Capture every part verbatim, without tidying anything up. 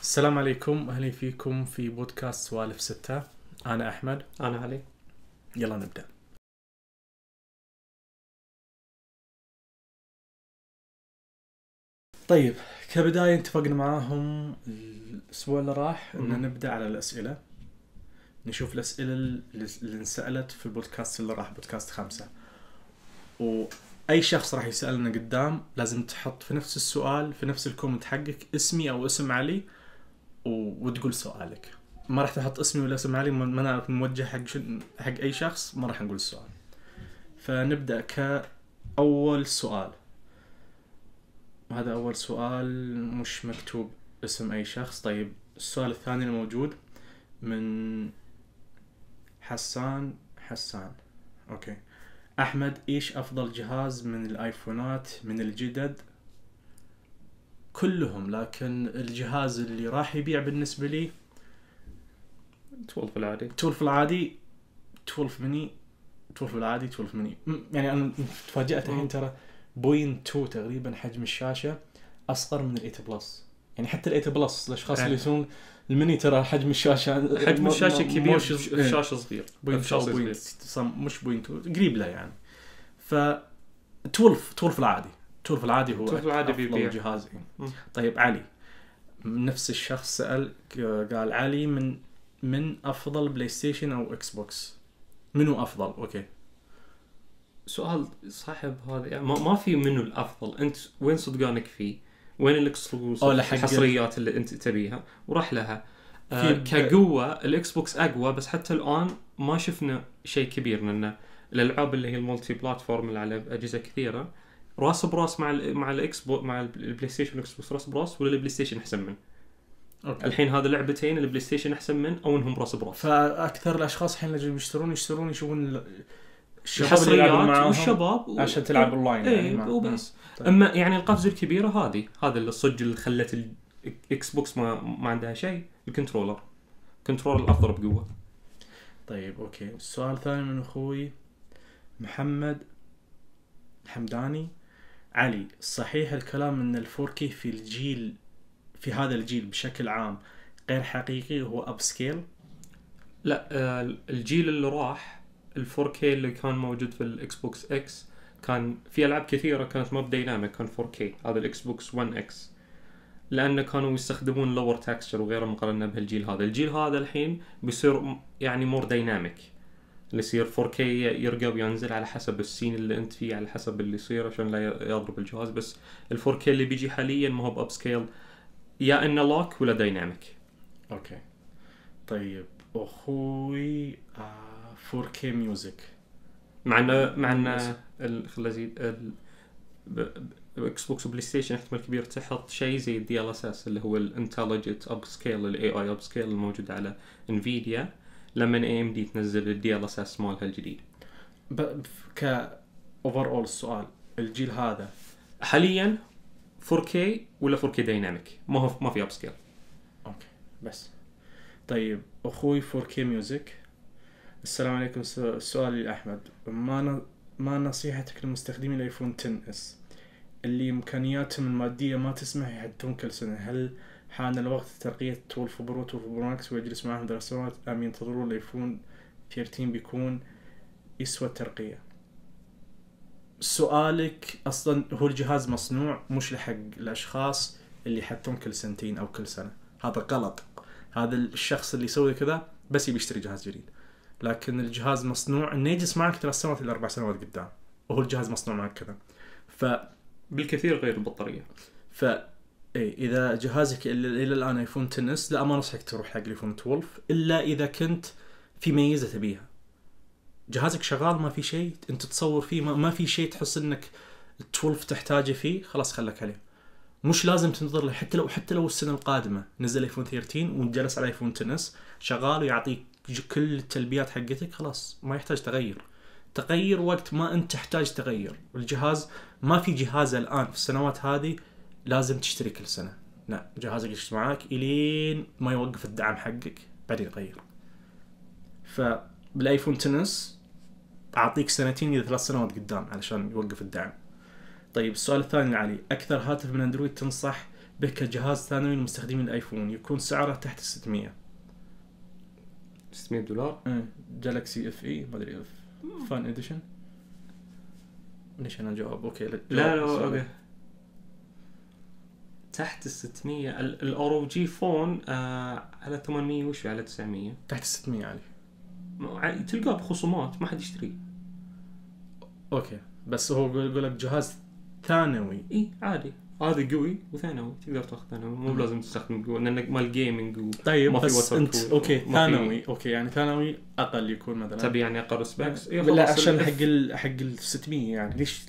السلام عليكم، أهلا فيكم في بودكاست سوالف ستة. أنا أحمد. أنا علي. يلا نبدأ. طيب، كبداية اتفقنا معاهم الأسبوع اللي راح إن مم. نبدأ على الأسئلة، نشوف الأسئلة اللي انسألت في البودكاست اللي راح، بودكاست خمسة. وأي شخص راح يسألنا قدام لازم تحط في نفس السؤال في نفس الكومنت حقك اسمي أو اسم علي و... وتقول سؤالك. ما راح تحط اسمي ولا اسم علي، ما نعرف نوجه حق شن... حق أي شخص، ما راح نقول السؤال. فنبدأ كأول سؤال. هذا أول سؤال مش مكتوب اسم أي شخص. طيب، السؤال الثاني الموجود من حسان حسان أوكي. أحمد، إيش أفضل جهاز من الآيفونات من الجدد؟ كلهم، لكن الجهاز اللي راح يبيع بالنسبة لي تويلف العادي. تويلف العادي، تويلف ميني، تويلف العادي، تويلف ميني. يعني أنا تفاجأت الحين ترى بوينت تو تقريبا حجم الشاشة أصغر من الإيت بلس. يعني حتى الإيت بلس الأشخاص اللي يسون الميني ترى حجم الشاشة حجم الشاشة كبير، مش الشاشة صغير. بوينت أو بوينت مش بوينت تو، قريب له يعني. ف تويلف تويلف العادي، تويلف العادي هو تويلف العادي أفضل بيبيع. جهاز. طيب علي، نفس الشخص سأل قال علي من من أفضل بلاي ستيشن أو إكس بوكس؟ منو أفضل؟ أوكي، سؤال صاحب هذا يعني ما, ما في منه الأفضل. أنت وين صدقانك فيه؟ وين الإكسكلوسيف الحصريات اللي أنت تبيها وراح لها؟ آه كقوة الإكس بوكس أقوى، بس حتى الآن ما شفنا شيء كبير، لأن الألعاب اللي هي المولتي بلاتفورم اللي على أجهزة كثيرة راس براس مع ال مع الإكس بو مع البلاي ستيشن والإكس بوكس راس براس، ولا البلاي ستيشن أحسن من؟ أوكي. الحين هذا لعبتين البلاي ستيشن أحسن من أو إنهم راس براس. فأكثر الأشخاص الحين اللي يشترون يشترون يشوفون الحصريات والشباب و... عشان تلعب اونلاين ايه يعني. وبس. طيب. اما يعني القفزه الكبيره هذه، هذا اللي الصج اللي خلت الاكس بوكس ما ما عندها شيء، الكنترولر. كنترولر الافضل بقوه. طيب اوكي، السؤال الثاني من اخوي محمد الحمداني. علي، صحيح الكلام ان الفور كي في الجيل في هذا الجيل بشكل عام غير حقيقي وهو اب سكيل؟ لا، الجيل اللي راح الفور كي اللي كان موجود في الاكس بوكس اكس كان في العاب كثيره كانت ما بديناميك، كان فور كي. هذا الاكس بوكس ون اكس لانه كانوا يستخدمون لور تكستشر وغيره مقارنه بهالجيل هذا. الجيل هذا الحين بيصير يعني مور دايناميك، اللي يصير فور كي يرقب ينزل على حسب السين اللي انت فيه، على حسب اللي يصير عشان لا يضرب الجهاز. بس الفور كي اللي بيجي حاليا ما هو باب سكيل، يا انه لوك ولا دايناميك. اوكي. طيب اخوي آه فور كي ميوزك، مع انه مع انه خلينا نزيد اكس بوكس وبلاي ستيشن احتمال كبير تحط شيء زي الدي ال اس اس اللي هو الانتليجنت اب سكيل، الاي اي اب سكيل الموجود على انفيديا، لما اي ام دي تنزل الدي ال اس اس مالها الجديد. ك اوفر اول السؤال، الجيل هذا حاليا فور كي ولا فور كي دايناميك؟ ما هو ما في اب سكيل. اوكي بس. طيب اخوي فور كي ميوزك، السلام عليكم. سؤالي لأحمد، ما ن... ما نصيحتك لمستخدمي الايفون عشرة اس اللي امكانياتهم الماديه ما تسمح يحدثون كل سنه؟ هل حان الوقت لترقيه تويلف برو تويلف برو ماكس ويجلس معهم ثلاث سنوات، ام ينتظرون الايفون ثلاثة عشر بيكون يسوى الترقيه؟ سؤالك اصلا هو الجهاز مصنوع مش لحق الاشخاص اللي يحدثون كل سنتين او كل سنه، هذا غلط. هذا الشخص اللي يسوي كذا بس يبي يشتري جهاز جديد، لكن الجهاز مصنوع انه يجلس معك ثلاث سنوات الى اربع سنوات قدام، وهو الجهاز مصنوع معك كذا. ف بالكثير غير البطاريه. ف اي اذا جهازك الى الان ايفون عشرة اس، لا ما انصحك تروح حق الايفون اثنا عشر الا اذا كنت في ميزه تبيها. جهازك شغال ما في شيء انت تصور فيه، ما, ما في شيء تحس انك اثنا عشر تحتاجه فيه، خلاص خلك عليه. مش لازم تنتظر له، حتى لو حتى لو السنه القادمه نزل ايفون ثلاثة عشر وجلس على ايفون عشرة اس شغال ويعطيك كل التلبيات حقتك، خلاص ما يحتاج تغير. تغير وقت ما انت تحتاج تغير الجهاز. ما في جهاز الان في السنوات هذه لازم تشتري كل سنه، لا، جهازك يشتغل معاك الين ما يوقف الدعم حقك بعدين يغير. فبالايفون عشرة اس اعطيك سنتين الى ثلاث سنوات قدام علشان يوقف الدعم. طيب السؤال الثاني علي، اكثر هاتف من اندرويد تنصح بك جهاز ثانوي لمستخدمين الايفون يكون سعره تحت ستمية. ستمية دولار. جالكسي اف اي ما ادري اف فان اديشن. ليش انا جواب اوكي لا لا لا اوكي تحت ستمية. الاورو جي فون آه على ثمانمية وش على تسعمية. تحت ستمية علي تلقاه بخصومات ما حد يشتري. اوكي بس هو يقول لك جهاز ثانوي. اي عادي هذا قوي وثانوي تقدر تاخذ ثانوي مو لازم تستخدم قوي لانك مال جيمنج و... طيب ما في بس انت اوكي ثانوي اوكي يعني ثانوي اقل يكون مثلا تبي يعني اقل سبيكس. إيه لا عشان حق ال... حق ال ستمية يعني ليش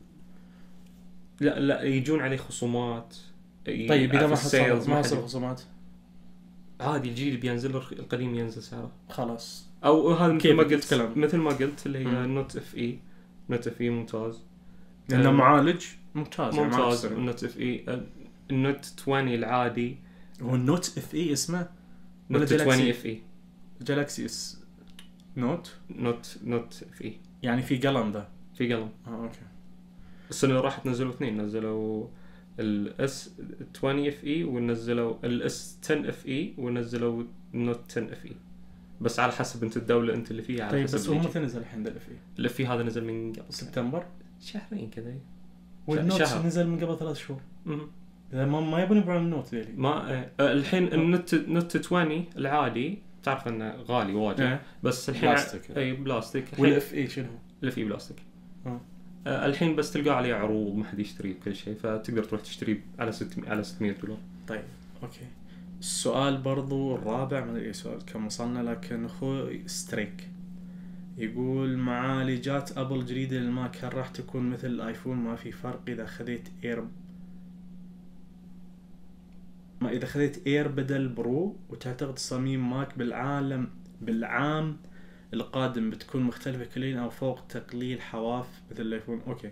لا لا يجون عليه خصومات. طيب اذا ما حصل ما حصل خصومات عادي الجيل اللي بينزل القديم ينزل سعره خلاص. او هذا مثل ما قلت كلام. مثل ما قلت اللي هي نوت اف اي. نوت اف اي ممتاز لانه معالج ممتاز ممتاز يعني النوت اف اي. النوت عشرين العادي هو النوت اف اي اسمه نوت عشرين اف اي. جالاكسي اس نوت نوت نوت اف اي يعني في قلم ذا في قلم. اه اوكي. السنه اللي راحت نزلوا اثنين نزلوا الاس عشرين اف اي ونزلوا الاس عشرة اف اي ونزلوا النوت عشرة اف اي بس على حسب انت الدوله انت اللي فيها على طيب حسب. بس هو متى نزل الحين الاف اي؟ الاف اي هذا نزل من قبل سبتمبر شهرين كذا. والنوت شهر. نزل من قبل ثلاث شهور. اذا ما ما يبون يبيعون النوت ذيلي ما اه الحين النوت نوت عشرين العادي تعرف انه غالي واجد اه. بس الحين بلاستيك ع... اي بلاستيك. والاف اي شنو؟ الاف اي بلاستيك اه. اه الحين بس تلقى عليه عروض ما حد يشتريه بكل شيء فتقدر تروح تشتريه على ستمية على ستمية دولار. طيب اوكي. السؤال برضو الرابع ما ادري اي سؤال كم وصلنا لكن اخوي ستريك يقول معالجات ابل الجديده للماك هل راح تكون مثل الايفون ما في فرق اذا خذيت اير ما اذا خذيت اير بدل برو وتعتقد تصاميم ماك بالعالم بالعام القادم بتكون مختلفه كليا او فوق تقليل حواف مثل الايفون. اوكي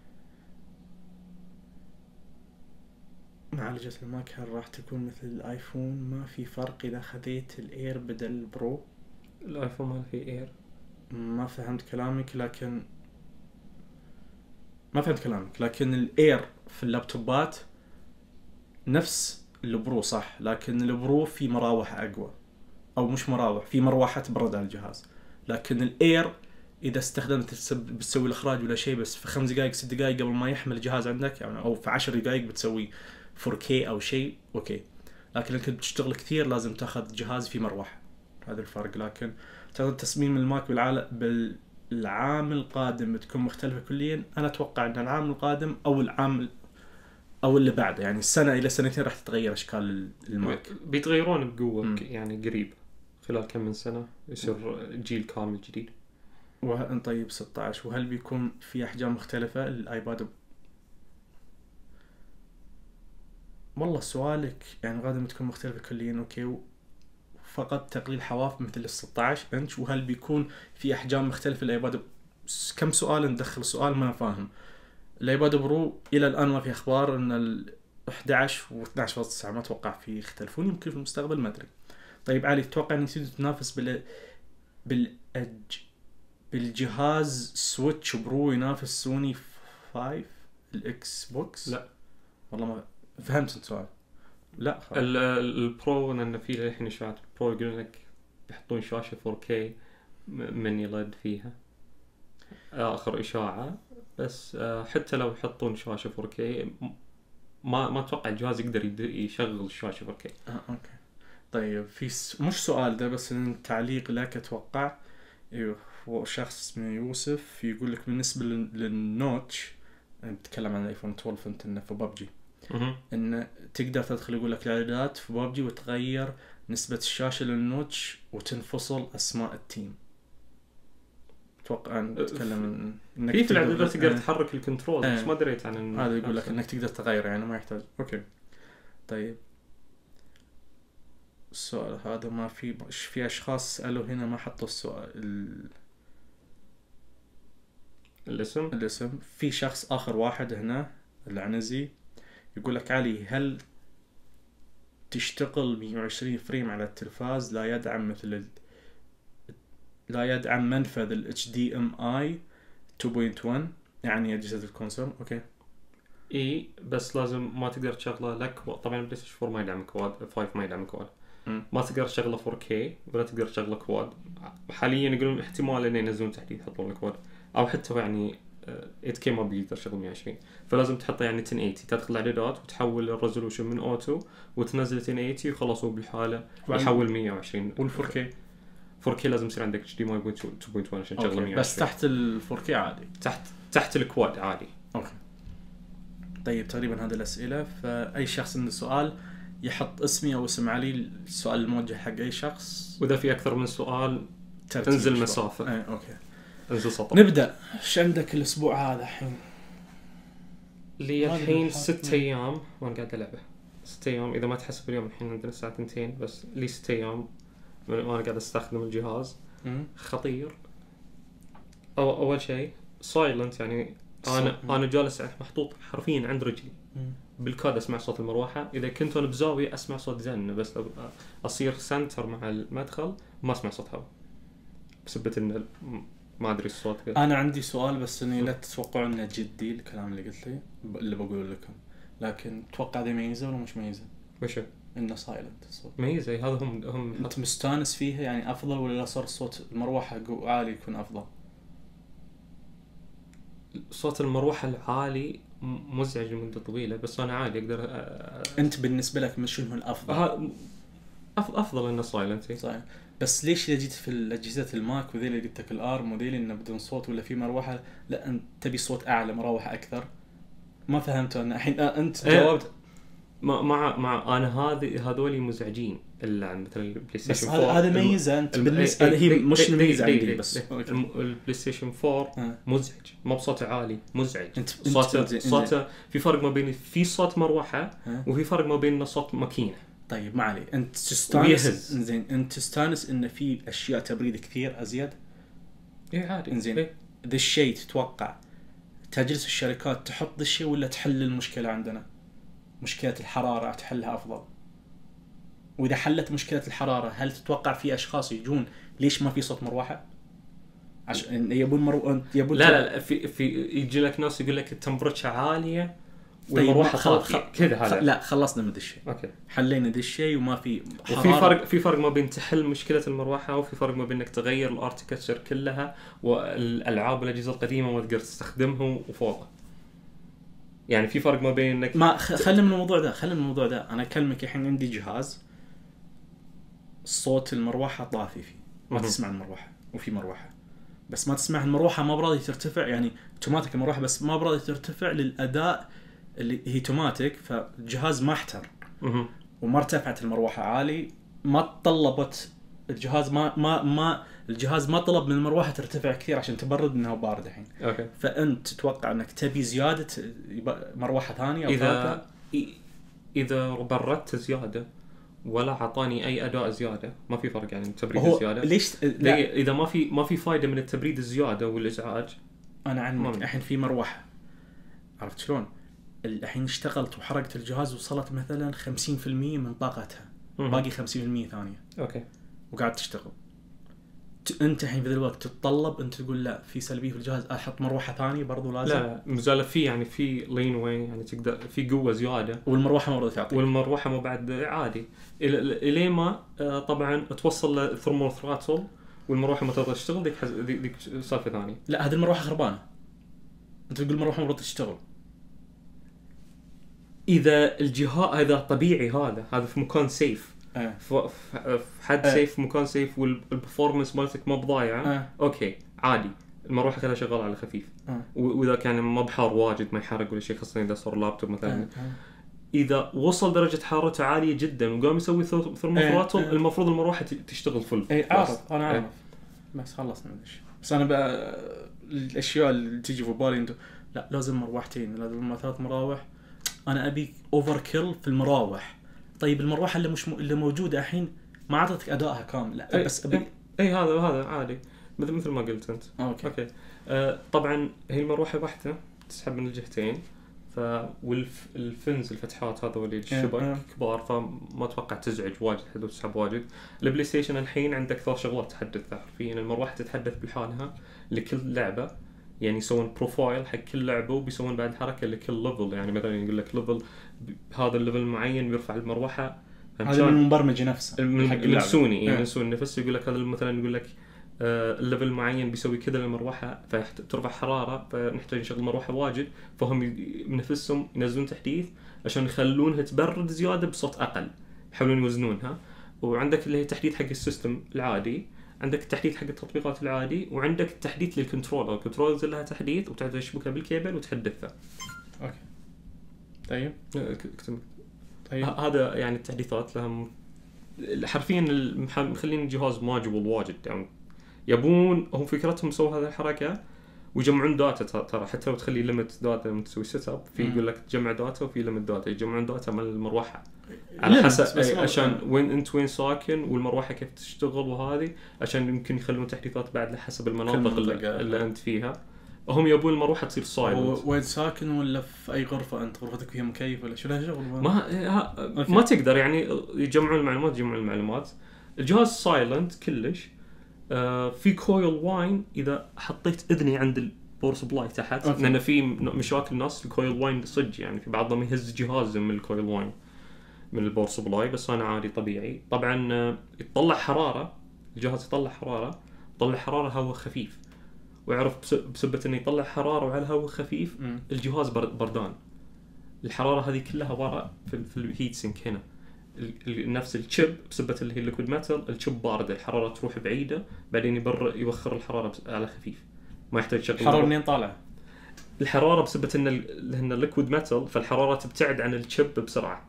معالجة الماك هل راح تكون مثل الايفون ما في فرق اذا خذيت الاير بدل البرو. الايفون ما في اير. ما فهمت كلامك لكن ما فهمت كلامك لكن الاير في اللابتوبات نفس البرو صح لكن البرو في مراوح اقوى او مش مراوح في مروحة تبرد على الجهاز لكن الاير اذا استخدمت بتسوي الاخراج ولا شيء بس في خمس دقائق ست دقائق قبل ما يحمل الجهاز عندك يعني او في عشر دقائق بتسوي فور كي او شيء اوكي لكن انك بتشتغل كثير لازم تاخذ جهاز في مروحة. هذا الفرق. لكن تعتقد تصميم الماك بالعالم بالعام القادم بتكون مختلفة كليا. انا اتوقع ان العام القادم او العام او اللي بعده يعني السنة الى سنتين راح تتغير اشكال الماك. بيتغيرون بقوة م. يعني قريب خلال كم من سنة يصير جيل كامل جديد. وهل طيب ستة عشر وهل بيكون في احجام مختلفة للايباد؟ والله سؤالك يعني غالبا بتكون مختلفة كليا اوكي فقط تقليل حواف مثل ال ستة عشر انش وهل بيكون في احجام مختلفة للايباد؟ كم سؤال ندخل سؤال ما فاهم. الايباد برو الى الان ما في اخبار ان ال احد عشر و اثنا عشر فاصلة تسعة ما اتوقع في يختلفون يمكن في المستقبل ما ادري. طيب علي تتوقع ان تقدر تنافس بال بالأج... بالجهاز سويتش برو ينافس سوني خمسة الاكس بوكس؟ لا والله ما فهمت السؤال. لا البرو لان في الحين اشاعات البرو يقولون لك بيحطون شاشه فور كي من يلد فيها اخر اشاعه بس حتى لو يحطون شاشه فور كي ما ما اتوقع الجهاز يقدر يشغل الشاشه فور كي. اه اوكي طيب في س... مش سؤال ده بس تعليق لك اتوقع. ايوه هو شخص اسمه يوسف يقول لك بالنسبه للنوتش نتكلم عن الايفون اثنا عشر انت انه في ببجي ان تقدر تدخل يقول لك الاعدادات في ببجي وتغير نسبة الشاشة للنوتش وتنفصل اسماء التيم. اتوقع ان نتكلم انك في في الاعدادات تقدر تحرك الكنترول بس ما دريت عن هذا يقول لك انك تقدر تغير يعني ما يحتاج. اوكي طيب السؤال هذا ما في في اشخاص سألوا هنا ما حطوا السؤال ال... الاسم الاسم في شخص اخر واحد هنا العنزي يقول لك علي هل تشتغل مية وعشرين فريم على التلفاز لا يدعم مثل ال... لا يدعم منفذ ال إتش دي إم آي اثنين نقطة واحد يعني أجهزة الكونسول؟ اوكي اي بس لازم ما تقدر تشغله لك. طبعا بلاي ستيشن فور ما يدعم كواد، فايف ما يدعم كواد. مم. ما تقدر تشغله فور كي ولا تقدر تشغله كواد. حاليا يقولون احتمال انه ينزلون تحديث يحطون كواد، او حتى يعني ايت كي ما بيقدر يشغل مية وعشرين، فلازم تحطه يعني عشرة ثمانين. تدخل الاعدادات وتحول الريزولوشن من اوتو وتنزل عشرة ثمانين وخلاص هو بالحاله يحول مية وعشرين. والفور كي فور كي لازم يصير عندك اتش دي ام اي تو بوينت ون عشان تشغله مية وعشرين. بس تحت ال فور كي عادي، تحت تحت الكواد عادي. اوكي. طيب تقريبا هذه الاسئله، فاي شخص عنده سؤال يحط اسمي او اسم علي، السؤال الموجه حق اي شخص، واذا في اكثر من سؤال ترتيب انزل شوي. مسافه. ايه اوكي. انزل سطر. نبدا. ايش عندك الاسبوع هذا الحين؟ لي ما الحين أدري. ست ايام وانا قاعد العبه. ست ايام اذا ما تحسب اليوم، الحين عندنا الساعه اثنتين بس. لي ست ايام وانا قاعد استخدم الجهاز. مم. خطير. أو اول شيء سايلنت، يعني انا صوت. انا جالس محطوط حرفيا عند رجلي مم. بالكاد اسمع صوت المروحه. اذا كنت انا بزاويه اسمع صوت زن، بس لو اصير سنتر مع المدخل ما اسمع صوت هواء بسبب ان ما ادري الصوت كذا. انا عندي سؤال بس اني لا تتوقعوا انه جدي الكلام اللي قلت لي ب- اللي بقول لكم، لكن توقع ذي ميزه ولا مش ميزه؟ وش انه سايلنت الصوت. ميزه هذا هم هم انت مستانس فيها يعني افضل، ولا صار صوت المروحه قو- عالي يكون افضل؟ صوت المروحه العالي م- مزعج لمده طويله، بس انا عادي اقدر أ- انت بالنسبه لك مش شنو الافضل؟ ها- أف- افضل انه سايلنت. صحيح. بس ليش اذا جيت في الاجهزه الماك وذي اللي قلت لك الارم وذي انه بدون صوت ولا في مروحه، لا انت تبي صوت اعلى مروحه اكثر؟ ما فهمت انا الحين. آه انت إيه. جاوبت. مع مع مع انا هذه هذول مزعجين الا عن مثلا البلاي بس ستيشن هذا فور. هذا ميزه انت الم- بالنسبه إيه- هي إيه- مش إيه- ميزه إيه- عندي إيه- بس. إيه. أوكي. الم- البلاي ستيشن فور آه. مزعج، ما بصوته عالي مزعج. انت صوته انت- صوته في فرق ما بين في صوت مروحه آه. وفي فرق ما بين صوت ماكينه. طيب ما علي، انت تستانس. ويهز. زين انت تستانس ان في اشياء تبريد كثير ازيد. ايه عادي. انزين. إيه. ذا الشيء تتوقع تجلس الشركات تحط ذا الشيء ولا تحل المشكله عندنا؟ مشكله الحراره تحلها افضل. واذا حلت مشكله الحراره هل تتوقع في اشخاص يجون ليش ما في صوت مروحه؟ عشان يبون مرو... يبون لا لا لا في في يجي لك ناس يقول لك التمبرتشر عاليه طيب والمروحه خل... خل... خل... كذا هذا. لا خلصنا من ذا الشيء. اوكي. حلينا ذا الشيء وما في وفي حرارة. فرق في فرق ما بين تحل مشكله المروحه وفي فرق ما بين انك تغير الاركتكتشر كلها والالعاب الاجهزه القديمه ما تقدر تستخدمهم وفوقها. يعني في فرق ما بين انك ما خ... خلينا من الموضوع ده، خلينا من الموضوع ده. انا اكلمك الحين عندي جهاز صوت المروحه طافي فيه، ما مهم. تسمع المروحه وفي مروحه، بس ما تسمع المروحه ما براضي ترتفع، يعني اوتوماتيك المروحه بس ما براضي ترتفع للاداء اللي هي اوتوماتيك، فالجهاز ما احتر مهم. وما ارتفعت المروحه عالي، ما تطلبت الجهاز ما ما ما الجهاز ما طلب من المروحه ترتفع كثير عشان تبرد انها بارد الحين. اوكي. فانت تتوقع انك تبي زياده يبقى مروحه ثانيه او ثالثه؟ اذا إي- اذا بردت زياده ولا اعطاني اي اداء زياده ما في فرق يعني تبريد هو زياده. ليش لا اذا ما في ما في فايده من التبريد الزياده والازعاج. انا عنك مم. الحين في مروحه، عرفت شلون؟ الحين اشتغلت وحركت الجهاز وصلت مثلا خمسين بالمية من طاقتها، مهم. باقي خمسين بالمية ثانيه اوكي. وقاعد تشتغل. ت- انت الحين في ذا الوقت تتطلب انت تقول لا في سلبيه في الجهاز احط مروحه ثانيه برضو لازم؟ لا مازال في يعني في لين واي يعني تقدر في قوه زياده. والمروحه ما برضو تعطي. والمروحه مو بعد عادي الى ما آه، طبعا توصل للثرمال ثراتل والمروحه ما تقدر تشتغل. ذيك حز... ذيك ذيك سالفه ثانيه. لا هذه المروحه خربانه، انت تقول المروحه ما برضو تشتغل. اذا الجهاز هذا طبيعي، هذا هذا في مكان سيف، اه ف- ف- في حد آه. سيف في مكان سيف والبرفورمانس مالتك ما بضايعه. اه اوكي عادي المروحه خليها شغاله على خفيف. اه و- واذا كان ما بحار واجد ما يحرق ولا شيء، خاصه اذا صار لابتوب آه. مثلا. آه. اذا وصل درجه حرارته عاليه جدا وقام يسوي ثرمال إيه، ثراتل إيه. المفروض المروحه ت- تشتغل فل. اي بس. عارف انا إيه. عارف. بس خلصنا من الشيء. بس انا بقى الاشياء اللي تجي في بالي انتم لا لازم مروحتين، لازم ثلاث مراوح. انا ابي اوفر كيل في المراوح. طيب المروحه اللي مش م... اللي موجوده الحين ما اعطتك ادائها كامل، لا إيه، بس ابي اي إيه هذا هذا عادي مثل مثل ما قلت انت. اوكي. اوكي آه طبعا هي المروحه واحده تسحب من الجهتين، ف والفنز الفتحات هذا اللي الشبك إيه. كبار، فما اتوقع تزعج واجد حد وتسحب واجد. البلاي ستيشن الحين عندك ثلاث شغلات تحدث حرفيا. المروحه تتحدث بحالها لكل لعبه، يعني يسوون بروفايل حق كل لعبه وبيسوون بعد حركه لكل ليفل. يعني مثلا يقول لك ليفل هذا الليفل معين بيرفع المروحه. هذا من المبرمج نفسه من, حق من اللعبة. سوني يعني إيه. من سوني نفسه يقول لك هذا مثلا يقول لك آه الليفل معين بيسوي كذا للمروحه فترفع حراره فنحتاج نشغل مروحه واجد. فهم من نفسهم ينزلون تحديث عشان يخلونها تبرد زياده بصوت اقل، يحاولون يوزنونها. وعندك اللي هي تحديث حق السيستم العادي، عندك التحديث حق التطبيقات العادي، وعندك التحديث للكنترولر. الكنترولر لها تحديث وتقدر تشبكها بالكيبل وتحدثها. اوكي طيب طيب هذا يعني التحديثات لها حرفيا مخلين الجهاز ماجبل واجد. يعني يبون هم فكرتهم سووا هذه الحركه ويجمعون داتا. ترى حتى لو تخلي ليميت داتا لما تسوي سيت اب في يقول لك تجمع داتا وفي ليميت داتا. يجمعون داتا من المروحه على حسب أي عشان وين انت وين ساكن والمروحه كيف تشتغل، وهذه عشان يمكن يخلون تحديثات بعد حسب المناطق اللي, اللي انت فيها. هم يبون المروحه تصير سايلنت. وين ساكن ولا في اي غرفه انت غرفتك فيها مكيف ولا شو لها شغل؟ ما ما تقدر يعني يجمعون المعلومات يجمعون المعلومات. الجهاز سايلنت كلش. آه في كويل واين اذا حطيت اذني عند الباور سبلاي تحت أوكي. لان في مشاكل ناس الكويل واين صج يعني في بعضهم يهز جهاز من الكويل واين من الباور سبلاي، بس انا عادي طبيعي. طبعا آه يطلع حراره الجهاز يطلع حراره يطلع حراره هواء خفيف، ويعرف بسبب انه يطلع حراره وعلى هواء خفيف م. الجهاز بردان. الحراره هذه كلها ورا في, في الهيت سينك هنا. نفس الشيب بسبب اللي هي الليكويد ميتال الشيب بارده الحراره تروح بعيده بعدين يبر يوخر الحراره على خفيف ما يحتاج شغل. الحراره منين طالعه؟ الحراره بسبب ان لان الليكويد ميتال فالحراره تبتعد عن الشيب بسرعه.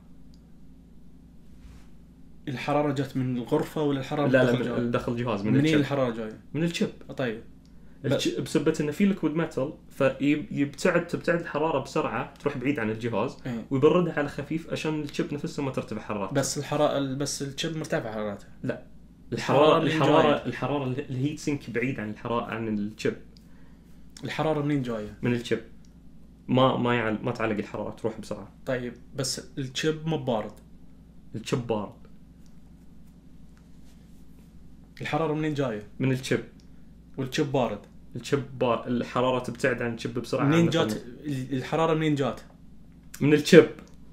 الحراره جت من الغرفه ولا الحراره لا لا من داخل الجهاز؟ من منين الحراره جايه؟ من الشيب. طيب بسبب انه في ليكويد ميتال فيبتعد تبتعد الحراره بسرعه تروح بعيد عن الجهاز ايه. ويبردها على خفيف عشان الشيب نفسه ما ترتفع حرارته. بس الحراره بس الشيب مرتفع حرارته؟ لا الحراره الحراره الحراره الهيت سينك بعيد عن الحراره عن الشيب. الحراره منين جايه؟ من الشيب. ما ما يعل ما تعلق الحراره تروح بسرعه. طيب بس الشيب مو بارد؟ الشيب بارد. الحراره منين جايه؟ من الشيب. والشيب بارد؟ الشيب بارد الحراره تبتعد عن الشيب بسرعه. منين جات الحراره منين جات؟ من الشيب.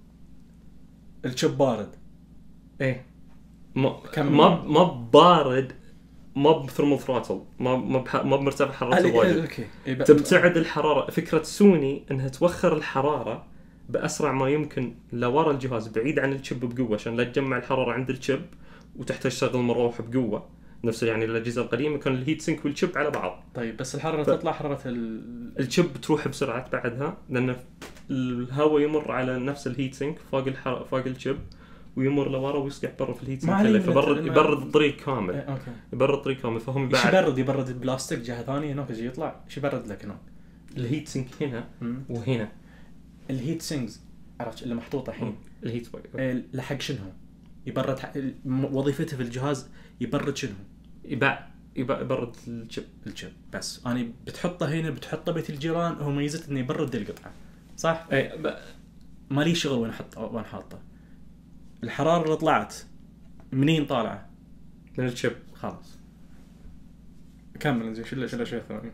الشيب بارد ايه ما ما ما بارد ما بثرمال ثراتل ما ما ما مرتفع حرارته وايد. تبتعد الحراره. فكره سوني انها توخر الحراره باسرع ما يمكن لورا الجهاز بعيد عن الشيب بقوه عشان لا تجمع الحراره عند الشيب وتحتاج تشغل مروحه بقوه. نفس يعني الاجهزه القديمه كان الهيت سينك والشيب على بعض. طيب بس الحراره ف... تطلع حراره ال... الشيب تروح بسرعه بعدها لان الهواء يمر على نفس الهيت سينك فوق الحر... فوق الشيب ويمر لورا ويسقع برا في الهيت سينك فبرد يبرد الطريق كامل. ايه اوكي يبرد الطريق كامل. فهم بعد ايش يبرد؟ يبرد البلاستيك جهه ثانيه هناك يجي يطلع ايش يبرد لك هناك؟ الهيت سينك هنا م. وهنا. الهيت سينكس عرفت اللي محطوطه الحين الهيت ايه لحق شنو يبرد ح... وظيفته في الجهاز يبرد شنو؟ يبع يبرد الشيب. الشيب بس انا يعني بتحطه هنا بتحطه بيت الجيران هو ميزته انه يبرد القطعه صح؟ اي ب... ما لي شغل وين احط وين حاطه. الحراره اللي طلعت منين طالعه؟ من الشيب. خلاص كمل زين. شو شو شيء ثاني؟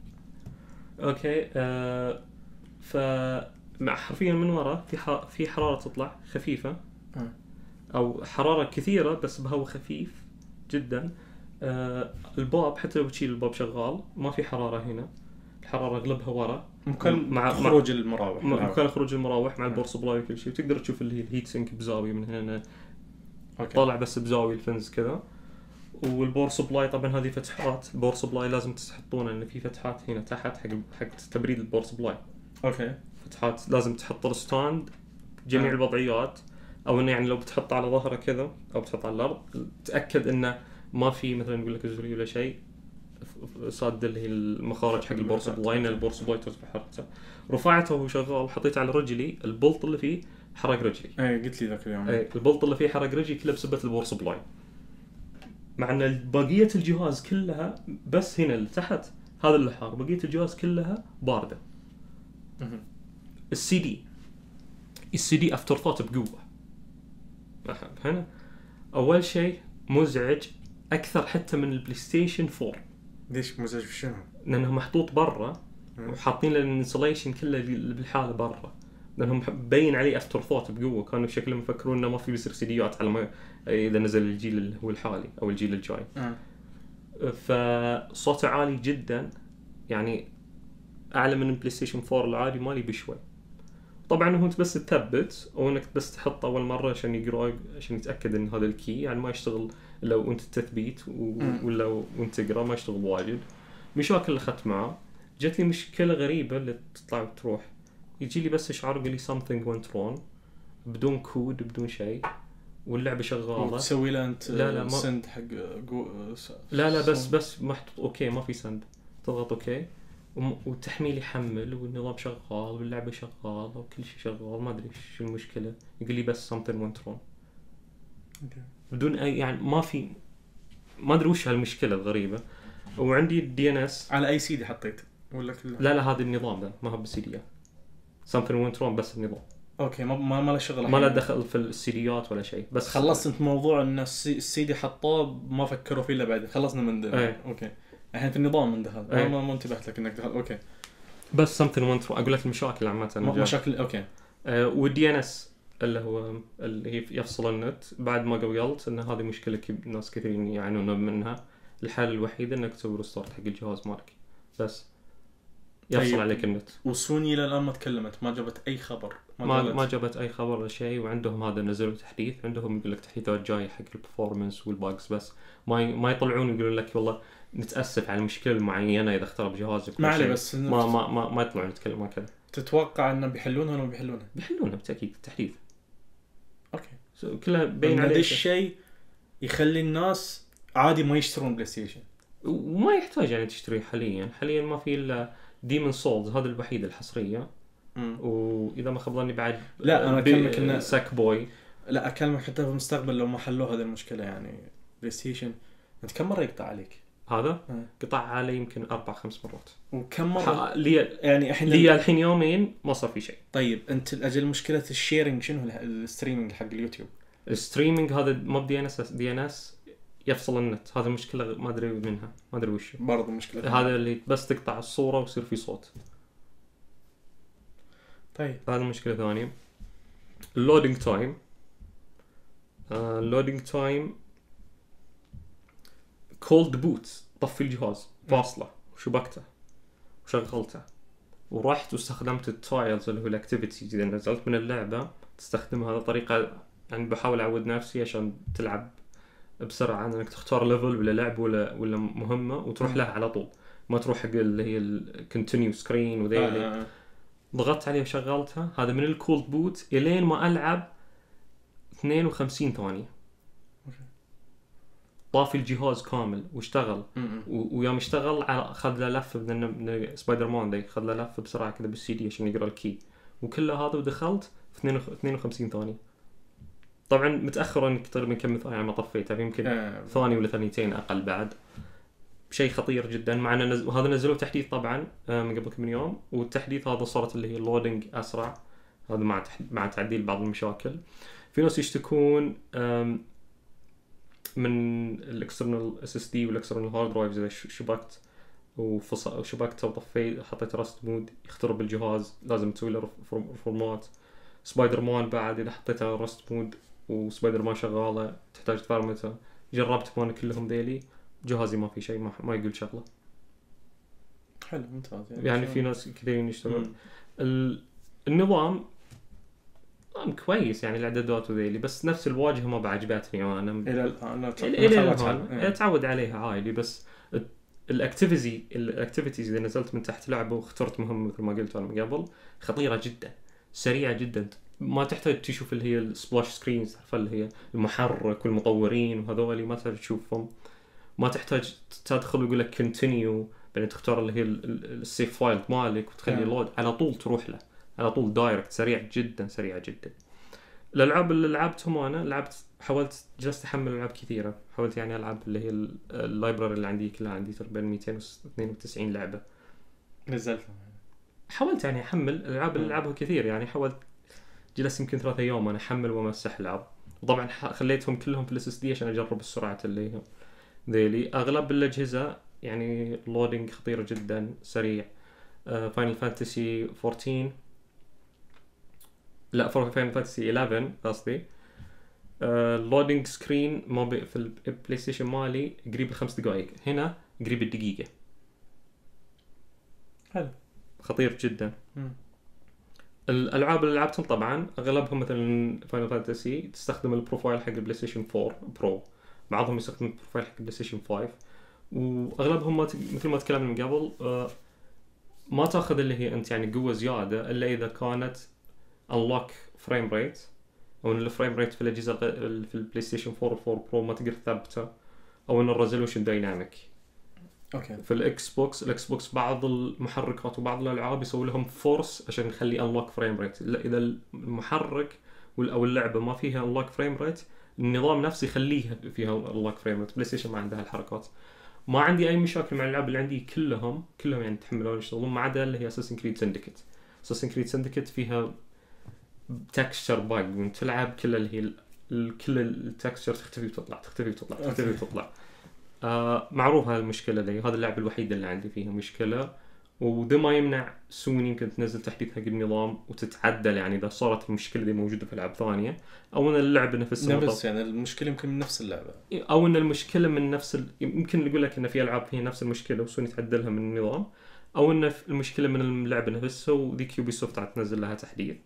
اوكي آه ف مع حرفيا من ورا في ح... في حراره تطلع خفيفه أه. او حراره كثيره بس بهواء خفيف جدا. آه الباب حتى لو بتشيل الباب شغال ما في حراره هنا. الحراره اغلبها ورا مكان مع خروج المراوح مكان خروج المراوح مع البور سبلاي وكل شيء. تقدر تشوف اللي هي الهيت سينك بزاويه من هنا أوكي. طالع بس بزاويه الفنز كذا. والبور سبلاي طبعا هذه فتحات. البور سبلاي لازم تحطونه ان في فتحات هنا تحت حق حق تبريد البور سبلاي. اوكي فتحات لازم تحط الستاند جميع أه. الوضعيات او انه يعني لو بتحطه على ظهره كذا او بتحطه على الارض تاكد انه ما في مثلا يقول لك زري ولا شيء صاد اللي هي المخارج حق البور سبلاي ان البور سبلاي ترفع حرارته. رفعته وهو شغال حطيته على رجلي البلط اللي فيه حرق رجلي. اي قلت لي ذاك اليوم. اي البلط اللي فيه حرق رجلي كله بسبب البور سبلاي. مع ان بقيه الجهاز كلها بس هنا اللي تحت هذا اللي حار. بقيه الجهاز كلها بارده. السي دي السي دي افتر ثوت بقوه. هنا اول شيء مزعج اكثر حتى من البلاي ستيشن فور. ليش مزعج في شنو؟ لانه محطوط برا وحاطين له الانسوليشن كله اللي بالحاله برا، لانهم مبين عليه افتر ثوت بقوه، كانوا شكلهم يفكرون انه ما في بيصير سيديات على ما اذا نزل الجيل اللي هو الحالي او الجيل الجاي. أه. فصوته عالي جدا، يعني اعلى من البلاي ستيشن فور العادي مالي بشوي. طبعا هو انت بس تثبت او انك بس تحطه اول مره عشان يقرا، عشان يتاكد ان هذا الكي، يعني ما يشتغل لو انت تثبيت و... ولا وانت تقرا ما يشتغل واجد. مشاكل اللي اخذت معه، جت لي مشكله غريبه اللي تطلع وتروح، يجي لي بس اشعار يقول لي something went wrong بدون كود بدون شيء، واللعبه شغاله. تسوي له انت لا لا ما... سند حق جو... لا لا بس بس محطوط اوكي، ما في سند، تضغط اوكي والتحميل يحمل والنظام شغال واللعبه شغاله وكل شيء شغال، ما ادري ايش المشكله. يقول لي بس something went wrong بدون اي، يعني ما في، ما ادري وش هالمشكله الغريبه. وعندي الدي ان اس. على اي سي دي حطيت ولا كله؟ لا لا هذا النظام ذا ما هو بالسيديات، something went wrong بس النظام. اوكي ما ما له شغل، ما له دخل في السيديات ولا شيء. بس خلصت انت موضوع ان السي دي حطوه ما فكروا فيه الا بعدين، خلصنا من ده. ايه. اوكي الحين في النظام من دخل. ايه. ما ما انتبهت لك انك دخل. اوكي بس something went wrong. اقول لك المشاكل عامه مشاكل. اوكي أه والدي ان اس اللي هو اللي هي يفصل النت، بعد ما قبلت ان هذه مشكله كب... ناس كثيرين يعانون منها. الحل الوحيد انك تسوي ريستارت حق الجهاز مالك بس يفصل طيب. عليك النت. وسوني الى الان ما تكلمت، ما جابت اي خبر، ما ما, ما جابت اي خبر ولا شيء. وعندهم هذا نزلوا تحديث، عندهم يقول لك تحديثات جايه حق البرفورمانس والباجز، بس ما ي... ما يطلعون يقولون لك والله نتاسف على المشكله المعينه اذا اخترب جهازك. ما عليه بس ما ما ما, ما يطلعون يتكلمون كذا. تتوقع انه بيحلونها ولا بيحلونها؟ بيحلونها بالتاكيد تحديث. اوكي سو كلها بين عليه. هذا الشيء يخلي الناس عادي ما يشترون بلاي ستيشن، وما يحتاج يعني تشتريه حاليا. حاليا ما في الا ديمون سولز، هذا الوحيد الحصريه. مم. واذا ما خاب ظني بعد لا انا اكلمك انه ساك بوي. لا اكلمك حتى في المستقبل لو ما حلوا هذه المشكله، يعني بلاي ستيشن انت كم مره يقطع عليك؟ هذا مم. قطع علي يمكن اربع خمس مرات. وكم مره لي يعني الحين لي الحين يومين ما صار في شيء. طيب انت الاجل مشكله الشيرنج شنو؟ الستريمينج حق اليوتيوب. الستريمينج هذا ما بدي ان اس دي ان اس يفصل النت، هذا مشكله ما ادري منها، ما ادري وش برضه مشكله. هذا اللي بس تقطع الصوره ويصير في صوت. طيب هذا مشكله ثانيه. اللودينج تايم. اللودينج تايم كولد بوت، طفي الجهاز فاصله وشبكته وشغلته ورحت واستخدمت التايلز اللي هو الاكتيفيتيز. اذا نزلت من اللعبه تستخدم هذا طريقه، يعني بحاول اعود نفسي عشان تلعب بسرعه انك تختار ليفل ولا لعب ولا ولا مهمه وتروح لها على طول، ما تروح حق اللي هي الكونتينيو سكرين وذيلي. آه. ضغطت عليه وشغلتها. هذا من الكولد بوت الين ما العب اثنين وخمسين ثانيه طافي الجهاز كامل واشتغل. ويوم اشتغل اخذ له لفه من سبايدر مان ذي، اخذ له لفه بسرعه كذا بالسي دي عشان يقرا الكي وكل هذا، ودخلت في اثنين وخمسين ثانيه. طبعا متاخر انك تقريبا كم ثانيه ما طفيتها، يمكن آه. ثانيه ولا ثانيتين اقل بعد. شيء خطير جدا. معنا نز... وهذا نزلوه تحديث طبعا من قبل كم يوم، والتحديث هذا صارت اللي هي اللودينج اسرع، هذا مع تح... مع تعديل بعض المشاكل. في ناس يشتكون من الاكسترنال اس اس دي والاكسترنال هارد درايفز، اذا شبكت وفصل وشبكته وطفيت حطيت راست مود يخترب الجهاز، لازم تسوي له فورمات. سبايدر مان بعد اذا حطيته راست مود وسبايدر مان شغاله تحتاج تفرمته. جربت كمان كلهم ذيلي، جهازي ما في شيء، ما, ما يقول شغله. حلو ممتاز. يعني, يعني في ناس كثيرين يشتغلون. النظام كويس يعني الاعدادات وذيلي، بس نفس الواجهه ما بعجبتني انا الى الان. الى اتعود عليها عادي. بس الاكتيفيتي الاكتيفيتيز اذا نزلت من تحت لعبه واخترت مهمه مثل ما قلت انا من قبل، خطيره جدا سريعه جدا. ما تحتاج تشوف اللي هي السبلاش سكرينز، اللي هي المحرك والمطورين وهذول ما تحتاج تشوفهم. ما تحتاج تدخل ويقول لك كونتينيو بعدين تختار اللي هي السيف فايل مالك وتخلي لود على طول تروح له على طول دايركت. سريع جدا سريع جدا. الالعاب اللي لعبتهم انا لعبت حاولت جلست احمل العاب كثيره، حاولت يعني العب اللي هي اللايبراري اللي عندي كلها، عندي تقريبا مئتين واثنين وتسعين لعبه نزلتهم. حاولت يعني احمل الالعاب اللي العبها كثير، يعني حاولت جلست يمكن ثلاثة ايام انا احمل وامسح العاب. وطبعا خليتهم كلهم في الاس اس دي عشان اجرب السرعه اللي هي ذيلي. اغلب الاجهزه يعني اللودينج خطيره جدا سريع. فاينل فانتسي فورتين، لا فاينل فانتسي إلفن قصدي. اللودينج سكرين ما بي في البلاي ستيشن مالي قريب الخمس دقائق، هنا قريب الدقيقة. حلو. خطير جدا. مم. الالعاب اللي لعبتهم طبعا اغلبهم مثلا فاينل فانتسي تستخدم البروفايل حق البلاي ستيشن فور برو، بعضهم يستخدم البروفايل حق البلاي ستيشن فايف، واغلبهم ما ت... مثل ما تكلمنا من قبل آه ما تاخذ اللي هي انت يعني قوه زياده الا اذا كانت انلوك فريم ريت، او ان الفريم ريت في الاجهزه الغ- في البلاي ستيشن فور وفور برو ما تقدر تثبته، او ان الريزولوشن دايناميك. اوكي. في الاكس بوكس الاكس بوكس بعض المحركات وبعض الالعاب يسوي لهم فورس عشان يخلي انلوك فريم ريت، اذا المحرك وال- او اللعبه ما فيها انلوك فريم ريت النظام نفسه يخليها فيها انلوك فريم ريت. بلاي ستيشن ما عندها الحركات. ما عندي اي مشاكل مع الالعاب اللي عندي كلهم كلهم يعني يتحملون يشتغلون، ما عدا اللي هي اساسن كريد سندكت. اساسن كريد سندكت فيها تكستشر باج من تلعب كل اللي هي ال- ال- كل التكستشر تختفي وتطلع تختفي وتطلع تختفي أوكي. وتطلع. آه معروف هذه المشكلة دي، هذا اللعبة الوحيدة اللي عندي فيها مشكلة، وده ما يمنع سوني يمكن تنزل تحديث حق النظام وتتعدل يعني إذا صارت المشكلة دي موجودة في ألعاب ثانية، أو إن اللعبة نفسها نفس يعني المشكله يمكن من نفس اللعبه، أو إن المشكلة من نفس ال... يمكن نقول لك إن في ألعاب فيها نفس المشكلة وسوني تعدلها من النظام، أو إن المشكلة من اللعبة نفسها وذيك يوبي سوفت عاد تنزل لها تحديث.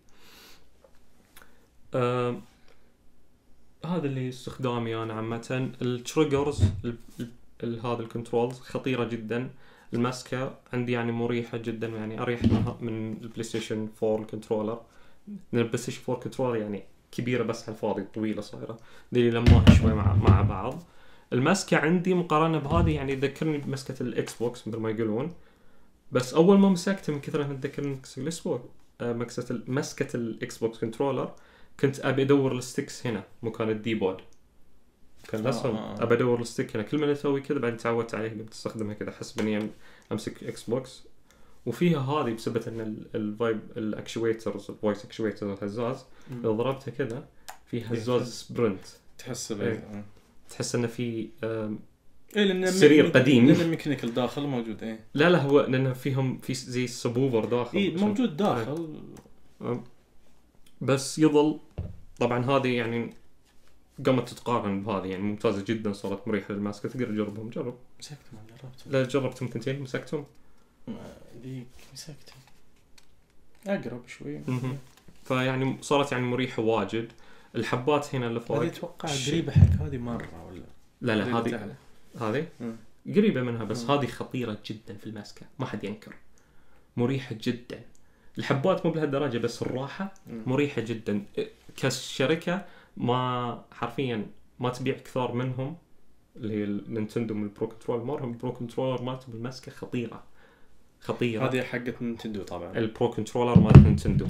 آه... هذا اللي استخدامي أنا عامة. التريجرز ال... ال... هذا الكنترولز خطيرة جدا. الماسكة عندي يعني مريحة جدا، يعني أريح منها من البلاي ستيشن فور الكنترولر، لأن البلاي ستيشن فور كنترولر يعني كبيرة بس على الفاضي طويلة صايرة دي لما شوي مع مع بعض. الماسكة عندي مقارنة بهذه يعني تذكرني بمسكة الإكس بوكس مثل ما يقولون، بس أول ما مسكته من كثر ما تذكرني مسكة الإكس بوكس مسكة مسكة الإكس بوكس كنترولر كنت أبي أدور الستيكس هنا مكان الديبود، كان اسهم آه، آه. ابى ادور الستيك هنا، كل ما اسوي كذا بعدين تعودت عليه قمت استخدمها كذا حسب اني امسك اكس بوكس. وفيها هذه بسبب ان الفايب الاكشويترز الفويس اكشويترز الهزاز اذا ضربتها كذا في هزاز سبرنت، تحس إيه. ب تحس انه في آم، اي لان سرير مي- قديم. لان الميكانيكال داخل موجود. ايه لا لا هو لان فيهم في زي السبوفر داخل اي عشان- موجود داخل. آم، بس يظل طبعا هذه يعني قامت تتقارن بهذه يعني ممتازه جدا، صارت مريحه للماسكه. تقدر تجربهم جرب. مسكت ما جربت. لا جربتهم ثنتين مسكتهم. ديك مسكت اقرب شوي. مهم. فيعني صارت يعني مريحة واجد. الحبات هنا اللي فوق هذه اتوقع ش- قريبه حق هذه مره ولا لا لا هذه هذه تعال. هذه مم. قريبة منها، بس مم. هذه خطيرة جدا في الماسكة ما حد ينكر، مريحة جدا. الحبات مو بهالدرجة بس الراحة مم. مريحة جدا. كشركة ما حرفيا ما تبيع كثار منهم اللي هي النينتندو من البرو كنترول مالهم. البرو كنترولر مالتهم بالماسكة خطيرة خطيرة. هذه حقت نينتندو طبعا. البرو كنترولر مال نينتندو.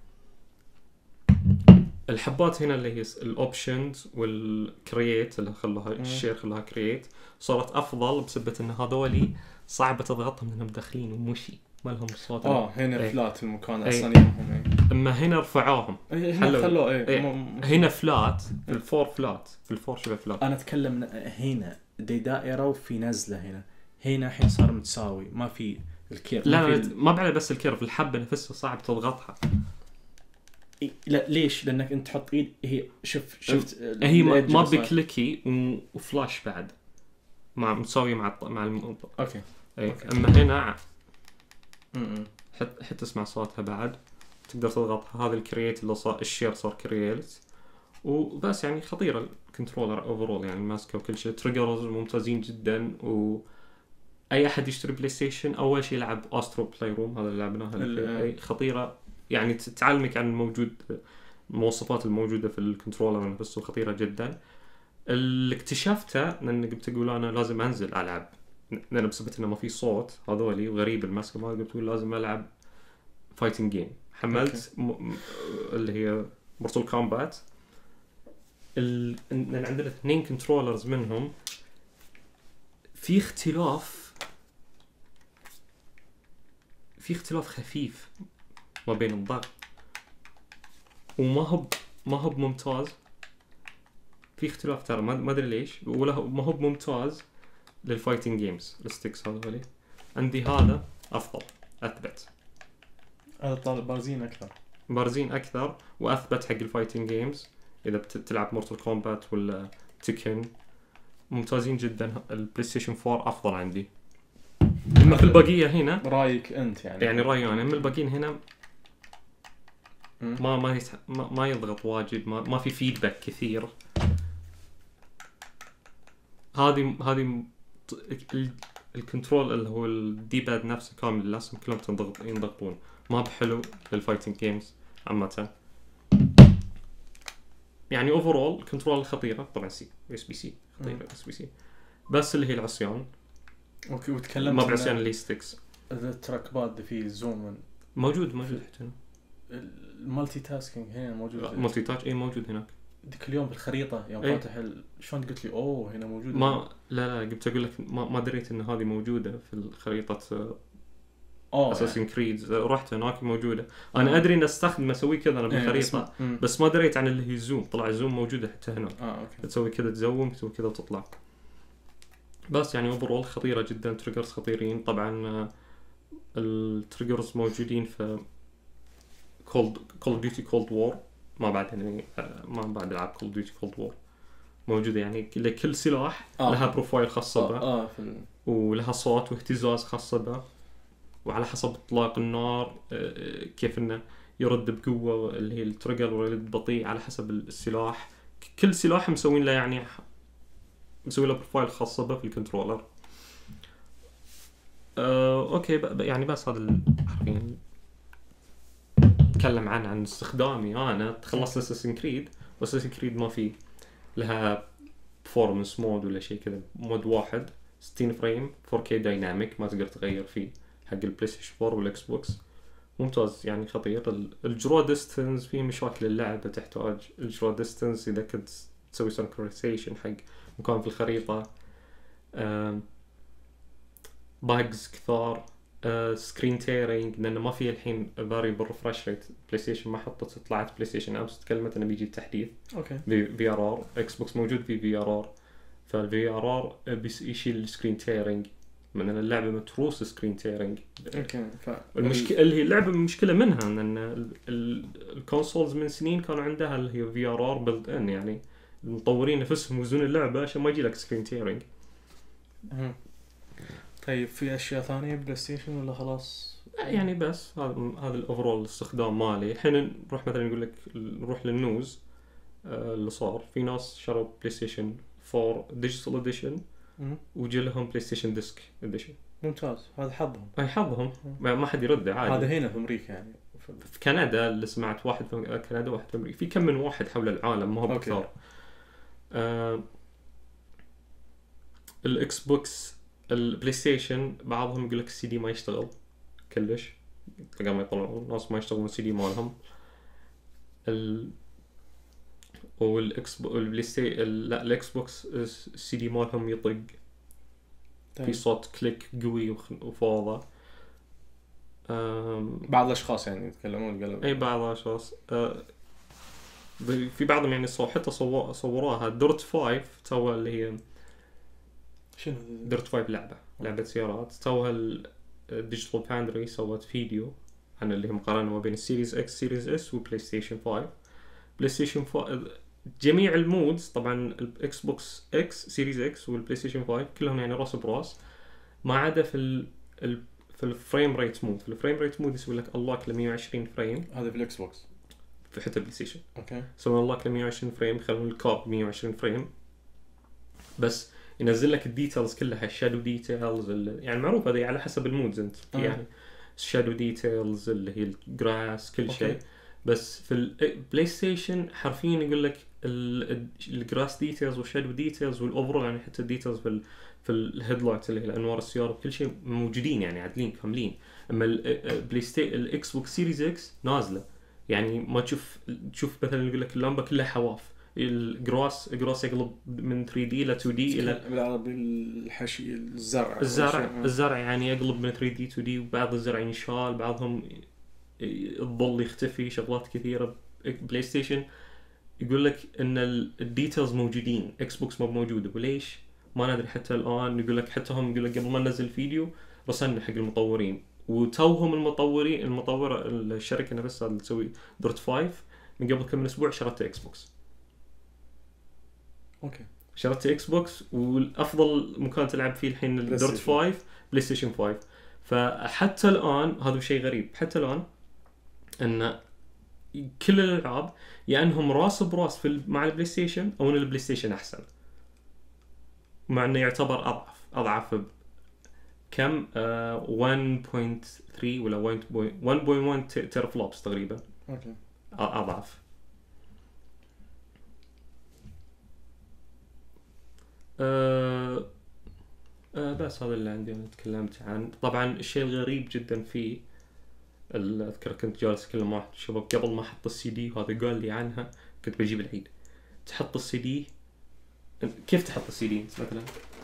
الحبات هنا اللي هي الاوبشنز والكرييت اللي خلوها الشير خلوها كرييت صارت افضل بسبب ان هذولي صعبه تضغطهم لانهم داخلين ومشي ما لهم صوت. اه هنا إيه. فلات المكان إيه. اصلا يمهم. ايه اما هنا رفعوهم. إيه، هنا حلو. خلوه ايه, إيه. م- م- هنا فلات في الفور فلات في الفور شبه فلات. انا اتكلم هنا دي دائره وفي نزله هنا هنا الحين صار متساوي ما في الكيرف. لا ما لا في ما بعد بس الكيرف الحبه نفسها صعب تضغطها. إيه، لا ليش؟ لانك انت تحط ايد هي شوف شفت هي ما, الإيدج ما بس- بكليكي و- وفلاش بعد مع متساويه مع الط- مع الم... اوكي. أي. أوكي. اما هنا م-م. حتى حتى تسمع صوتها بعد تقدر تضغطها. هذا الكرييت اللي صار الشير صار كرييت وبس. يعني خطيرة الكنترولر اوفرول يعني ماسكه وكل شيء. تريجرز ممتازين جدا. واي احد يشتري بلاي ستيشن اول شيء يلعب استرو بلاي روم هذا اللي لعبناها ال- اي خطيرة يعني تعلمك عن الموجود المواصفات الموجودة في الكنترولر نفسه خطيرة جدا. اللي اكتشفته ان قلت اقول انا لازم انزل العب لان بسبب انه ما في صوت هذولي وغريب الماسكه ما قلت اقول لازم العب فايتنج جيم. حملت م... م... اللي هي مورتال كومبات. ال... إن عندنا اثنين كنترولرز منهم في اختلاف في اختلاف خفيف ما بين الضغط وما هو ما هو ممتاز. في اختلاف ترى ما ما ادري ليش ولا هو- ما هو ممتاز للفايتنج جيمز. الستيكس هذولي عندي هذا افضل اثبت. هذا طالب بارزين اكثر. بارزين اكثر واثبت حق الفايتنج جيمز. اذا بتلعب مورتال كومبات ولا تكن ممتازين جدا. البلاي ستيشن فور افضل عندي. اما في البقيه هنا رايك انت يعني يعني رايي انا. اما الباقيين هنا مم. ما ما يتح... ما, ما يضغط واجد. ما, ما في فيدباك كثير. هذه هذه ال... الكنترول اللي هو الديباد نفسه كامل لازم كلهم تنضغط ينضغطون. ما بحلو للفايتنج جيمز عامه. يعني اوفرول كنترول خطيره. طبعا سي اس بي سي خطيره اس بي سي. بس اللي هي العصيان. اوكي وتكلمت ما بعصيان اللي ستيكس. التراك باد فيه الزوم موجود موجود حتى هنا. المالتي تاسكينج هنا موجود. مالتي تاتش اي موجود هناك. ذيك اليوم بالخريطه يوم إيه؟ فاتح ال... شلون قلت لي اوه هنا موجود. ما لا لا قلت اقول لك ما, ما دريت ان هذه موجوده في الخريطه اوه اساسن يعني. كريد. رحت هناك موجوده. انا ادري ان استخدم اسوي كذا انا بالخريطه. إيه بس, بس ما دريت عن اللي هي الزوم. طلع الزوم موجوده حتى هنا. اه اوكي. تسوي كذا تزوم تسوي كذا وتطلع. بس يعني اوفرول خطيره جدا. تريجرز خطيرين. طبعا التريجرز موجودين في كولد كول ديوتي كولد وور. ما بعد يعني ما بعد العاب كول ديوتي كولد وور موجوده. يعني لكل سلاح آه. لها بروفايل خاصه به. اه, آه في ال... ولها صوت واهتزاز خاصه به. وعلى حسب اطلاق النار كيف انه يرد بقوه اللي هي التريجر ويرد بطيء على حسب السلاح. كل سلاح مسوين له يعني مسوي له بروفايل خاصه به في الكنترولر. أه اوكي يعني بس هذا حرفيا اتكلم عن عن استخدامي. انا تخلصت اساسن كريد. واساسن كريد ما في لها performance مود ولا شيء كذا. مود واحد ستين فريم فور كي دايناميك ما تقدر تغير فيه حق البلاي ستيشن فور والاكس بوكس. ممتاز يعني خطير. الجرو ديستنس في مشاكل اللعبه تحتاج الجرو ديستنس اذا كنت تسوي سنكرونايزيشن حق مكان في الخريطه. باجز كثار. سكرين تيرينج لانه ما في الحين فاريبل ريفرش ريت. بلاي ستيشن ما حطت. طلعت بلاي ستيشن امس تكلمت انه بيجي التحديث. اوكي. في ار ار. اكس بوكس موجود في في ار ار. فالفي ار ار بيشيل السكرين تيرينج من ان اللعبه متروس سكرين تيرينج. اوكي. ف... المشكله اللي هي اللعبه مشكله منها ان الكونسولز من سنين كانوا عندها اللي هي في ار ار بيلد ان. يعني المطورين نفسهم يوزون اللعبه عشان ما يجي لك سكرين تيرينج. طيب في اشياء ثانيه بلاي ستيشن ولا خلاص؟ يعني بس هذا هذا الاوفرول الاستخدام مالي. الحين نروح مثلا نقول لك نروح للنوز. آه اللي صار في ناس شروا بلاي ستيشن فور ديجيتال اديشن وجي لهم بلاي ستيشن ديسك اديشن. ممتاز. هذا حظهم. اي حظهم. ما حد يرد عادي. هذا هنا في امريكا يعني. في كندا اللي سمعت واحد في كندا واحد في امريكا. في كم من واحد حول العالم ما هو بكثار. آه الاكس بوكس البلاي ستيشن بعضهم يقول لك السي دي ما يشتغل كلش. تلقى ما يطلعون ناس ما يشتغلون السي دي مالهم. ال والاكس البلاي ستيشن لا الاكس بوكس السي دي مالهم يطق. في صوت كليك قوي وفوضى. بعض الاشخاص يعني يتكلمون قالوا اي بعض الاشخاص. أه في بعضهم يعني صو حتى صور صوروها. دورت فايف توها اللي هي شنو دورت فايف لعبه لعبه سيارات. توها الديجيتال باندري سوت فيديو عن اللي هي مقارنه ما بين السيريز اكس سيريز اس وبلاي ستيشن فايف. بلاي ستيشن فايف جميع المودز طبعا الاكس بوكس اكس سيريز اكس والبلاي ستيشن فايف كلهم يعني راس براس ما عدا في ال, ال في الفريم ريت مود. في الفريم ريت مود يسوي لك انلوك ل مية وعشرين فريم. هذا في الاكس بوكس في حتى البلاي ستيشن. اوكي. يسوي انلوك ل مية وعشرين فريم. يخلون الكاب مية وعشرين فريم بس ينزل لك الديتيلز كلها. الشادو ديتيلز يعني معروف هذه على حسب المودز انت آه. يعني الشادو ديتيلز اللي هي الجراس كل شيء. بس في البلاي ستيشن حرفيا يقول لك الجراس ديتيلز والشادو ديتيلز والاوفرول يعني حتى الديتيلز في ال في الهيدلايت اللي هي الانوار السياره وكل شيء موجودين يعني عادلين كاملين. اما البلاي ستيشن الاكس بوكس سيريز اكس نازله يعني ما تشوف تشوف مثلا يقول لك اللمبه كلها حواف. الجراس جراس يقلب من ثري دي الى تو دي الى بالعربي الحشي الزرع الزرع الزرع يعني يقلب من ثري دي تو دي. وبعض الزرع ينشال بعضهم الظل يختفي. شغلات كثيره. بلاي ستيشن يقول لك ان الديتيلز موجودين. اكس بوكس ما موجوده. وليش ما ندري حتى الان. يقول لك حتى هم يقول لك قبل ما ننزل فيديو رسلنا حق المطورين وتوهم المطورين المطور الشركه نفسها اللي تسوي دورت خمسة من قبل كم من اسبوع شرت اكس بوكس. اوكي شرت اكس بوكس والافضل مكان تلعب فيه الحين الدورت خمسة بلاي ستيشن خمسة. فحتى الان هذا شيء غريب، حتى الان ان كل الالعاب يا انهم راس براس في مع البلاي ستيشن او ان البلاي ستيشن احسن، مع انه يعتبر اضعف اضعف ب- كم آه واحد فاصلة ثلاثة ولا واحد فاصلة واحد تير فلوبس تقريبا اوكي أ- اضعف. آه آه بس هذا اللي عندي. انا تكلمت عن طبعا الشيء الغريب جدا فيه ال- اذكر كنت جالس اتكلم مع واحد الشباب قبل ما احط السي دي وهذا قال لي عنها، كنت بجيب العيد تحط السي دي. كيف تحط السي دي مثلا؟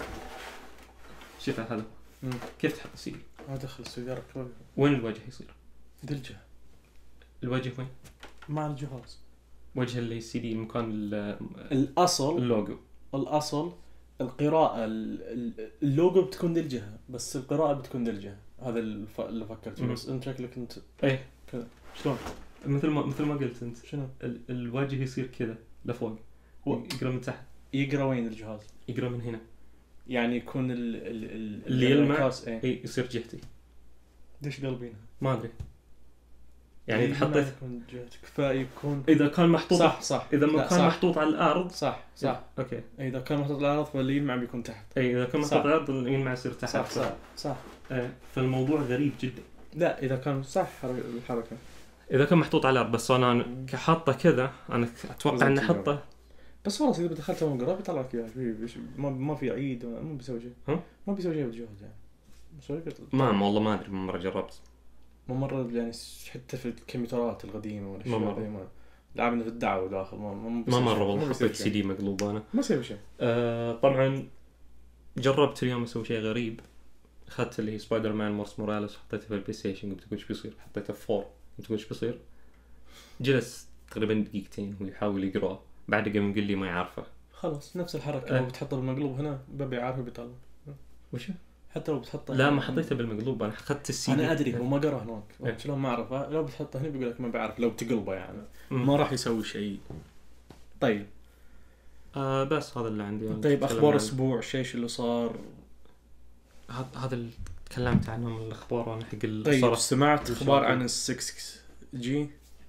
شوف هذا مم. كيف تحط السي دي؟ ادخل السيجاره كوي وين الوجه يصير؟ دلجه الوجه وين؟ مع الجهاز. وجه اللي السي دي المكان ال- الاصل اللوجو. الاصل القراءه ال- ال- اللوجو بتكون ذي الجهه، بس القراءه بتكون ذي الجهه. هذا الف... اللي فكرت فيه. مم. بس انت شكلك انت ايه كذا. شلون؟ مثل ما مثل ما قلت انت شنو؟ ال- الوجه يصير كذا لفوق، هو- يقرا من تحت، يقرا وين الجهاز؟ يقرا من هنا، يعني يكون ال ال ال اللي يلمع الانعكاس ايه. اي يصير جهتي. ليش قلبينها؟ ما ادري يعني اذا يجي ما حطيت يكون جهتك فيكون اذا كان محطوط صح صح. اذا لا، ما كان صح. محطوط على الارض صح صح. اوكي. اذا كان محطوط على الارض فاللي يلمع بيكون تحت. اي اذا كان صح. محطوط على الارض يلمع يصير تحت. صح صح صح. إيه، فالموضوع غريب جدا. لا اذا كان صح حركة- الحركه. اذا كان محطوط على الارض، بس انا كحطه كذا انا اتوقع ان احطه. بس خلاص اذا دخلت من قراب يطلع لك اياه. في- في- ما ما في عيد ولا- ما بيسوي شيء. ها؟ ما بيسوي شيء بالجهاز يعني. بس هيك يطلع. ما والله ما ادري، من مره جربت. ما مرة يعني حتى في الكمبيوترات القديمة ولا ما الأشياء مرة. القديمة لعبنا في الدعوة داخل ما ما ما بيصير مره شيء. والله ما بيصير حطيت شيء. سي دي مقلوب انا. ما يصير شيء. آه طبعا جربت اليوم اسوي شيء غريب. اخذت اللي هي سبايدر مان مورس موراليس حطيته في البلاي ستيشن، قلت ايش بيصير، حطيته في فور قلت ايش بيصير. جلس تقريبا دقيقتين هو يحاول يقراه، بعد قام يقول لي ما يعرفه. خلاص نفس الحركة أه. لو بتحطه بالمقلوب هنا ببي عارفه بيطلع. وش؟ حتى لو بتحطه لا هنا- ما حطيته بالمقلوب، انا اخذت السي دي. أنا أدري هو ما قرأ هناك. إيه. شلون ما أعرفه؟ لو بتحطه هنا بيقول لك ما بيعرف. لو بتقلبه يعني مم. ما راح يسوي شيء. طيب آه بس هذا اللي عندي. أنا طيب أتكلم أخبار عن- أسبوع شيء اللي صار. هذا هذا اللي تكلمت عنه من الاخبار انا حق ال- طيب صار- سمعت الشركة. أخبار عن السكس جي.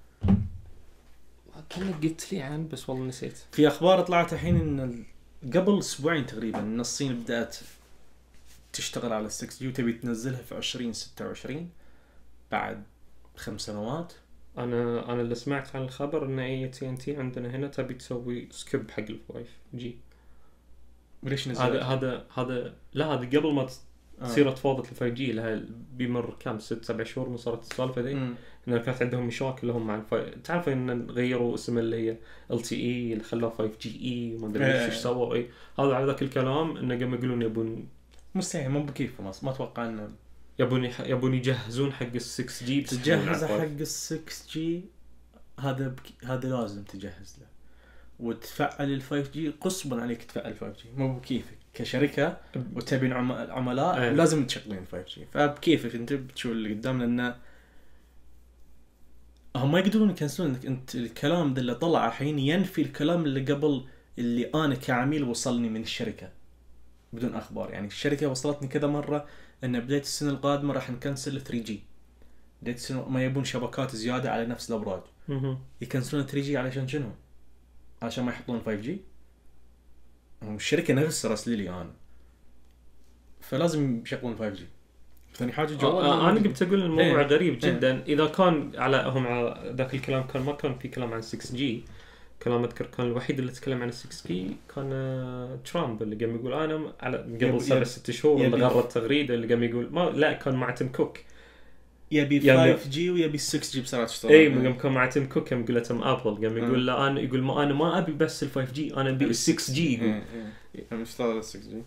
كانك قلت لي عن بس والله نسيت. في اخبار طلعت الحين ان ال- قبل اسبوعين تقريبا ان الصين بدات تشتغل على ستة جي وتبي تنزلها في عشرين ستة وعشرين بعد خمس سنوات. انا انا اللي سمعت عن الخبر ان اي تي ان تي عندنا هنا تبي تسوي سكيب حق الفايف جي. وليش هذا نزلت؟ هذا هذا لا هذا قبل ما آه. تصير تفاوضت الفايف جي لها بيمر كم ست سبع شهور من صارت السالفه ذي. مم. ان كانت عندهم مشاكل لهم مع الفايف. تعرف ان غيروا اسم اللي هي ال تي اي اللي خلوه فايف جي اي وما ادري إيه. ايش سووا. اي هذا على ذاك الكلام انه قاموا يقولون يبون مستحيل مو بكيف ما ما اتوقع انه يبون يح- يبون يجهزون حق ال ستة جي تجهز حق ال ستة جي. هذا بك... هذا لازم تجهز له وتفعل ال خمسة جي. قصبا عليك تفعل ال خمسة جي مو بكيفك كشركه وتبين عم... عملاء أيه. لازم تشغلين خمسة جي. فبكيفك انت بتشوف اللي قدام لان هم ما يقدرون يكنسلون انك انت الكلام ده اللي طلع الحين ينفي الكلام اللي قبل اللي انا كعميل وصلني من الشركه بدون اخبار. يعني الشركه وصلتني كذا مره ان بدايه السنه القادمه راح نكنسل ثري جي. بدايه السنه ما يبون شبكات زياده على نفس الابراج. مهم. يكنسلون ثري جي علشان شنو؟ عشان ما يحطون خمسة جي. هم الشركه نفسها راسلي لي انا فلازم يشغلون خمسة جي. ثاني حاجه جوال. آه انا قلت اقول الموضوع إيه. غريب إيه. جدا. اذا كان على هم على ذاك الكلام كان ما كان في كلام عن ستة جي. كلام اذكر كان الوحيد اللي تكلم عن ستة جي كان آه، ترامب اللي قام يقول انا على يبي- قبل سبع يبي- ست شهور اللي يبي- غرد تغريده اللي قام يقول ما لا كان مع تيم كوك. يبي يعني- خمسة جي ويبي ستة جي بسرعه تشتغل. اي قام كان مع تيم كوك قام يقول له تيم ابل قام آه. يقول لا انا يقول ما انا ما ابي بس ال خمسة جي انا ابي ال ستة جي يقول. يعني اشتغل ستة جي.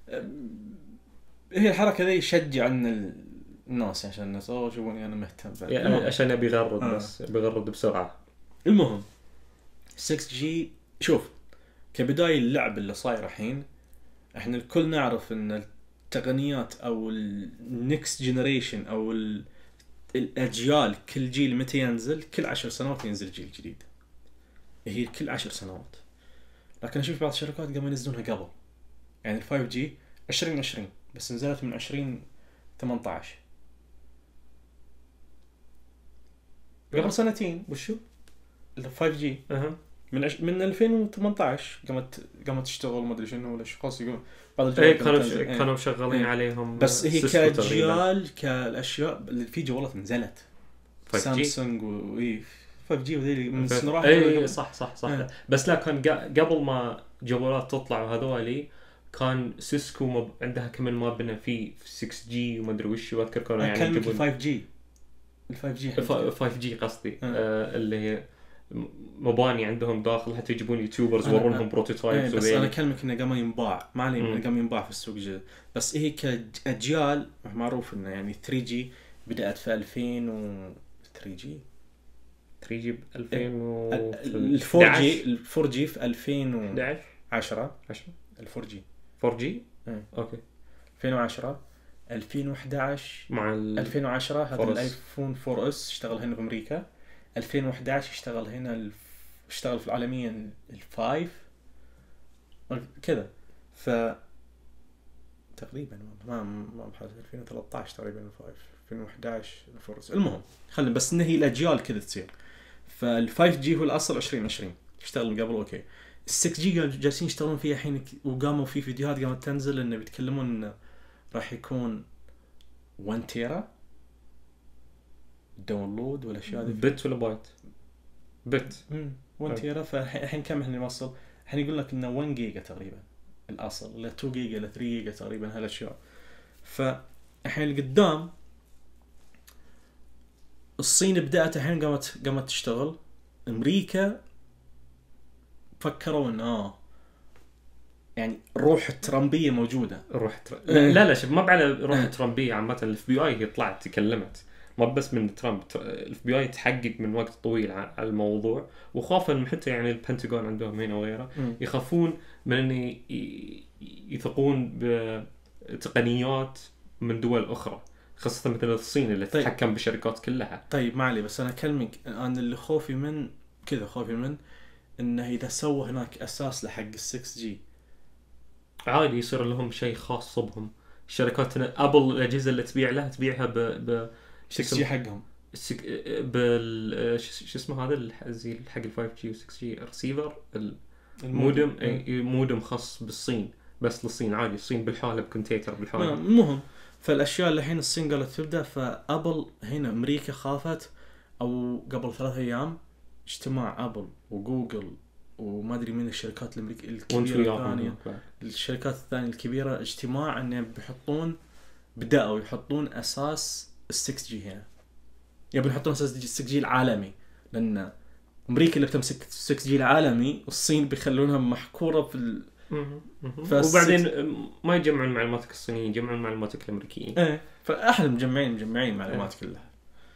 هي الحركه ذي يشجع ان الناس عشان الناس اوه شوفوني انا مهتم. يعني المهم. عشان ابي يغرد آه. بس بيغرد بسرعه. المهم ستة جي شوف كبداية اللعب اللي صاير الحين احنا الكل نعرف ان التقنيات او النكست جنريشن او ال- الاجيال، كل جيل متى ينزل؟ كل عشر سنوات ينزل جيل جديد، هي كل عشر سنوات. لكن اشوف بعض الشركات قاموا ينزلونها قبل، يعني ال فايف جي عشرين عشرين بس نزلت من عشرين ثمانية عشر قبل سنتين. وشو؟ ال فايف جي اها من عش... من ألفين وثمانية عشر قامت قامت تشتغل، ما ادري شنو ولا شو خاص يقول بعض اي الجوالات كانوا قامت تنزل. إيه. كانوا شغالين إيه. عليهم. بس هي سيسكو تقريباً. كاجيال كالاشياء اللي في جوالات نزلت فايف جي. سامسونج واي فايف جي وذي من سنه راحت. اي صح صح صح. إيه. بس لا كان قا- قبل ما جوالات تطلع وهذولي كان سيسكو مب... عندها كمان ما بنا في ستة جي وما ادري وش، واذكر كانوا يعني اكلمك يجيبون ال فايف جي ال فايف جي فايف جي قصدي. آه اللي هي مباني عندهم داخل حتى يجيبون يوتيوبرز أنا- يورونهم إيه بروتوتايبس. بس انا اكلمك انه قام ينباع، ما عليه مم. قام ينباع في السوق جديد. بس هي كاجيال معروف انه يعني ثري جي بدات في ألفين و ثري جي ثري جي ب ألفين و ال فور جي ال فور جي في ألفين وعشرة احد عشر عشرة ال فور جي فور جي. إيه. اوكي. ألفين وعشرة ألفين وأحد عشر مع ال... ألفين وعشرة هذا فور إس. الايفون فور اس اشتغل هنا في امريكا. ألفين وأحد عشر اشتغل هنا ال... اشتغل في العالمية الفايف كذا. ف تقريبا ما ما بحاجة ألفين وثلاثة عشر تقريبا الفايف، ألفين وأحد عشر الفور اس. المهم خلينا بس ان هي الاجيال كذا تصير. فالفايف جي هو الاصل عشرين عشرين اشتغل من قبل. اوكي السكس جي جالسين يشتغلون فيها الحين، وقاموا في فيديوهات قامت تنزل انه بيتكلمون انه راح يكون واحد تيرا داونلود ولا اشياء هذه. بت ولا بايت؟ بت. امم واحد تيرا. فالحين كم احنا نوصل؟ الحين يقول لك انه واحد جيجا تقريبا الاصل، ولا تو جيجا ولا ثري جيجا تقريبا هالاشياء. فالحين قدام الصين بدأت الحين قامت قامت تشتغل. امريكا فكروا انه اه يعني الروح الترامبيه موجوده. روح تر... إيه. لا لا شوف، ما على روح إيه. ترامبيه عامه. الاف بي اي هي طلعت تكلمت، ما بس من ترامب. الاف بي اي تحقق من وقت طويل على الموضوع، وخافوا ان حتى يعني البنتاغون عندهم هنا وغيره مم. يخافون من ان ي- ي- يثقون بتقنيات من دول اخرى، خاصه مثل الصين اللي طيب. تتحكم بالشركات كلها. طيب ما علي، بس انا اكلمك انا اللي خوفي من كذا، خوفي من انه اذا سوى هناك اساس لحق السكس جي عادي يصير لهم شيء خاص بهم. الشركات ابل الاجهزه اللي تبيع لها تبيعها ب ب سكس جي حقهم السك... بال ش- شو اسمه هذا الح- زي حق ال فايف جي و سكس جي رسيفر المودم. اي مودم خاص بالصين، بس للصين عادي. الصين بالحاله بكونتيتر بالحاله. المهم فالاشياء اللي الحين الصين قالت تبدا. فابل هنا امريكا خافت، او قبل ثلاث ايام اجتماع ابل وجوجل وما ادري مين الشركات الامريكيه الكبيره الثانيه، الشركات الثانيه الكبيره، اجتماع انهم بيحطون بداوا يحطون اساس السكس جي هنا. يبون يحطون اساس السكس جي العالمي، لان امريكا اللي بتمسك السكس جي العالمي، والصين بيخلونها محكوره في ال... فالسكس... وبعدين ما يجمعون معلوماتك الصينيين، يجمعون معلوماتك الامريكيين. ايه فاحنا مجمعين مجمعين معلومات إيه. كلها.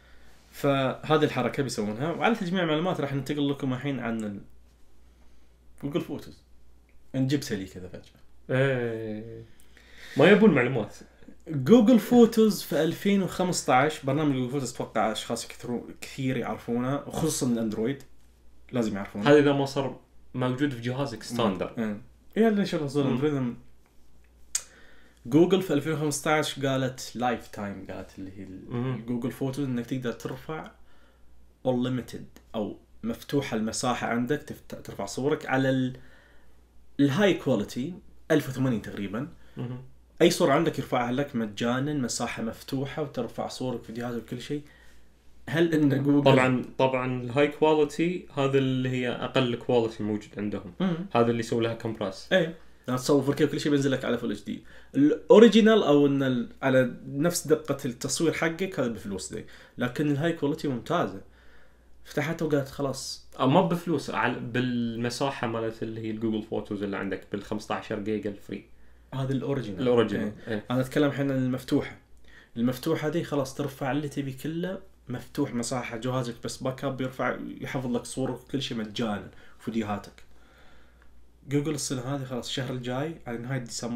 فهذه الحركه بيسوونها. وعلى تجميع معلومات راح ننتقل لكم الحين عن ال... جوجل فوتوز. نجيب سلي كذا فجاه. ايه ما يبون معلومات. جوجل فوتوز في ألفين وخمسة عشر، برنامج جوجل فوتوز اتوقع اشخاص كثير كثير يعرفونه، وخصوصا الاندرويد لازم يعرفونه. هذا اذا ما صار موجود في جهازك ستاندر. ايه ايه اللي شغل صار الاندرويد. جوجل في ألفين وخمسة عشر قالت لايف تايم، قالت اللي هي جوجل فوتوز انك تقدر ترفع unlimited او مفتوحه المساحه عندك، ترفع صورك على الهاي كواليتي ألف وثمانين تقريبا. مم. اي صوره عندك يرفعها لك مجانا، مساحه مفتوحه، وترفع صورك فيديوهات وكل شيء. هل ان جوجل طبعا طبعا الهاي كواليتي هذا اللي هي اقل كواليتي موجود عندهم. مم. هذا اللي يسوي لها كومبرس. ايه لما تصور فور كي وكل شيء بينزل لك على فول اتش دي. الاوريجينال او ان ال... على نفس دقه التصوير حقك هذا بفلوس دي، لكن الهاي كواليتي ممتازه. فتحتها وقالت خلاص أو ما بفلوس، على بالمساحه مالت اللي هي الجوجل فوتوز اللي عندك بال خمسة عشر جيجا الفري. هذا الاوريجينال الاوريجينال. إيه. إيه. انا اتكلم الحين عن المفتوحه. المفتوحه دي خلاص ترفع اللي تبي كله مفتوح، مساحه جهازك بس باك اب يرفع يحفظ لك صورك وكل شيء مجانا، فيديوهاتك. جوجل السنه هذه خلاص الشهر الجاي على نهايه ديسمبر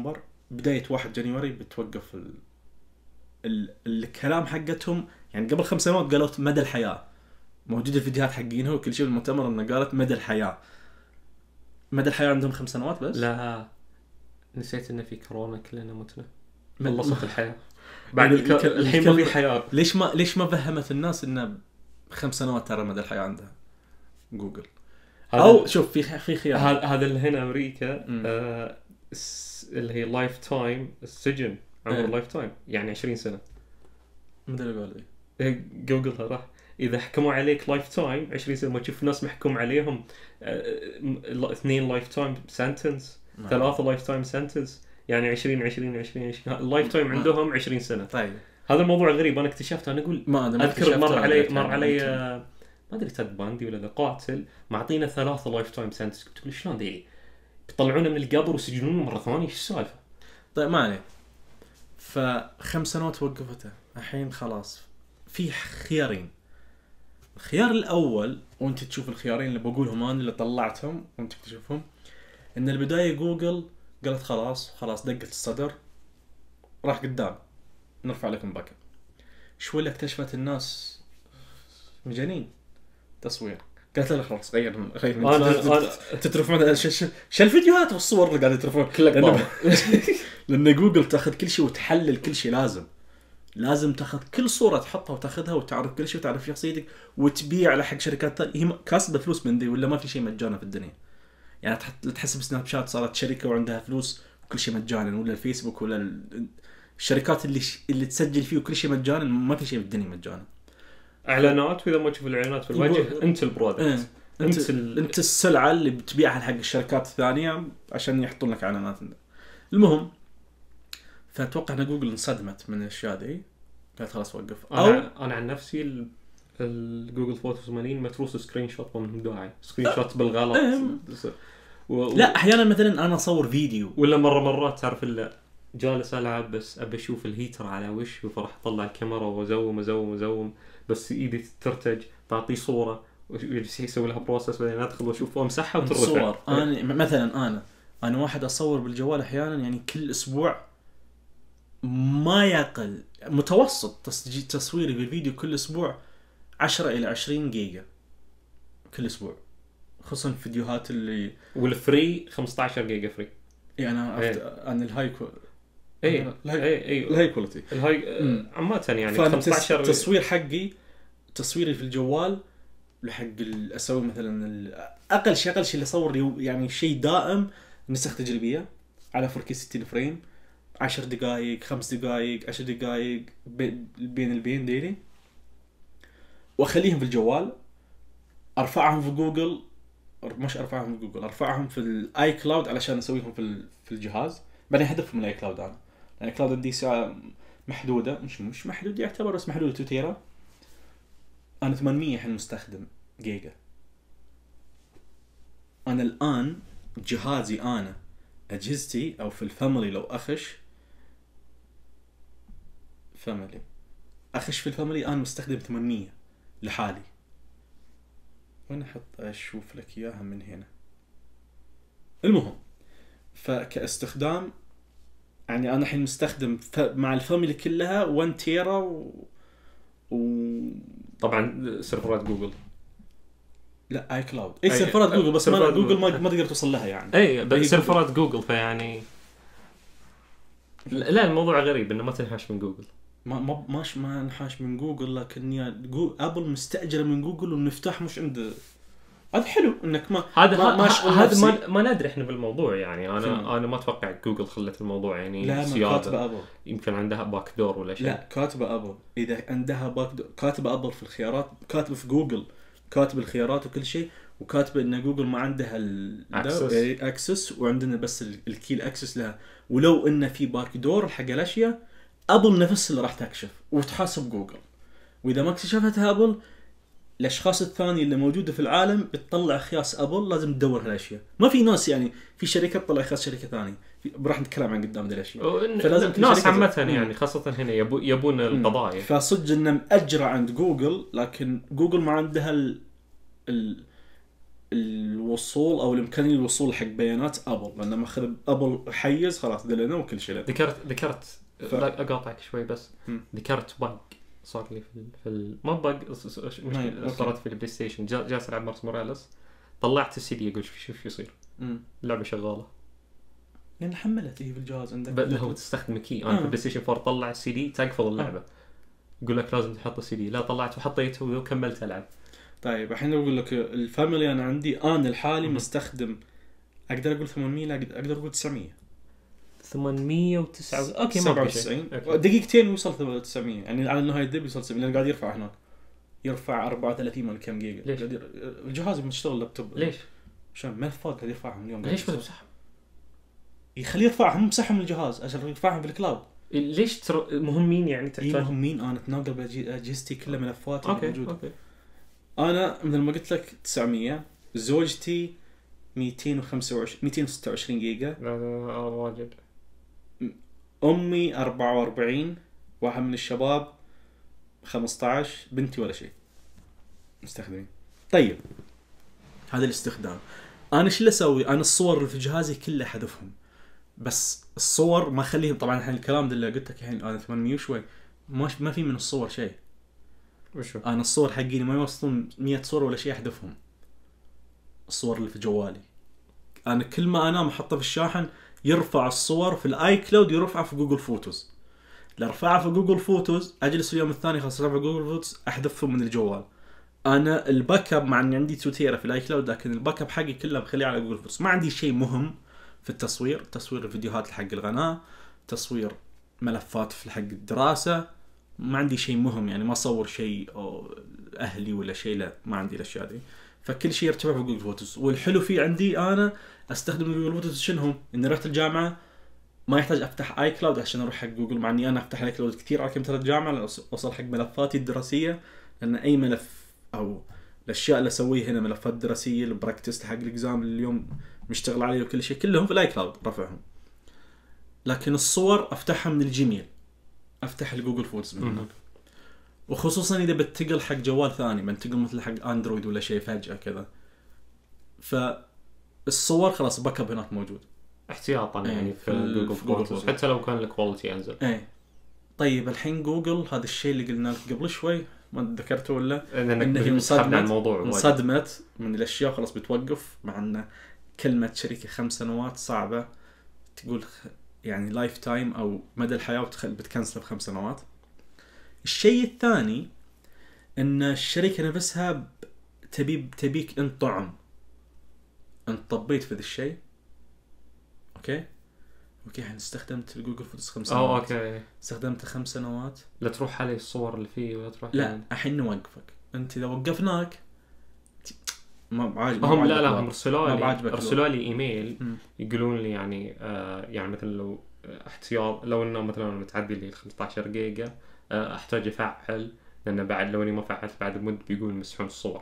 بدايه واحد جانيوري بتوقف ال... ال... الكلام حقتهم. يعني قبل خمس سنوات قالوا مدى الحياه، موجود الفيديوهات حقينها وكل شيء بالمؤتمر انه قالت مدى الحياه. مدى الحياه عندهم خمس سنوات بس. لا نسيت انه في كورونا كلنا متنا، مد- خلصت الحياه بعد يعني الك... الك- الحين ما في الكلمة- حياه. ليش ما ليش ما فهمت الناس انه خمس سنوات ترى مدى الحياه عندها جوجل؟ هذا او ال- شوف في في خيار. هذا هذا اللي هنا امريكا مم. آه س- اللي هي لايف تايم، السجن عمر إيه. لايف تايم يعني عشرين سنة. مدى اللي قال لي إيه، جوجلها راح اذا حكموا عليك لايف تايم عشرين سنة، ما تشوف ناس محكوم عليهم آه، م- اثنين لايف تايم سنتنس، ما- ثلاثة لايف تايم سنتنس، يعني عشرين عشرين عشرين عشرين اللايف تايم ما- عندهم عشرين سنة. طيب هذا الموضوع غريب انا اكتشفته. انا اقول ما أنا ما اذكر اكتشفت مر هذا علي كان مر علي يمكن. آه، ما ادري تد باندي ولا ذا قاتل معطينا ثلاثة لايف تايم سنتنس. قلت له شلون ذي بيطلعونا من القبر ويسجنونا مرة ثانية، ايش السالفة؟ طيب ما عليه. فخمس سنوات وقفته، الحين خلاص في خيارين. الخيار الاول وانت تشوف الخيارين اللي بقولهم انا اللي طلعتهم وانت تكتشفهم، ان البدايه جوجل قالت خلاص خلاص دقت الصدر، راح قدام نرفع لكم باكر. شوي اللي اكتشفت الناس مجانين تصوير، قالت لا خلاص غير غير انا انا تترفعون ش ش ش الفيديوهات والصور اللي قاعد يترفعون كلك لأن- بابا. لان جوجل تاخذ كل شيء وتحلل كل شيء. لازم لازم تاخذ كل صوره تحطها وتاخذها وتعرف كل شيء وتعرف شخصيتك وتبيع على حق شركات ثانيه. هي م- كاسبه فلوس من ذي ولا ما في شيء مجانا في الدنيا؟ يعني تحط تحسب سناب شات صارت شركه وعندها فلوس وكل شيء مجانا، ولا الفيسبوك ولا ال- الشركات اللي ش... اللي تسجل فيه وكل شيء مجانا. ما في شيء في الدنيا مجانا. اعلانات، واذا ما تشوف الاعلانات في الوجه يقول- انت البرودكت. إيه. انت انت ال... انت السلعه اللي بتبيعها لحق الشركات الثانيه عشان يحطون لك اعلانات. المهم فاتوقع ان جوجل انصدمت من الاشياء ذي، قالت خلاص وقف. او انا انا عن نفسي ال... الجوجل فوتوز مالين متروس سكرين شوت منهم داعي سكرين شوت بالغلط. إيه. و... لا احيانا مثلا انا اصور فيديو ولا مره مرات تعرف الا جالس العب بس ابي اشوف الهيتر على وش، فراح اطلع الكاميرا وازوم ازوم ازوم بس ايدي ترتج، بعطيه صوره ويجلس يسوي لها بروسس، بعدين ادخل واشوف وامسحها وترفع. صور. انا مثلا انا انا واحد اصور بالجوال احيانا يعني كل اسبوع ما يقل متوسط تسجيل تصويري بالفيديو كل اسبوع عشرة الى عشرين جيجا كل اسبوع، خصوصا الفيديوهات اللي والفري خمسة عشر جيجا فري. يعني انا إيه. أفت... عن الهاي كو... اي الهاي اي اي الهاي كواليتي. الهاي مم. عامه يعني فأنا خمسة عشر تس- تصوير حقي تصويري في الجوال لحق ال- اسوي مثلا ال- اقل شيء اقل شيء اللي اصور يو- يعني شيء دائم نسخ تجريبيه على فور كيه ستين فريم، عشر دقائق خمس دقائق عشر دقائق بين بين البين ديلي، واخليهم في الجوال، ارفعهم في جوجل، مش ارفعهم في جوجل ارفعهم في الاي كلاود علشان اسويهم في ال- في الجهاز، بعدين احذفهم من الاي كلاود. انا الاي كلاود عندي ساعه محدوده، مش مش محدود يعتبر بس محدوده اثنين تيرا. انا ثمانمية الحين مستخدم جيجا. انا الان جهازي انا اجهزتي او في الفاميلي لو اخش فاميلي اخش في الفاميلي انا مستخدم ثمانمية لحالي. وين احط اشوف لك اياها من هنا. المهم فكاستخدام يعني انا الحين مستخدم ف... مع الفاميلي كلها واحد تيرا و... و... طبعا سيرفرات جوجل. لا اي كلاود اي أي- سيرفرات جوجل بس ما سيرفرات جوجل ما جوجل. ما تقدر توصل لها يعني. اي هي بس جوجل. سيرفرات جوجل فيعني لا الموضوع غريب انه ما تنحاش من جوجل. ما ما ماش ما نحاش من جوجل، لكن يا جو... ابل مستاجره من جوجل والمفتاح مش عنده. هذا حلو انك ما هذا ما- ما ه- أشغل هذا نفسي. ما ما ندري احنا بالموضوع يعني انا فهم. انا ما اتوقع جوجل خلت الموضوع يعني لا ما سياده. كاتبه ابل. يمكن عندها باك دور ولا شيء. لا كاتبه ابل اذا عندها باك دو... كاتبه ابل في الخيارات، كاتبه في جوجل، كاتبه الخيارات وكل شيء، وكاتبه ان جوجل ما عندها Access. الاكسس وعندنا بس ال- الكيل اكسس لها. ولو ان في باك دور حق الاشياء ابل نفس اللي راح تكشف وتحاسب جوجل، واذا ما اكتشفتها ابل الاشخاص الثانيه اللي موجوده في العالم بتطلع خياس ابل، لازم تدور هالاشياء. ما في ناس يعني في شركه تطلع خياس شركه ثانيه، في- راح نتكلم عن قدام هذه الاشياء. وإن- فلازم كل ناس شركة- عامه مم. يعني خاصه هنا يبو يبون القضايا. فصدق انه مأجرة عند جوجل، لكن جوجل ما عندها ال... ال... الوصول او الامكانيه الوصول حق بيانات ابل، لان ما اخذ ابل حيز خلاص دلنا وكل شيء. ذكرت ذكرت ف- لا اقاطعك شوي بس. مم. ذكرت بق صار لي في ال... في ال... ما بق نعم، مشكله أوكي. صارت في البلاي ستيشن. جا- جالس العب مارس موراليس، طلعت السي دي اقول شوف شوف شو يصير. امم اللعبه شغاله لان حملت هي في الجهاز عندك. ب- هو تستخدم كي. انا آه. في البلاي ستيشن فور طلع السي دي تقفل اللعبه، يقول لك لازم تحط السي دي. لا طلعت وحطيته وكملت العب. طيب الحين اقول لك الفاميلي انا عندي انا الحالي مم. مستخدم اقدر اقول ثمانمية، لا اقدر اقول تسعمية. ثمانمية وتسعة اوكي ما سبعة في شيء. وتسعين أوكي. دقيقتين وصل تسعمية، يعني على النهايه الدب يوصل سبعمية لانه قاعد يرفع هناك، يرفع أربعة وثلاثين ولا كم جيجا. ليش؟ قاعد ير- الجهاز مشتغل لابتوب. ليش؟ عشان ملفات قاعد يرفعهم اليوم. ليش قاعد بتمسحهم؟ يخليه يرفعهم مسحهم من الجهاز عشان يرفعهم في الكلاود. ليش ترى مهمين يعني اي تحتاج؟ مهمين، انا اتناقل باجهزتي كلها ملفاتي اوكي موجوده. اوكي. انا مثل ما قلت لك تسعمية، زوجتي مئتين وخمسة وعشرين مئتين وستة وعشرين جيجا، لا لا آه، واجد. امي أربعة وأربعين، واحد من الشباب خمسة عشر، بنتي ولا شيء مستخدمين. طيب هذا الاستخدام. انا ايش اللي اسوي؟ انا الصور اللي في جهازي كلها حذفهم، بس الصور ما اخليهم. طبعا الحين الكلام ده اللي قلت لك الحين انا ثمانمية وشوي، ما ما في من الصور شيء. وشو؟ انا الصور حقيني ما يوصلون مية صورة ولا شيء احذفهم. الصور اللي في جوالي انا كل ما انام احطها في الشاحن، يرفع الصور في الاي كلاود، يرفعها في جوجل فوتوز. لارفعها في جوجل فوتوز اجلس اليوم الثاني خلاص ارفع في جوجل فوتوز احذفهم من الجوال. انا الباك اب مع اني عندي تو تيرا في الاي كلاود، لكن الباك اب حقي كله بخليه على جوجل فوتوز. ما عندي شيء مهم في التصوير، تصوير الفيديوهات حق القناه، تصوير ملفات في حق الدراسه. ما عندي شيء مهم، يعني ما اصور شيء أو اهلي ولا شيء، لا ما عندي الاشياء دي. فكل شيء يرتفع في جوجل فوتوز. والحلو فيه عندي انا استخدم جوجل فوتوز شنهم، اني رحت الجامعه ما يحتاج افتح اي كلاود عشان اروح حق جوجل، مع اني انا افتح اي كلاود كثير على كمبيوتر الجامعه لأن اوصل حق ملفاتي الدراسيه، لان اي ملف او الاشياء اللي اسويها هنا ملفات دراسيه البراكتس حق الاكزام اللي اليوم مشتغل عليه وكل شيء كلهم في الاي كلاود رفعهم. لكن الصور افتحها من الجيميل، افتح الجوجل فوتوز من هناك. وخصوصا اذا بتنتقل حق جوال ثاني، بنتقل مثل حق اندرويد ولا شيء فجاه كذا، فالصور خلاص باك اب هناك موجود احتياطا إيه، يعني في في ال- جوجل في جوجل فوتوز، فوتوز. حتى لو كان الكواليتي انزل. ايه. طيب الحين جوجل هذا الشيء اللي قلنا لك قبل شوي، ما ذكرته ولا؟ انك إنه هي انصدمت عن انصدمت الموضوع وايد. انصدمت من الاشياء خلاص بتوقف. مع ان كلمه شركه خمس سنوات صعبه تقول خ- يعني لايف تايم او مدى الحياه، وتخل بتكنسل بخمس سنوات. الشيء الثاني ان الشركه نفسها ب- تبي تبيك انت طعم، انت طبيت في ذا الشيء. اوكي اوكي الحين استخدمت الجوجل فوتوز خمس سنوات. اه اوكي. استخدمت خمس سنوات. لا تروح عليه الصور اللي فيه ولا تروح لا يعني. الحين نوقفك. انت اذا وقفناك ما بعاجبك. هم لا لا هم ارسلوا ما لي بعجبك ارسلوا لي ايميل مم. يقولون لي يعني آه يعني مثلا لو احتياط، لو انه مثلا متعدي لي خمسة عشر جيجا آه احتاج افعل، لان بعد لو اني ما فعلت بعد مد بيقول مسحون الصور.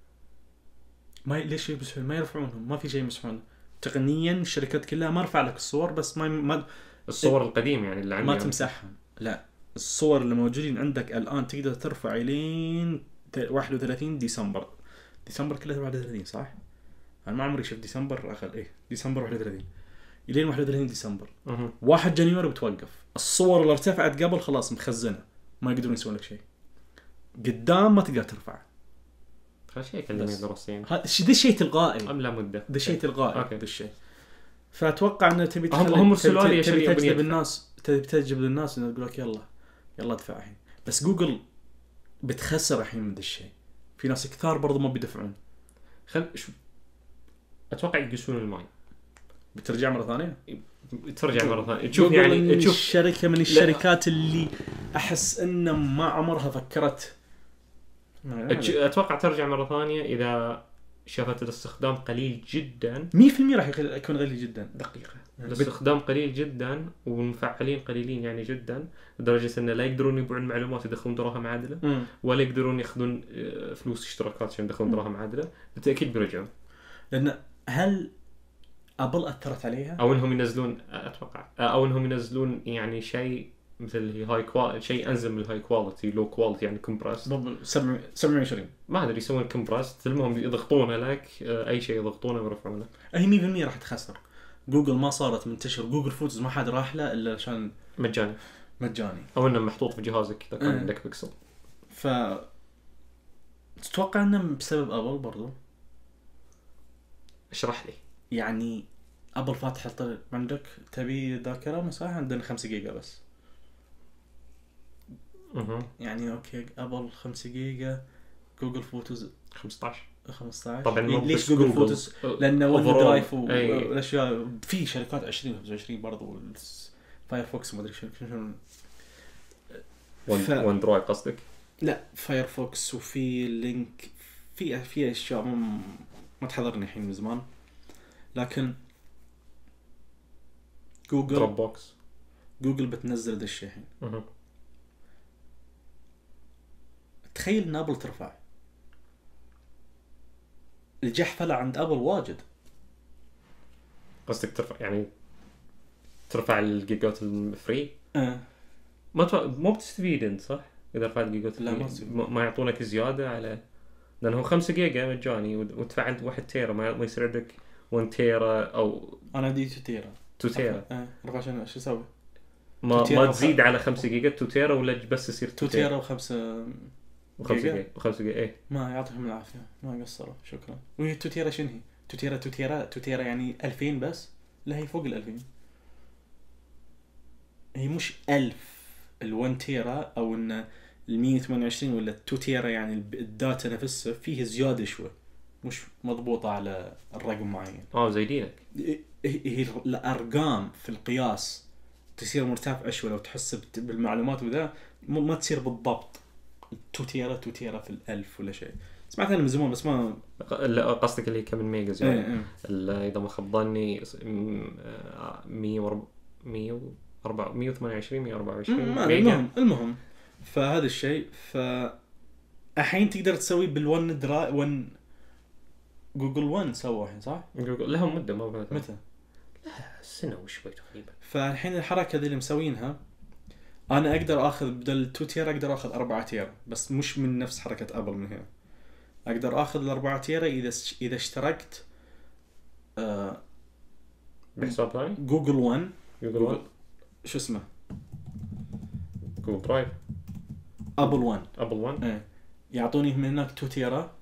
ما ي- ليش يمسحون؟ ما يرفعونهم، ما في شيء يمسحونه تقنيا. الشركات كلها ما رفع لك الصور، بس ما ما, الصور القديمه يعني اللي عندي ما يعني. تمسحهم. لا الصور اللي موجودين عندك الان تقدر ترفع لين ت- واحد وثلاثين ديسمبر. ديسمبر كله واحد وثلاثين صح؟ انا ما عمري شفت ديسمبر اخر ايه ديسمبر واحد وثلاثين الين واحد وثلاثين ديسمبر. مه. واحد جانيوري بتوقف. الصور اللي ارتفعت قبل خلاص مخزنه، ما يقدرون يسوون لك شيء. قدام ما تقدر ترفع. خلاص شيء كلمني بس. دراسيين هذا الشيء ذا شيء تلقائي. ام لا مده ذا شيء تلقائي. أوكي. ذا الشيء. فاتوقع ان تبي هم- تخلي هم تبي- ارسلوا لي تبي عشان يبون تجذب يدفع. الناس، تبي تجذب الناس انه يقول لك يلا يلا ادفع الحين. بس جوجل بتخسر الحين من ذا الشيء. في ناس كثار برضو ما بيدفعون. خل شو اتوقع يقيسون الماي. بترجع مره ثانيه. ترجع مره ثانيه تشوف جوجل يعني من تشوف الشركه من الشركات اللي احس انه ما عمرها فكرت. أتش- اتوقع ترجع مره ثانيه اذا شافت الاستخدام قليل جدا. مية بالمية راح يخل- يكون غالي جدا. دقيقه الاستخدام قليل جدا والمفعلين قليلين يعني جدا، لدرجه ان لا يقدرون يبيعون معلومات يدخلون دراهم عادله، مم. ولا يقدرون ياخذون آه، فلوس اشتراكات عشان يدخلون دراهم عادله. بالتاكيد بيرجعون، لان هل ابل اثرت عليها؟ او انهم ينزلون اتوقع او انهم ينزلون يعني شيء مثل اللي هاي كواليتي، شيء انزل من الهاي كواليتي لو كواليتي يعني كومبرس. سبعمية وعشرين ما ادري يسوون كومبرس، المهم يضغطونه لك آه، اي شيء يضغطونه ويرفعونه. هي مية بالمية راح تخسر. جوجل ما صارت منتشر، جوجل فوتوز ما حد راح له الا عشان مجاني مجاني او انه محطوط في جهازك اذا كان أه. عندك بيكسل. ف تتوقع انه بسبب ابل برضو؟ اشرح لي. يعني ابل فاتح الطريق، عندك تبي ذاكره مساحه عندنا خمسة جيجا بس. اها يعني اوكي ابل خمسة جيجا، جوجل فوتوز خمسة عشر. خمسة عشر. طبعا مو ليش بس جوجل جوجل. فوتوز؟ لانه ون Overall. درايف أي. والاشياء في شركات عشرين خمسة وعشرين برضو، فايرفوكس ما ادري شنو شنو ون ف- ون درايف قصدك؟ لا فايرفوكس وفي لينك، في في اشياء ما ما تحضرني الحين من زمان. لكن جوجل دروب بوكس. جوجل بتنزل ذا الشيء الحين. اها. تخيل ان ابل ترفع الجحفله عند ابل واجد. قصدك ترفع يعني ترفع الجيجات الفري؟ أه. ما تو... مو بتستفيد انت صح؟ اذا رفعت جيجات لا، الفري ما تستفيد. ما ما يعطونك زياده على، لانه هو خمسة جيجا مجاني ودفعت واحد تيرا ما ما يصير عندك واحد تيرا او انا دي تو تيرا. اثنين تيرا. أه. رفع شنو شو اسوي؟ ما تو تيرا ما وخ- تزيد على خمسة جيجا اثنين تيرا ولا بس يصير تو اثنين تيرا وخمسة و5 جيجا؟ جيجا و5 جيجا ايه. ما يعطيهم العافيه، ما قصروا، شكرا. وهي تو تيرا شنو هي؟ تو تيرا تو تيرا تو تيرا يعني ألفين بس؟ لا هي فوق ال ألفين. هي مش ألف ال1 تيرا او ان ال مية وثمانية وعشرين ولا تو تيرا، يعني الب- الداتا نفسها فيه زياده شوي، مش مضبوطه على الرقم معين. اه زي دينك. هي الارقام في القياس تصير مرتفعه شوي لو تحسب بالمعلومات وذا، م- ما تصير بالضبط تو تيرا تو تيرا في الألف ولا شيء. سمعت انا من زمان بس ما لا قصدك اللي هي كم ميجا زي ايه ايه. ال- اذا ما خاب ظني مية مية مية وثمانية وعشرين مية وأربعة وعشرين ما- ميجا. المهم المهم فهذا الشيء. ف الحين تقدر تسوي بالون درا ون جوجل ون سووا الحين صح؟ جوجل لهم مده ما بعد متى؟ سنه وشوي تقريبا. فالحين الحركه ذي اللي مسوينها، انا اقدر اخذ بدل تو تيرا اقدر اخذ أربعة تيرا، بس مش من نفس حركه ابل من هنا. اقدر اخذ الأربعة تيرا اذا اذا اشتركت آه بحساب ثاني جوجل ون جوجل جوجل- ون شو اسمه جوجل درايف ابل ون. ابل ون. ايه يعطوني من هناك تو تيرا،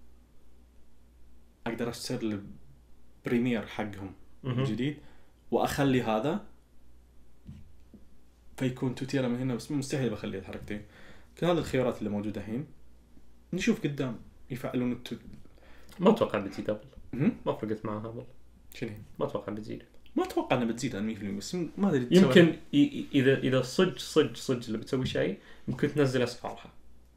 اقدر اشتري البريمير حقهم مهم. الجديد واخلي هذا، فيكون تو تيرا من هنا، بس مستحيل بخلي الحركتين. كل هذه الخيارات اللي موجوده الحين، نشوف قدام يفعلون التو... ما اتوقع بتزيد ابل، مهم. ما فرقت معها ابل، شنو هي؟ ما اتوقع بتزيد. ما اتوقع انها بتزيد عن مية بالمية، بس ما ادري تسوي- يمكن ي- ي- اذا اذا صج صج صج اللي بتسوي شيء ممكن تنزل اسعارها.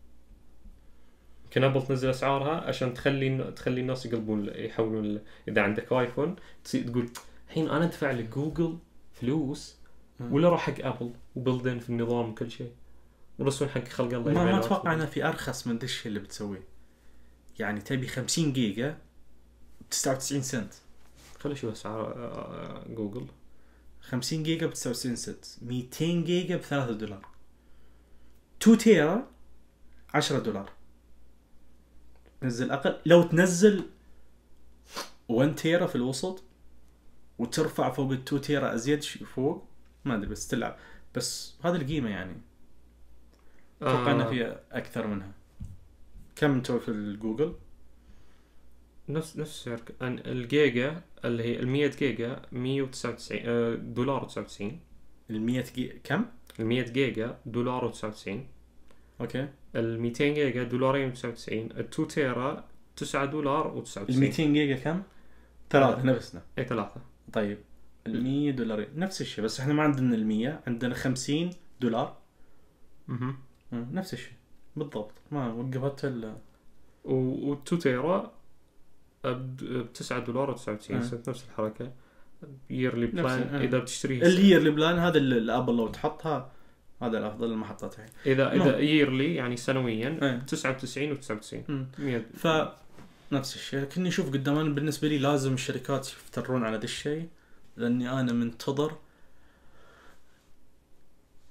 يمكن ابل تنزل اسعارها عشان تخلي تخلي الناس يقلبون يحولون ال- اذا عندك ايفون تصير تقول الحين انا ادفع لجوجل فلوس مم. ولا اروح حق ابل وبلدن في النظام وكل شيء ورسون حق خلق الله. ما, ما إيميلات. اتوقع انها في ارخص من دش اللي بتسويه. يعني تبي خمسين جيجا تسعة وتسعين سنت، خلي شوف اسعار آه، جوجل. خمسين جيجا ب تسعة وتسعين سنت، مئتين جيجا ب ثلاثة دولار، تو تيرا عشرة دولار. نزل اقل، لو تنزل واحد تيرا في الوسط وترفع فوق التو تيرا ازيد شي فوق، ما ادري بس تلعب، بس هذه القيمه يعني. اتوقع انه آه، فيها اكثر منها. كم انتو في الجوجل؟ نفس نفس سعر ك- أن- الجيجا اللي هي ال مية جيجا مية وتسعة وتسعين آه، دولار وتسعة وتسعين. ال مية جيجا كم؟ ال مية جيجا دولار وتسعة وتسعين. اوكي. ال مئتين جيجا دولارين وتسعة وتسعين. ال اثنين تيرا تسعة دولار وتسعة ال وتسعين. مئتين جيجا كم؟ ثلاثة نفسنا. اي ثلاثة. طيب ال مية دولارين نفس الشيء، بس احنا ما عندنا ال مية، عندنا خمسين دولار. اها. مم، نفس الشيء بالضبط، ما وقفت ال و اثنين تيرا ب تسعة دولار وتسعة وتسعين آه. سنت نفس الحركة. ييرلي نفس- بلان آه. اذا بتشتريه اللي هي البلان هذا اللي الابل لو تحطها هذا الافضل المحطات الحين. اذا نعم. اذا ييرلي يعني سنويا آه. تسعة وتسعين وتسعة وتسعين. مم. مية. ف نفس الشيء، لكن نشوف قدام. أنا بالنسبة لي لازم الشركات يفترون على ذا الشيء، لأني أنا منتظر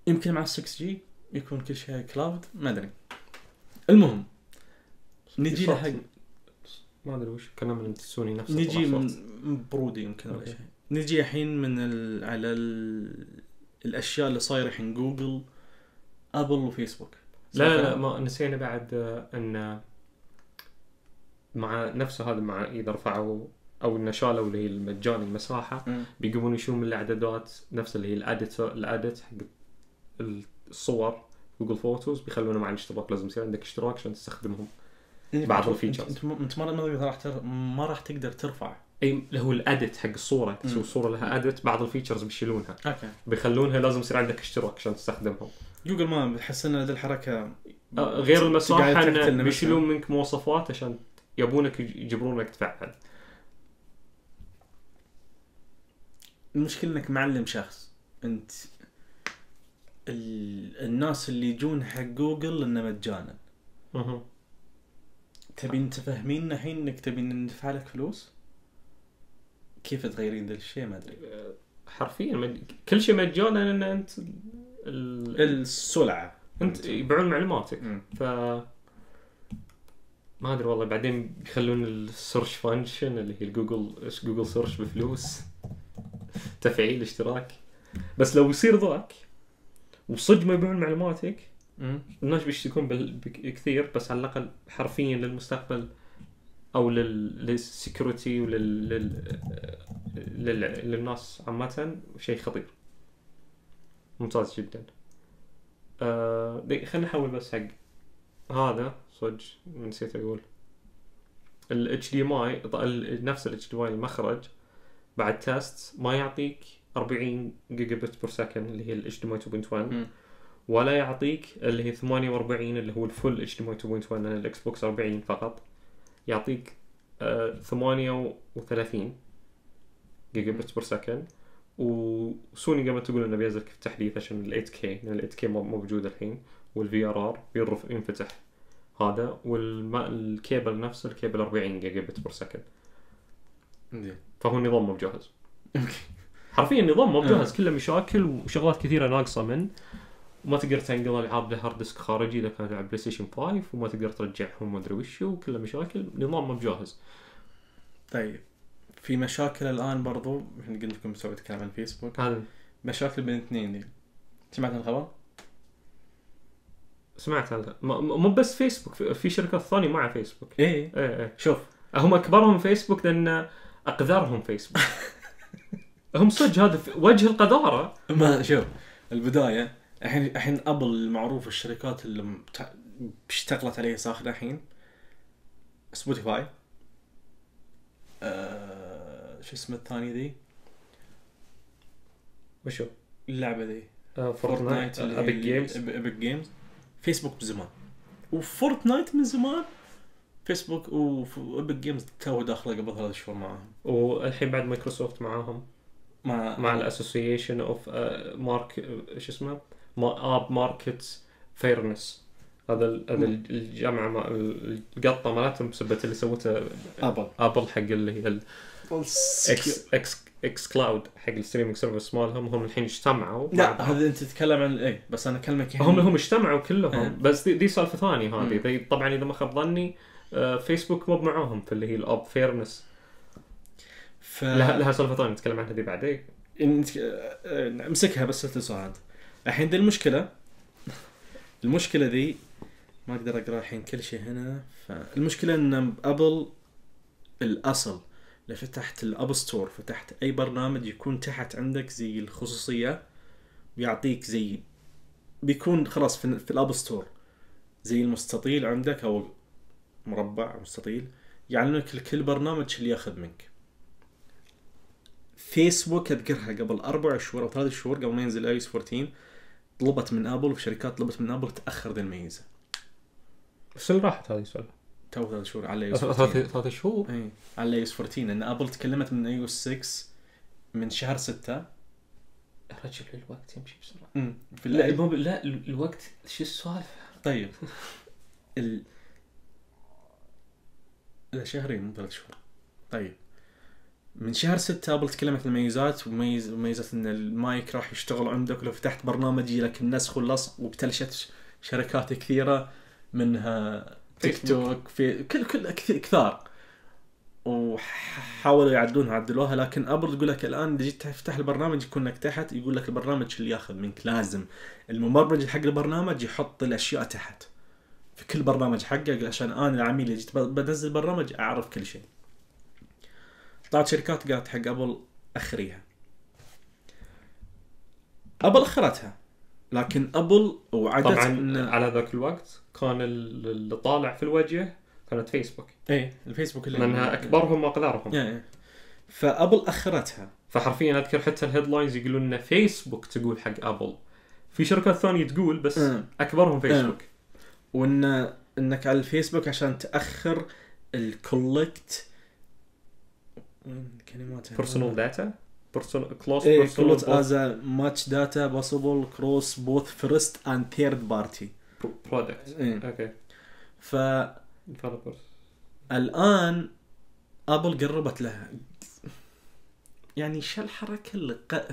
يمكن مع ستة جي يكون كل شيء كلاود، ما ادري. المهم نجي صوت- لحق ما ادري وش كلام من سوني نفسه. نجي طلع من صوت. من برودي يمكن ولا أوكي. شيء. نجي الحين من ال... على ال... الاشياء اللي صايره الحين جوجل ابل وفيسبوك. لا لا لا ما نسينا بعد آه، ان مع نفسه هذا، مع اذا رفعوا او انه شالوا اللي هي المجاني المساحه، مم. بيقومون يشوفون من الاعدادات نفس اللي هي الاديت الاديت حق الصور جوجل فوتوز، بيخلونه مع الاشتراك. لازم يصير عندك اشتراك عشان تستخدمهم بعض أنت- الفيتشرز. انت انت ما ما راح تر... ما راح تقدر ترفع. اي اللي هو الاديت حق الصوره، تسوي مم. صوره لها اديت، بعض الفيتشرز بيشيلونها، اوكي. بيخلونها لازم يصير عندك اشتراك عشان تستخدمهم. جوجل ما بحس ان هذه الحركه آه، غير المساحه قاعد تقتل انه نفسها. بيشيلون منك مواصفات عشان يبونك يج- يجبرونك تفعل. المشكلة انك معلم شخص انت ال... الناس اللي يجون حق جوجل انه مجانا، اها تبين تفهمين الحين انك تبين ندفع لك فلوس؟ كيف تغيرين ذا الشيء؟ ما ادري. حرفيا مج... كل شيء مجانا ان انت ال... السلعة انت يبيعون معلوماتك. مم. ف ما ادري والله. بعدين بيخلون السيرش فانكشن اللي هي الجوجل جوجل سيرش بفلوس تفعيل اشتراك. بس لو يصير ذاك وصدق ما يبيعون معلوماتك، مم. الناس بيشتكون بال- بكثير. بس على الاقل حرفيا للمستقبل او لل للسكيورتي ولل لل... لل... للناس عامه شيء خطير ممتاز جدا. آه... دقيقة، خلينا نحول بس حق هذا صدق نسيت اقول ال إتش دي إم آي. ال- نفس ال إتش دي إم آي المخرج بعد تيست ما يعطيك أربعين جيجا بت بير سكند اللي هي ال إتش دي إم آي تو بوينت ون، مم. ولا يعطيك اللي هي ثمانية وأربعين اللي هو الفول إتش دي إم آي تو بوينت ون. الاكس بوكس أربعين فقط يعطيك آه ثمانية وثلاثين جيجا بت بير سكند. وسوني قامت تقول انه بينزل تحديث عشان ال إيت كيه، لان ال إيت كيه مو موجود الحين، والفي ار ار بيرف ينفتح هذا، والكيبل نفسه الكيبل أربعين جيجا بت بير سكند. زين. فهو النظام مو بجاهز. اوكي. حرفيا النظام مو بجاهز، آه. كله مشاكل وشغلات كثيره ناقصه من، وما تقدر تنقل العاب لهارد ديسك خارجي اذا كانت على بلاي ستيشن خمسة، وما تقدر ترجعهم ما ادري وشو، كله مشاكل. نظام مو بجاهز. طيب في مشاكل الان برضو، احنا قلنا لكم مسوي كلام عن فيسبوك، هذا مشاكل بين الاثنين دي. سمعت الخبر؟ سمعت هذا. م- م- مو بس فيسبوك، في- في شركات ثانيه مع فيسبوك. ايه ايه ايه شوف هم اكبرهم فيسبوك لان اقذرهم فيسبوك. هم صدق هذا في- وجه القذاره. ما شوف البداية الحين الحين ابل المعروف الشركات اللي مت- اشتغلت عليه ساخنة الحين سبوتيفاي، آه شو اسمه الثاني ذي وشو اللعبة ذي آه فورتنايت اللي هي ابيك جيمز. ابيك جيمز. فيسبوك بزمان وفورتنايت من زمان. فيسبوك وابيك جيمز تو داخله قبل ثلاث شهور معاهم والحين بعد مايكروسوفت معاهم مع مع الاسوسيشن اوف مارك ايش اسمه اب ماركت فيرنس. هذا ال- هذا ال- الجامعه مع القطه مالتهم بسبه اللي سوته ابل ابل حق اللي هي اكس اكس اكس كلاود حق الستريمينج سيرفيس مالهم. هم الحين اجتمعوا مع لا بعض. هذا انت تتكلم عن ايه، بس انا اكلمك هم هم اجتمعوا كلهم. أه. بس دي, دي سالفه ثانيه هذه. مم. دي طبعا اذا ما خاب ظني آه، فيسبوك مو معاهم في اللي هي الاب فيرنس. ف لها, لها سالفه ثانيه نتكلم عنها دي بعدين. انت آه، امسكها بس اتصالات. الحين دي المشكله المشكله ذي ما اقدر اقرا الحين كل شيء هنا. فالمشكله ان ابل الاصل لو فتحت الاب ستور، فتحت اي برنامج يكون تحت عندك زي الخصوصيه، بيعطيك زي بيكون خلاص في, في الاب ستور زي المستطيل عندك او مربع مستطيل، يعلمك كل برنامج اللي ياخذ منك. فيسبوك اذكرها قبل اربع شهور او ثلاث شهور قبل ما ينزل اي اس أربعتاشر طلبت من ابل، وفي شركات طلبت من ابل تاخر ذي الميزه. بس اللي راحت هذه السالفه تو ثلاث شهور على اي اس أربعتاشر. ثلاث شهور. اي على اي اس أربعتاشر، لان ابل تكلمت من اي اس ستة من شهر ستة. رجل الوقت يمشي بسرعه. امم في لا الليل. مو- لا الوقت شو السالفه؟ طيب ال لا شهرين مو ثلاث شهور. طيب من شهر ستة ابل تكلمت عن المميزات، وميز مميزات ان المايك راح يشتغل عندك، ولو فتحت برنامج يجي لك النسخ واللصق، وبتلشت شركات كثيره منها تيك توك في كل كل كثار، وحاولوا يعدلونها عدلوها. لكن ابل تقول لك الان اذا جيت تفتح البرنامج يكون لك تحت يقول لك البرنامج اللي ياخذ منك، لازم المبرمج حق البرنامج يحط الاشياء تحت في كل برنامج حقه، عشان انا العميل اللي جيت بنزل برنامج اعرف كل شيء. طلعت شركات قالت حق ابل اخريها، ابل اخرتها، لكن ابل وعدت طبعا إن... على ذاك الوقت كان اللي طالع في الوجه كانت فيسبوك، ايه الفيسبوك اللي لانها اكبرهم واقدرهم. ايه. فابل اخرتها. فحرفيا اذكر حتى الهيدلاينز يقولون ان فيسبوك تقول حق ابل، في شركات ثانيه تقول بس اه. اكبرهم فيسبوك. اه. وان انك على الفيسبوك عشان تاخر الكولكت كلماتها بيرسونال داتا بيرسونال كلوز ايه بيرسونال كلوز از ماتش داتا بوسيبل كروس بوث فيرست اند ثيرد بارتي برودكت. ايه. اوكي. ف ديفلوبرز الان ابل قربت لها، يعني شو الحركه اللي ق...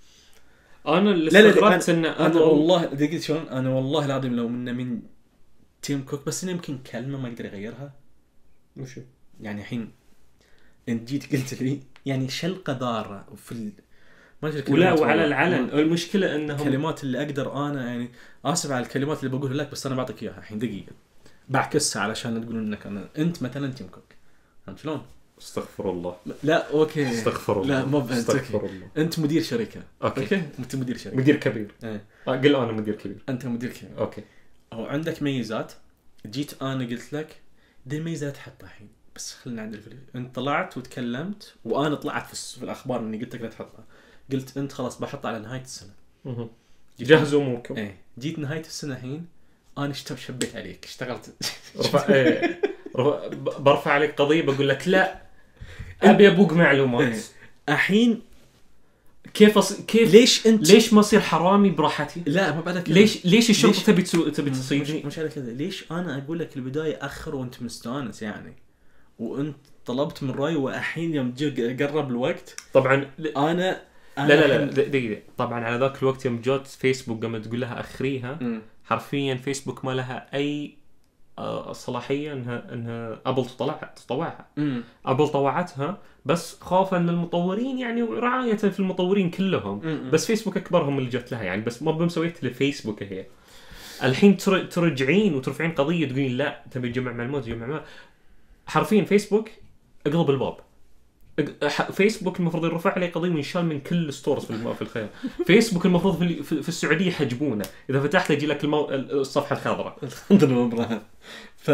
انا اللي لا لا استغربت ان انا ابل والله دقيقه شلون، انا والله العظيم لو منه من تيم كوك بس انه يمكن كلمه ما يقدر يغيرها. وشو يعني الحين انت جيت قلت لي يعني شو القذاره وفي ال... ما ادري ولا الكلمات وعلى والله. العلن المشكله انهم الكلمات اللي اقدر انا يعني اسف على الكلمات اللي بقولها لك، بس انا بعطيك اياها الحين دقيقه بعكسها علشان تقولون انك انا انت مثلا تيم كوك، فهمت شلون؟ استغفر الله. لا اوكي استغفر الله. لا مو انت استغفر الله. انت مدير شركه. اوكي, اوكي. انت مدير شركه مدير كبير. ايه. آه، قل انا مدير كبير. انت مدير كبير. اوكي. او عندك ميزات، جيت انا قلت لك دي الميزات حطها الحين، بس خلينا عند الفيديو. انت طلعت وتكلمت وانا طلعت في, الس... في الاخبار اني قلت لك لا تحطها، قلت انت خلاص بحطها على نهايه السنه. اها جهزوا اموركم. ايه. جيت نهايه السنه الحين انا اشتب شبيت عليك اشتغلت رفع... ايه. رفع... برفع عليك قضيه بقول لك لا ابي ابوق معلومات. ايه. الحين كيف أص... كيف ليش انت ليش ما اصير حرامي براحتي؟ لا ما بعد كذا. ليش ليش الشرطه ليش... تبي تسو... تبي مش تصيدني؟ مش على كذا، ليش انا اقول لك البدايه اخر وانت مستانس يعني، وانت طلبت من راي والحين يوم جي قرب الوقت طبعا انا, أنا لا لا لا الحين- دقيقه. طبعا على ذاك الوقت يوم جات فيسبوك قامت تقول لها اخريها، مم. حرفيا فيسبوك ما لها اي آه، صلاحيه انها انها ابل تطلعها تطوعها. مم. ابل طوعتها بس خوفا للمطورين يعني ورعايه في المطورين كلهم. مم. بس فيسبوك اكبرهم اللي جت لها يعني، بس ما بمسويت لفيسبوك هي. الحين تر- ترجعين وترفعين قضيه تقولين لا تبي تجمع معلومات تجمع معلومات. حرفيا فيسبوك اقلب الباب. أق- ح- فيسبوك المفروض يرفع عليه قضيه وينشال من كل ستورز في الم- في الخير. فيسبوك المفروض في, في, في السعوديه يحجبونه، اذا فتحت يجي لك المو... الصفحه الخضراء. الحمد لله. ف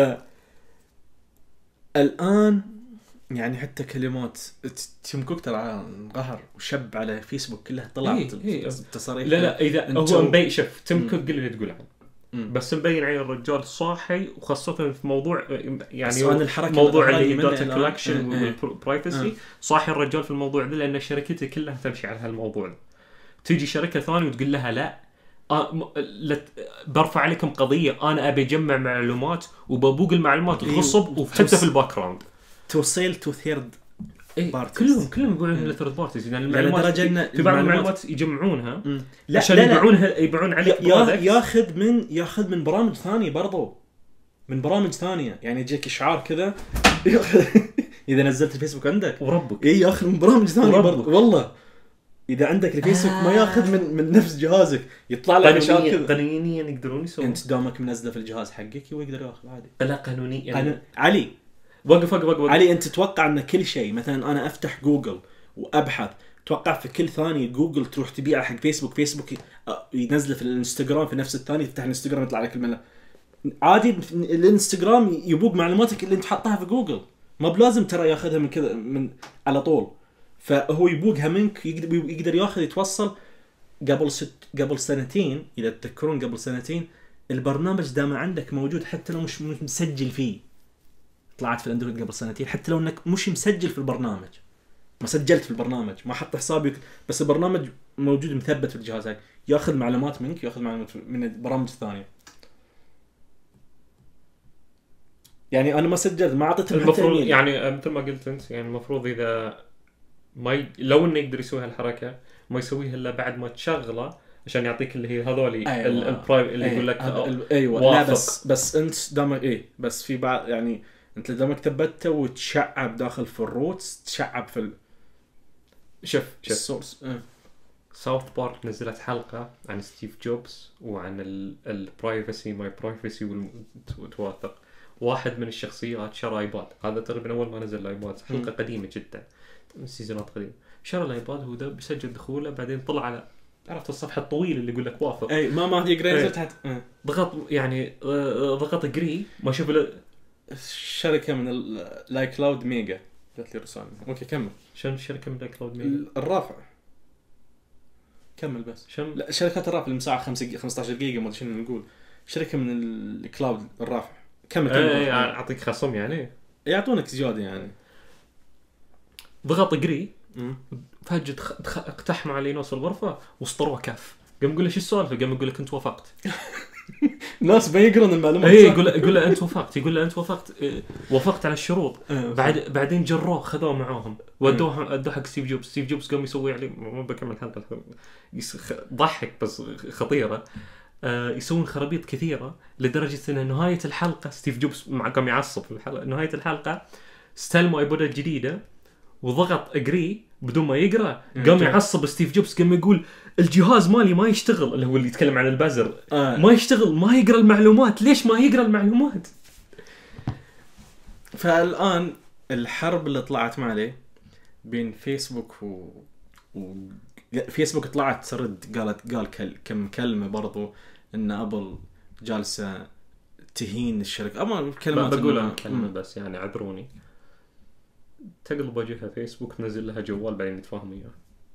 الان يعني حتى كلمات تيم كوك ترى انقهر وشب على فيسبوك كلها طلعت إيه، إيه. التصاريح. لا لا اذا أنت هو و- مبين شوف تيم مم. كوك قل اللي تقول عنه، مم. بس مبين عليه الرجال صاحي، وخاصه في موضوع يعني بس أنا الحركة موضوع اللي اللي منها داتا الآن- كولكشن إيه، إيه. والبرايفسي. إيه. صاحي الرجال في الموضوع ذا لان شركته كلها تمشي على هالموضوع ده. تيجي شركه ثانيه وتقول لها لا آه م- لا- برفع عليكم قضيه، انا ابي اجمع معلومات وببوق المعلومات إيه. غصب وحتى وتوص- في الباك جراوند. توصيل تو ثيرد إيه. Parties. كلهم كلهم يبيعون إيه. لثيرد بارتيز يعني يعني المعلومات لدرجة إن في بعض المعلومات- المعلومات يجمعونها لا عشان لا لا يبيعونها يبيعون عليك يا- برودكت. ياخذ من ياخذ من برامج ثانيه برضو، من برامج ثانيه يعني يجيك اشعار كذا اذا نزلت الفيسبوك عندك وربك اي ياخذ من برامج ثانيه وربك. برضو والله. اذا عندك الفيسبوك ما ياخذ من من نفس جهازك يطلع لك اشعار قانونيا كذا. قانونيا يقدرون يسوون. انت دامك منزله في الجهاز حقك هو يقدر ياخذ عادي. لا قانونيا يعني انا علي وقف وقف وقف علي انت تتوقع ان كل شيء مثلا انا افتح جوجل وابحث، توقع في كل ثانيه جوجل تروح تبيع حق فيسبوك، فيسبوك ينزله في الانستغرام في نفس الثانيه تفتح الانستغرام يطلع لك الملف عادي. الانستغرام يبوق معلوماتك اللي انت حاطها في جوجل، ما بلازم ترى ياخذها من كذا من على طول. فهو يبوقها منك، يقدر يقدر ياخذ يتوصل. قبل ست قبل سنتين اذا تذكرون قبل سنتين البرنامج دام عندك موجود حتى لو مش مش مسجل فيه. طلعت في الاندرويد قبل سنتين حتى لو انك مش مسجل في البرنامج، ما سجلت في البرنامج، ما حط حسابك، بس البرنامج موجود مثبت في الجهاز، ياخذ معلومات منك، ياخذ معلومات من البرامج الثانيه. يعني انا ما سجلت، ما اعطيتهم حتى المفروض إيميل. يعني مثل ما قلت انت يعني المفروض اذا ما ي... لو انه يقدر يسوي هالحركه ما يسويها الا بعد ما تشغله عشان يعطيك اللي هي هذول أيوة. ال- البرايف اللي أيوة. يقول لك هذا آه، ال- ايوه وافق. لا بس بس انت دامك ايه بس في بعض يعني انت دامك ثبته وتشعب داخل في الروتس تشعب في ال- شوف شوف السورس. اه. ساوث بارك نزلت حلقه عن ستيف جوبز وعن البرايفسي ماي برايفسي والتواثق. واحد من الشخصيات شرى ايباد، هذا تقريبا اول ما نزل الايباد، حلقه م. قديمه جدا من سيزونات قديمه. شرى الايباد وهو ده بيسجل دخوله، بعدين طلع على عرفت الصفحه الطويله اللي يقول لك وافق، اي ما ما يقدر ينزل إيه. تحت. اه. ضغط يعني آه، ضغط اجري ما شوف ال- شركه من اللاي كلاود ميجا جات لي رساله. اوكي كمل. شنو الشركه من كلاود ميديا؟ ال- الرافع كمل بس. شنو لا شركات الرافع المساحه خمسة خمستاشر جيجا ما ادري شنو نقول، شركه من الكلاود الرافع. كمل كمل. ايه اعطيك خصم يعني. يعطونك زياده يعني. ضغط اجري م. فجأة دخ- دخ- اقتحم على نص الغرفه وسطروه كف. قام يقول له شو السالفه؟ قام يقول لك انت وافقت. ناس ما يقرون المعلومات. اي صح؟ يقول يقول له انت وافقت، يقول له انت وافقت إيه، وافقت على الشروط. آه، بعد بعدين جروه خذوه معاهم ودوه ادوه حق ستيف جوبز. ستيف جوبز قام يسوي عليه ما بكمل الحلقه يس- خ- ضحك بس خطيره. آه، يسوون خرابيط كثيره لدرجه ان نهايه الحلقه ستيف جوبز مع قام يعصب في الحلقه. نهايه الحلقه استلموا ايبودات جديده وضغط اجري بدون ما يقرا، قام مم. يعصب ستيف جوبز قام يقول الجهاز مالي ما يشتغل، اللي هو اللي يتكلم عن البازر آه. ما يشتغل، ما يقرا المعلومات. ليش ما يقرا المعلومات؟ فالآن الحرب اللي طلعت ما عليه بين فيسبوك و... و... فيسبوك طلعت ترد قالت قال كل... كم كلمة برضو إن أبل جالسة تهين الشركة. أما كلمات بقول إنه- انا كلمه مم. بس يعني عذروني. تقلب وجهها فيسبوك تنزل لها جوال بعدين نتفاهم اياه.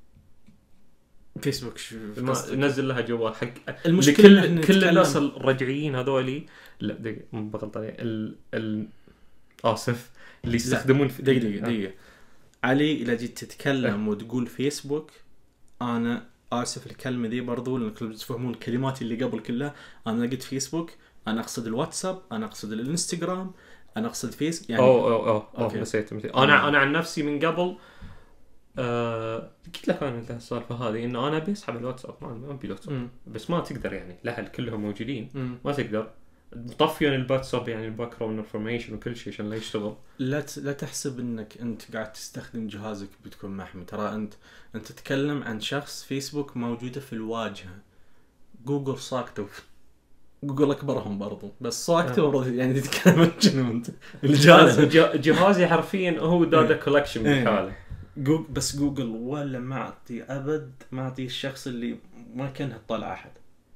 فيسبوك شو ما- قصدك؟ نزل لها جوال حق المشكلة لكل إن كل نتكلم- الناس الرجعيين هذولي. لا دقيقة مو بغلط عليه ال... ال... اسف اللي يستخدمون في دقيقة دقيقة دقيقة علي إذا جيت تتكلم وتقول فيسبوك أنا آسف الكلمة دي برضو لأنكم تفهمون كلماتي اللي قبل كلها. أنا قلت فيسبوك أنا أقصد الواتساب أنا أقصد الانستغرام أنا أقصد فيس يعني. اوه اوه اوه أوكي. اوه نسيت نسيت. انا انا عن نفسي من قبل آه... قلت لك انا السالفه هذه انه انا ابي اسحب الواتساب، ما ما ابي الواتساب مم. بس ما تقدر يعني الاهل كلهم موجودين مم. ما تقدر مطفيا الواتساب يعني الباك جراوند انفورميشن وكل شيء عشان لا يشتغل. لا ت... لا تحسب انك انت قاعد تستخدم جهازك بتكون محمي. ترى انت انت تتكلم عن شخص فيسبوك موجوده في الواجهه. جوجل ساكته في... جوجل اكبرهم برضو بس ساكته آه. برضو يعني تتكلم عن شنو انت الجهاز الجهاز ج- جهازي حرفيا هو داتا كولكشن إيه. بحاله. جوجل بس جوجل ولا معطي ابد معطي الشخص اللي ما كان هتطلع احد.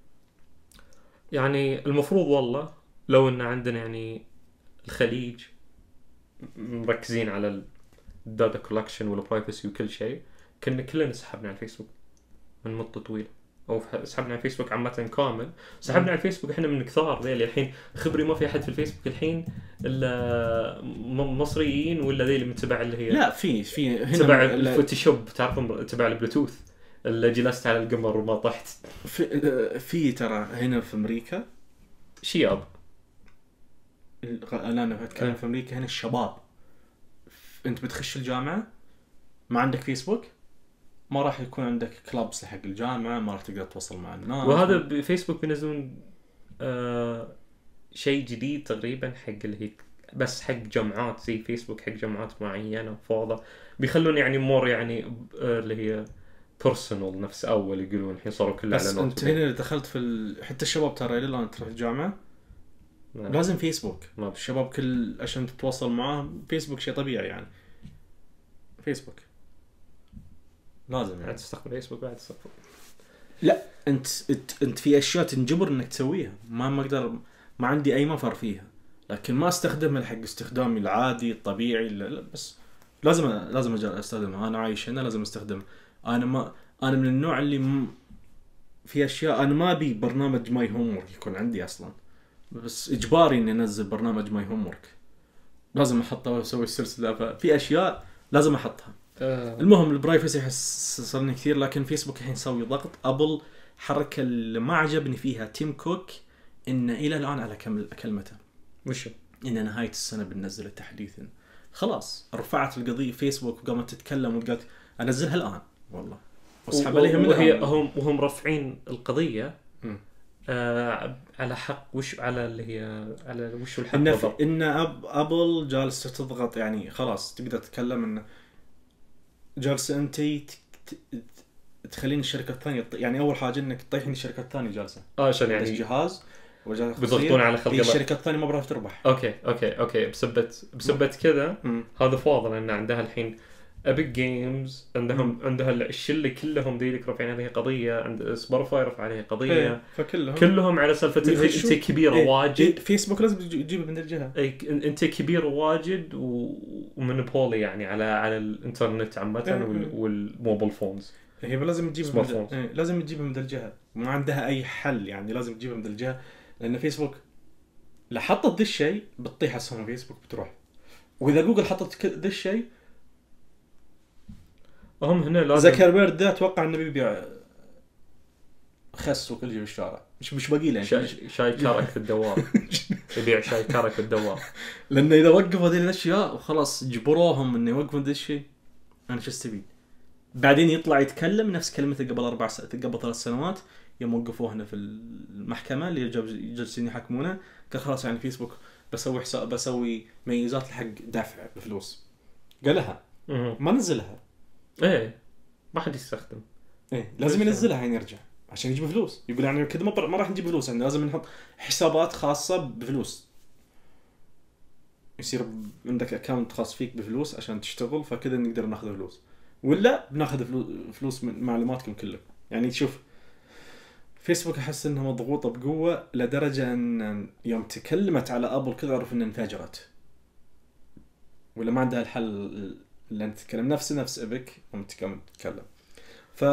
يعني المفروض والله لو ان عندنا يعني الخليج مركزين على الداتا كولكشن والبرايفسي وكل شيء كنا كلنا سحبنا على الفيسبوك من مدة طويلة، او ف- سحبنا على الفيسبوك عامة كامل. سحبنا على الفيسبوك احنا من كثار ذيل الحين خبري ما في احد في الفيسبوك الحين الا م- مصريين ولا ذيل من تبع اللي هي لا في في هنا تبع لا، الفوتوشوب تعرفون تبع البلوتوث اللي جلست على القمر وما طحت في, في ترى هنا في امريكا شياب. ال- انا اتكلم إيه. في امريكا هنا الشباب انت بتخش الجامعه ما عندك فيسبوك ما راح يكون عندك كلابس حق الجامعه ما راح تقدر تتواصل مع الناس. وهذا بفيسبوك بينزلون آه شيء جديد تقريبا حق اللي هي بس حق جامعات زي فيسبوك حق جامعات معينة فوضى بيخلون يعني مور يعني آه اللي هي بيرسونال نفس اول يقولون الحين صاروا كل بس اعلانات انت هنا دخلت في ال... حتى الشباب ترى الى الان تروح الجامعه نعم. لازم فيسبوك. نعم. الشباب كل عشان تتواصل معاهم فيسبوك شيء طبيعي يعني. فيسبوك لازم يعني يعني. تستخدم فيسبوك بعد تستخدم. لا انت انت, انت في اشياء تنجبر انك تسويها ما ما اقدر ما عندي اي مفر فيها لكن ما استخدمها حق استخدامي العادي الطبيعي. لا, لا بس لازم لازم أجل استخدمها. انا عايش هنا لازم استخدمها. انا ما انا من النوع اللي م... في اشياء انا ما ابي برنامج ماي هوم يكون عندي اصلا بس اجباري اني انزل برنامج ماي هوم لازم احطه واسوي السلسله. ففي اشياء لازم احطها. آه. المهم البرايفسي احس صرني كثير لكن فيسبوك الحين يسوي ضغط. ابل حركه اللي ما عجبني فيها تيم كوك انه الى الان على كم كلمته وشو ان نهايه السنه بننزل التحديث. خلاص رفعت القضيه فيسبوك وقامت تتكلم وقالت انزلها الان والله واسحب عليها من وهي الآن. هم وهم رافعين القضيه مم. آه على حق وش على اللي هي على وش الحق ان بالضبط. في ان أب ابل جالسه تضغط، يعني خلاص تقدر تتكلم ان جالسه انت ت- ت- تخلين الشركه الثانيه تط- يعني اول حاجه انك تطيحين الشركه الثانيه جالسه اه عشان يعني يعني جهاز وجهاز بيضغطون على خلق هي الأ- الشركه الثانيه ما براها تربح. اوكي اوكي اوكي بسبه بسبه كذا مم. هذا فاضل لان عندها الحين ابيك جيمز عندهم مم. عندها الشله كلهم ذيك رافعين عليها قضيه، عند سبوتيفاي رفع عليها قضيه إيه، فكلهم كلهم على سالفه إن ويخشوا- انت كبيره إيه، واجد إيه، فيسبوك لازم تجي- تجيبه من الجهه. اي انت كبير واجد و... ومونوبولي يعني على على الانترنت عامه إيه، وال... إيه. والموبايل فونز. هي لازم تجيبها سمارت من فونز. إيه، لازم تجيبها من الجهه، ما عندها اي حل يعني لازم تجيبها من الجهه، لان فيسبوك لو حطت ذا الشيء بتطيح اسهم فيسبوك بتروح، واذا جوجل حطت ذا الشيء هم هنا لازم زكربيرد ده اتوقع انه بيبيع خس وكل شيء بالشارع، مش مش باقي له يعني. شاي, شاي كرك في الدوام يبيع شاي كرك في الدوام. لانه اذا وقفوا هذه الاشياء وخلاص جبروهم انه يوقفوا ذا الشيء، انا شو استفيد؟ بعدين يطلع يتكلم نفس كلمته قبل اربع سنوات قبل ثلاث سنوات يوم وقفوه هنا في المحكمه اللي جالسين يحكمونه، قال خلاص يعني فيسبوك بسوي حساب بسوي ميزات حق دفع بفلوس، قالها مهم. ما نزلها. ايه ما حد يستخدم. ايه لازم ينزلها يعني يرجع عشان يجيب فلوس، يقول يعني كذا ما ما راح نجيب فلوس، يعني لازم نحط حسابات خاصه بفلوس، يصير عندك اكونت خاص فيك بفلوس عشان تشتغل، فكذا نقدر ناخذ فلوس، ولا بناخذ فلو- فلوس من معلوماتكم كلكم. يعني تشوف فيسبوك احس انها مضغوطه بقوه لدرجه ان يوم تكلمت على ابل كذا اعرف انها انفجرت، ولا ما عندها الحل اللي انت تتكلم نفس نفس ابك يوم تتكلم. ف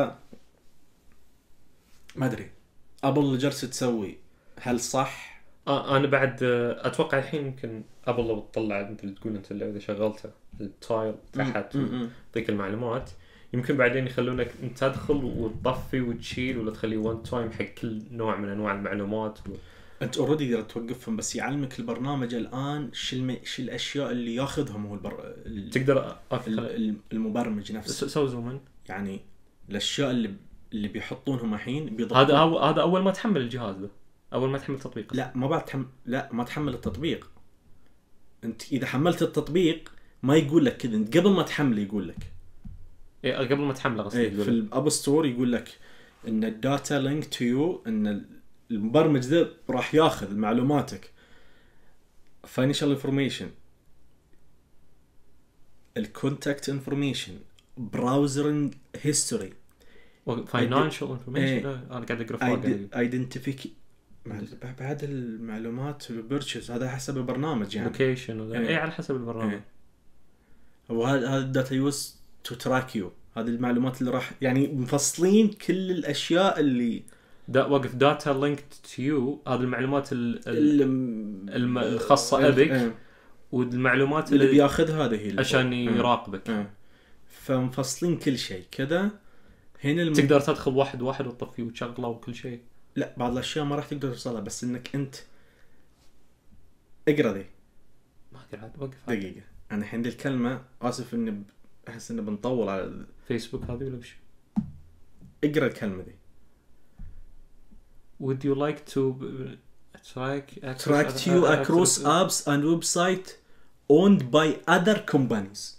ما ادري ابل اللي جالسه تسوي هل صح؟ آه انا بعد آه، اتوقع الحين يمكن ابل لو تطلع انت اللي تقول انت اللي اذا شغلته التايل تحت وتعطيك المعلومات، يمكن بعدين يخلونك انت تدخل وتطفي وتشيل ولا تخليه وان تايم حق كل نوع من انواع المعلومات و... انت اوريدي تقدر توقفهم، بس يعلمك البرنامج الان شو الم... شو الاشياء اللي ياخذهم هو البر... ال... تقدر ال- ال- المبرمج نفسه، سوي زوم يعني الاشياء اللي اللي بيحطونهم الحين بيضبطون. هذا أو... هذا اول ما تحمل الجهاز ده، اول ما تحمل التطبيق. لا ما بعد تحم... لا ما تحمل التطبيق، انت اذا حملت التطبيق ما يقول لك كذا، انت قبل ما تحمله يقول لك إيه قبل ما تحمله قصدي ايه في الاب ستور يقول لك ان الداتا لينك تو يو، ان المبرمج ذا راح ياخذ معلوماتك فاينانشال انفورميشن، الكونتاكت انفورميشن، براوزر هيستوري، فاينانشال انفورميشن. انا قاعد اقرا فوق ايدنتيفيك بعد المعلومات البيرتشيز، هذا حسب البرنامج يعني لوكيشن ولا إيه. اي على حسب البرنامج. إيه. وهذا هذا الداتا يوز تو تراك يو، هذه المعلومات اللي راح يعني مفصلين كل الاشياء اللي دا وقف داتا لينك تو يو، هذه المعلومات ال... ال... الم... الم- الخاصة بك. إيه. والمعلومات اللي اللي بياخذها هذه هي اللي عشان فوق. يراقبك. إيه. فمفصلين كل شيء كذا هنا الم... تقدر تدخل واحد واحد وتطفيه وتشغله وكل شيء. لا بعض الاشياء ما راح تقدر توصلها، بس انك انت اقرا ذي ما ادري عاد وقف عاد. دقيقه. انا الحين دي الكلمه اسف اني ب... احس اني بنطول على فيسبوك هذه ولا وش؟ اقرا الكلمه ذي. Would you like to track access track to you across apps and website owned by other companies.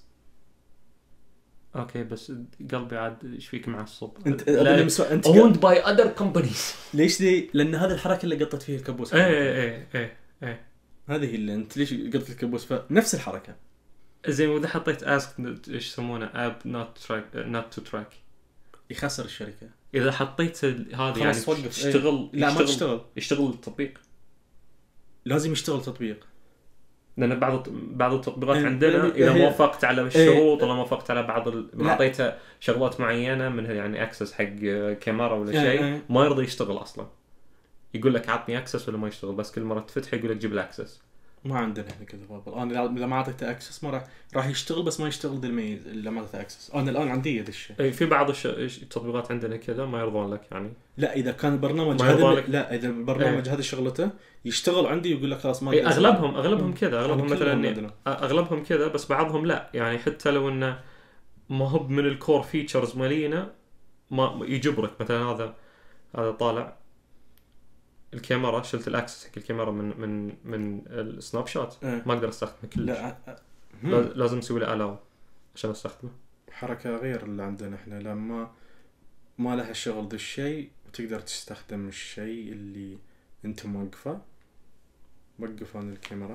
اوكي بس قلبي عاد ايش فيك معصب؟ انت لا مسو... انت owned by other companies. ليش ذي؟ لان هذه الحركه اللي قطت فيها الكابوس. ايه ايه ايه ايه هذه اللي انت ليش قطت الكابوس، فنفس الحركه. زين واذا حطيت ask ايش يسمونه app not track not to track، يخسر الشركه. اذا حطيت ال- هذه يعني خلاص وقف. تشتغل لا ما يشتغل تشتغل، يشتغل التطبيق. لازم يشتغل تطبيق. لان بعض بعض التطبيقات إيه، عندنا إيه، اذا إيه. ما وافقت على الشروط ولا ما وافقت على بعض ال- لا. اعطيته شغلات معينه منها يعني اكسس حق كاميرا ولا إيه، شيء إيه. ما يرضى يشتغل اصلا. يقول لك عطني اكسس ولا ما يشتغل، بس كل مره تفتحه يقول لك جيب الاكسس. ما عندنا احنا كذا بابل. انا اذا ما اعطيته اكسس ما راح راح يشتغل، بس ما يشتغل ذا الميز اللي ما اعطيته اكسس. انا الان عندي هذا الشيء. اي في بعض الش... التطبيقات عندنا كذا ما يرضون لك يعني. لا اذا كان البرنامج ما يرضى هذا لك. لا اذا البرنامج هذه شغلته يشتغل عندي يقول لك خلاص ما اي أقدر اغلبهم اغلبهم كذا، اغلبهم كلهم مثلا عندنا. اغلبهم كذا، بس بعضهم لا يعني حتى لو انه ما هو من الكور فيتشرز مالينا ما يجبرك مثلا هذا هذا طالع الكاميرا، شلت الاكسس حق الكاميرا من من من السناب شات إيه. ما اقدر استخدمه كلش. لا أ- لا- لازم اسوي له الاو عشان استخدمه. حركة غير اللي عندنا احنا، لما ما لها شغل ذا الشيء وتقدر تستخدم الشيء اللي انت موقفه. وقف عن الكاميرا.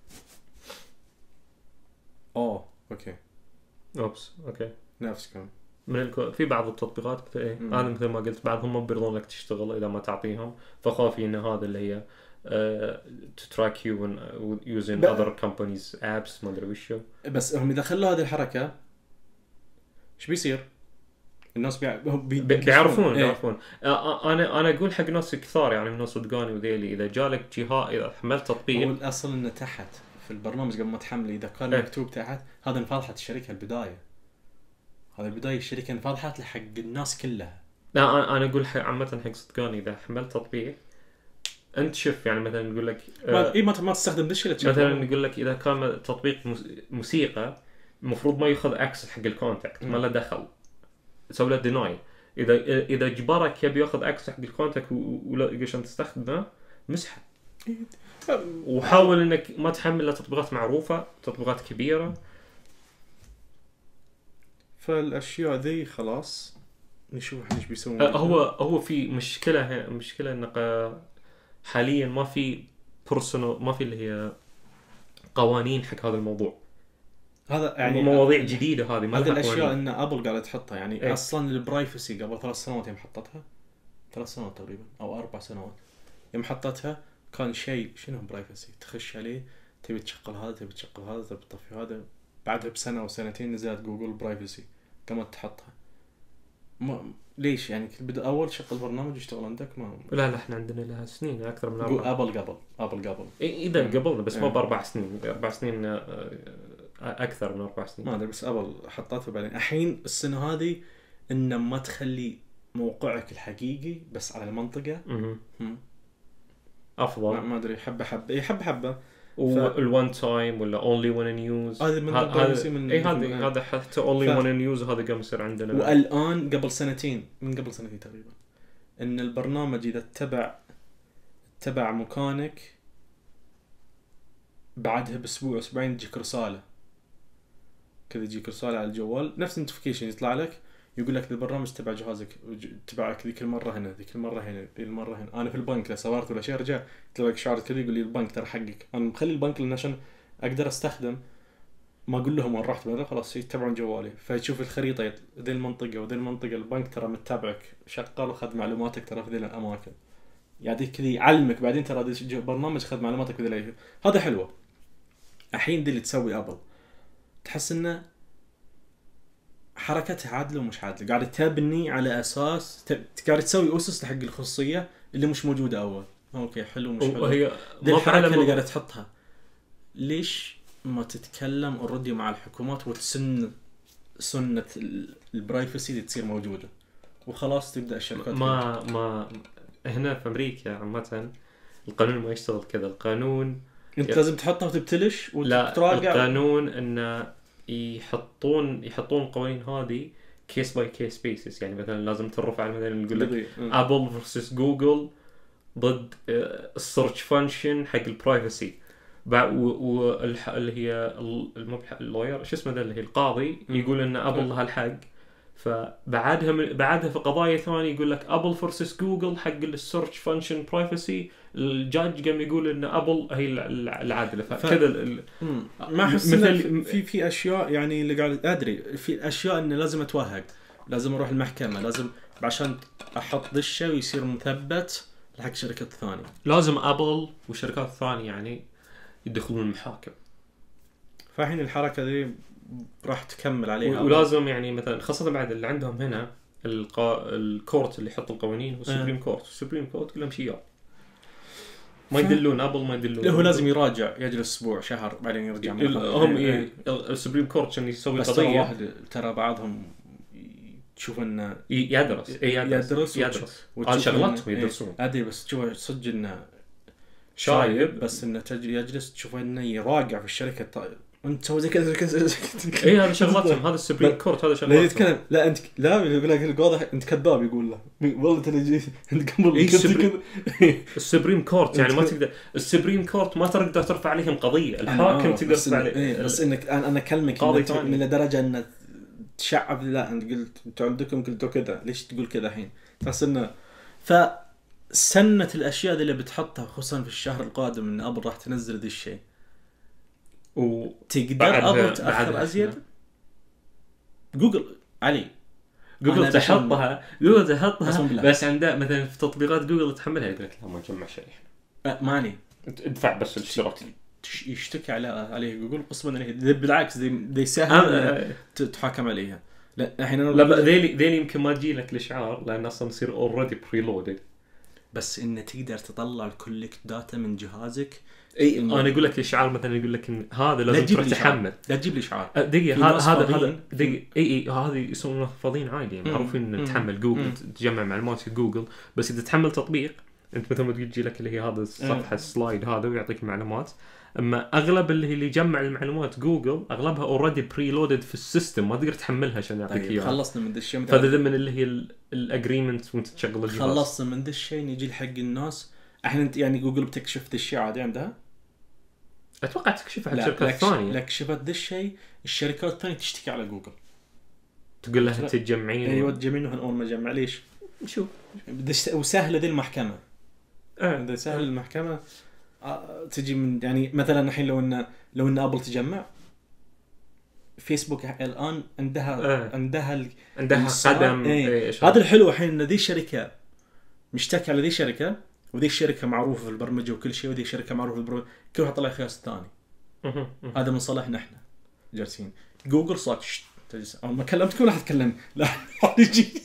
اوه اوكي اوبس اوكي. نفس كان من الكو... في بعض التطبيقات مثل ايه مم. هذا مثل ما قلت بعضهم ما بيرضون لك تشتغل اذا ما تعطيهم، فخافي ان هذا اللي هي to track you when using ب- other companies apps ما ادري وشو. بس هم اذا خلوا هذه الحركة ايش بيصير؟ الناس بيع... هم بي... بي- بيعرفون إيه. بيعرفون آه، انا انا اقول حق ناس كثار يعني من ناس صدقاني وذيلي، اذا جالك جهاز اذا حملت هو تطبيق الاصل انه تحت في البرنامج قبل ما تحمله اذا كان إيه. مكتوب تحت هذا انفضحت الشركة البداية. هذا البداية الشركة انفضحت لحق الناس كلها. لا انا انا اقول حق عامه حق صدقاني اذا حملت تطبيق انت شوف يعني مثلا يقول لك ما آه، اي ما ما تستخدم ذا الشيء لا تشوفه. مثلا يقول لك اذا كان تطبيق موس- موسيقى المفروض ما ياخذ اكسس حق الكونتاكت، ما له دخل، سوي له ديناي. اذا اذا جبرك يبي ياخذ اكسس حق الكونتاكت ولا عشان تستخدمه مسحه. وحاول انك ما تحمل تطبيقات معروفه، تطبيقات كبيره. فالاشياء ذي خلاص نشوف احنا ايش بيسوون. آه، هو هو في مشكله هنا، مشكله انه ق- حاليا ما في بيرسونال، ما في اللي هي قوانين حق هذا الموضوع. هذا يعني يعني مواضيع جديده هذه ما هذه لها الاشياء قوانين. ان ابل قاعده تحطها يعني إيه. اصلا البرايفسي قبل ثلاث سنوات يوم حطتها، ثلاث سنوات تقريبا او اربع سنوات يوم حطتها كان شيء شنو برايفسي تخش عليه تبي تشغل هذا تبي تشغل هذا تبي تطفي هذا. بعدها بسنه او سنتين نزلت جوجل برايفسي قامت تحطها. ما ليش يعني بدا اول شغل برنامج يشتغل عندك ما لا لا احنا عندنا لها سنين اكثر من جو اربع. ابل قبل ابل قبل إيه اذا مم. قبلنا بس ما إيه. باربع سنين، اربع سنين آه، اكثر من اربع سنين. ما ادري بس ابل حطتها بعدين الحين السنه هذه ان ما تخلي موقعك الحقيقي بس على المنطقه. مهم. هم. ما, افضل. ما ادري حبه حبه اي حبه حبه. والوان تايم ولا اونلي وان يوز هذا من هذا البرايفسي من اي من- هذا هذا حتى اونلي ف- وان يوز هذا قام يصير عندنا بعد. والان قبل سنتين من قبل سنتين تقريبا ان البرنامج اذا اتبع اتبع مكانك بعدها باسبوع اسبوعين تجيك رساله كذا، تجيك رساله على الجوال نفس نوتيفيكيشن يطلع لك يقول لك البرنامج تبع جهازك تبعك ذيك المره هنا ذيك المره هنا ذيك المره هنا. انا في البنك لا صورت ولا شيء رجع يطلع لك شعار كذا يقول لي البنك ترى حقك. انا مخلي البنك لان عشان اقدر استخدم ما اقول لهم وين رحت ولا خلاص يتبعون جوالي فيشوف الخريطه ذي المنطقه وذي المنطقه البنك ترى متابعك شغال وخذ معلوماتك ترى في ذي الاماكن يعني كذا يعلمك بعدين ترى ذي برنامج خذ معلوماتك في ذي. هذا حلوه. الحين دي اللي تسوي ابل تحس انه حركتها عادله ومش عادله، قاعده تبني على اساس قاعده تسوي اسس حق الخصوصيه اللي مش موجوده اول. اوكي حلو مش حلو. وهي دي ما الحركه فعلا اللي ما- قاعده تحطها. ليش ما تتكلم اوريدي مع الحكومات وتسن سنه ال- البرايفسي اللي تصير موجوده وخلاص تبدا الشركات ما ما هنا في امريكا عامه القانون ما يشتغل كذا. القانون انت يا- لازم تحطها وتبتلش لا، وتراجع. القانون انه يحطون يحطون القوانين هذه كيس باي كيس بيسس. يعني مثلا لازم ترفع مثلا يقول لك قضية. أمم. ابل فيرسس جوجل ضد السيرش فانكشن حق البرايفسي، واللي هي اللوير شو اسمه ذا اللي هي القاضي مم. يقول ان ابل لها الحق. فبعدها من بعدها في قضايا ثانيه يقول لك ابل فيرسس جوجل حق السيرش فانكشن برايفسي، الجاج قام يقول ان ابل هي الع- العادله. فكذا ال- أمم. ما احس مثل- مثل في في اشياء يعني اللي قاعد ادري في اشياء انه لازم اتوهق لازم اروح المحكمه لازم عشان احط ذشه ويصير مثبت حق شركات ثانيه. لازم ابل والشركات الثانيه يعني يدخلون المحاكم. فالحين الحركه ذي راح تكمل عليها. ولازم يعني مثلا خاصه بعد اللي عندهم هنا القا... الكورت اللي يحط القوانين هو السوبريم كورت. السوبريم كورت كلهم شياب ما ف- يدلون ابل ما يدلون. هو لازم يراجع يجلس اسبوع شهر بعدين يرجع مرة ال- ثانية. هم إيه. إيه السوبريم كورت عشان يسوي بس ترى قضيه واحد ترى بعضهم تشوف انه ي- يدرس إيه يدرس يدرس يدرس وتشوف هذا شغلتهم إنه- يدرسون. ادري بس تشوف صدق انه شايب. شايب بس انه تجي يجلس تشوف انه يراجع في الشركه الط- وانت تسوي زي كذا زي كذا زي كذا. اي هذا شغلاتهم، هذا السبريم كورت هذا لا شغلاتهم. يتكلم لا انت لا يقول لك واضح انت كذاب، يقول له والله ترى جيت انت قبل إيه كذا السبريم- كذا. السبريم كورت يعني ما تقدر، السبريم كورت ما تقدر ترفع عليهم قضيه، أنا- الحاكم آه، تقدر بس ترفع إن- عليه. إيه، بس انك انا انا اكلمك قاضي إن ثاني. من لدرجه ان تشعب. لا انت قلت انتوا عندكم قلتوا كذا، ليش تقول كذا الحين؟ تحس انه فسنه الاشياء دي اللي بتحطها خصوصا في الشهر القادم ان ابل راح تنزل ذي الشيء. و تقدر بعدها- ابل تاخر بعدها ازيد؟ إحنا- جوجل علي جوجل أنا بشم- تحطها جوجل قسم تحطها بالله. بس عنده مثلا في تطبيقات جوجل تحملها يقول لك لا ما نجمع شيء احنا، أه، ما علي ادفع بس الاشتراك. تش- يشتكي على عليه جوجل قسما عليه، ده بالعكس دي, دي آه، سهل آه، ت- تحاكم عليها. لا الحين انا لا بقول- بقى ذيلي ذيلي يمكن ما تجي لك الاشعار لان اصلا يصير اوريدي بريلودد. بس انه تقدر تطلع الكولكت داتا من جهازك. اي إنه- انا اقول لك الاشعار مثلا يقول لك ان هذا لا لازم تجيب تروح لي إشعار. تحمل. لا تجيب لي اشعار. أه، دقيقة في هذا ناس هذا فاضيين. هذا دقيقة اي اي هذه يسمونه فاضيين عادي يعني مم. معروفين مم. ان تحمل جوجل مم. تجمع معلومات في جوجل، بس اذا تحمل تطبيق انت مثل ما تجي لك اللي هي هذا الصفحة السلايد هذا ويعطيك معلومات، اما اغلب اللي هي اللي يجمع المعلومات جوجل اغلبها اوريدي بريلودد في السيستم ما تقدر تحملها عشان يعطيك طيب اياها. خلصنا من ذا الشيء. فهذا من اللي هي الاجريمنت وانت تشغل الجهاز. خلصنا من ذا الشيء نجي لحق الناس. الحين انت يعني جوجل بتكشف ذا الشيء عادي عندها؟ اتوقع تكشفها على لا الشركات لك- الثانية، لك شفت ذا الشيء الشركات الثانية تشتكي على جوجل. تقول لها لا. تتجمعين ايوه و- تجمعين وهنقول ما جمع ليش؟ شوف بدش- وسهله ذي المحكمه. آه. اذا سهل المحكمه آه، تجي من يعني مثلا الحين لو ان لو ان ابل تجمع فيسبوك الان عندها آه. عندها ال- عندها المسار- قدم إيه. إيه، إيش هذا الحلو الحين ان ذي الشركه مشتكي على ذي الشركه، وذي الشركه معروفه في البرمجه وكل شيء، وذي الشركه معروفه في البرمجه، كل واحد طلع خياس الثاني. مهم. مهم. هذا من صالحنا احنا جالسين. جوجل صار شت، تجلس اول ما كلمتكم راح تكلم لا راح يجي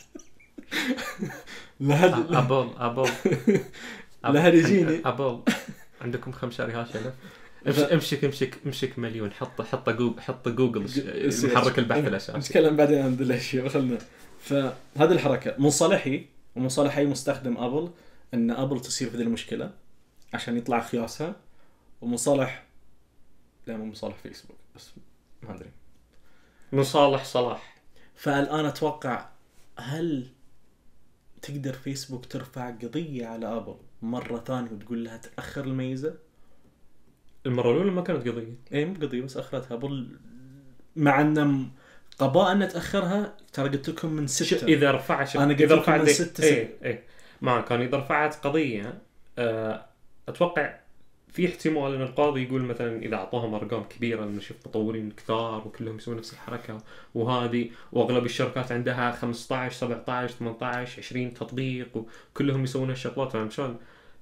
لا هاد- لا ابل ابل لا هاد يجيني. ابل عندكم خمس شركات شلف امسك امسك امسك امسك مليون حط حط جوجل حط جوجل ج- محرك البحث أنا الاساسي. نتكلم بعدين عن ذي الاشياء خلنا. فهذه الحركه من صالحي ومن صالح اي مستخدم ابل ان ابل تصير في ذي المشكله عشان يطلع خياسها، ومن صالح لا مو من صالح فيسبوك بس ما ادري. من صالح صلاح فالان اتوقع هل تقدر فيسبوك ترفع قضيه على ابل مره ثانيه وتقول لها تاخر الميزه؟ المره الاولى ما كانت قضيه. اي مو قضيه بس اخرتها ابل، مع ان قضاء ان تاخرها ترى قلت لكم من ستة. اذا رفعت أنا قلت اذا لكم رفعت من دي- ستة اي اي ما كان اذا رفعت قضيه آه، اتوقع في احتمال ان القاضي يقول مثلا اذا اعطاهم ارقام كبيره انه شوف مطورين كثار وكلهم يسوون نفس الحركه وهذه، واغلب الشركات عندها خمسة عشر سبعة عشر ثمانية عشر عشرين تطبيق وكلهم يسوون الشغلات عشان،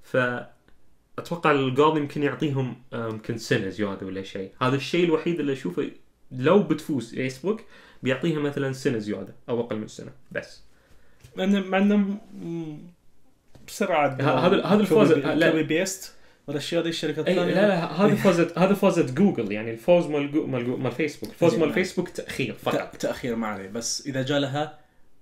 فاتوقع القاضي يمكن يعطيهم آه، يمكن سنه زياده ولا شيء. هذا الشيء الوحيد اللي اشوفه لو بتفوز فيسبوك بيعطيها مثلا سنه زياده او اقل من سنه بس. مع انه مع انه م- بسرعه هذا- هذا الفوز- لا. كوبي بيست والاشياء دي الشركات اي الثانيه. لا لا هذا فازت هذا فازت جوجل يعني الفوز مال جو مال, جو مال فيسبوك، الفوز زين، مال نعم. فيسبوك تاخير فقط. ت- تاخير ما عليه، بس اذا جاء لها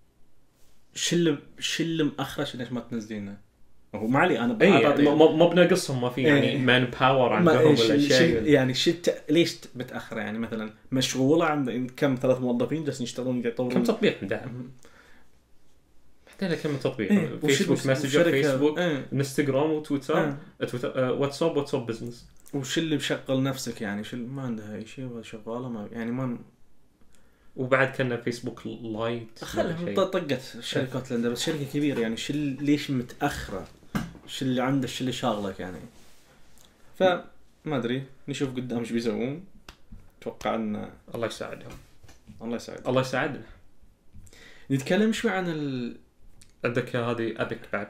شل شل مأخر عشان ليش ما تنزلينه؟ هو ما علي انا اي بعطي- ما ما بناقصهم ما في يعني إيه. مان باور ما عندهم إيش- ولا شل- شيء. يعني شل ت- ليش متاخره؟ يعني مثلا مشغوله عند كم ثلاث موظفين جالسين يشتغلون يطورون كم تطبيق عندها؟ محتاج كم تطبيق إيه، وش- فيسبوك وش- ماسنجر وشركة- فيسبوك إيه. انستغرام وتويتر إيه. تويتر آه، واتساب واتساب بزنس. وش اللي بشغل نفسك يعني شو ما عندها اي شيء ولا شغاله ما يعني ما وبعد كنا فيسبوك لايت خلها طقت الشركات اللي عندها، بس شركه كبيره يعني شو ال- ليش متاخره؟ شو اللي عنده شو اللي شاغلك يعني؟ فما ادري نشوف قدام ايش بيسوون. اتوقع ان الله يساعدهم. الله يساعد. الله يساعدنا. نتكلم شوي عن ال عندك هذه ابيك بعد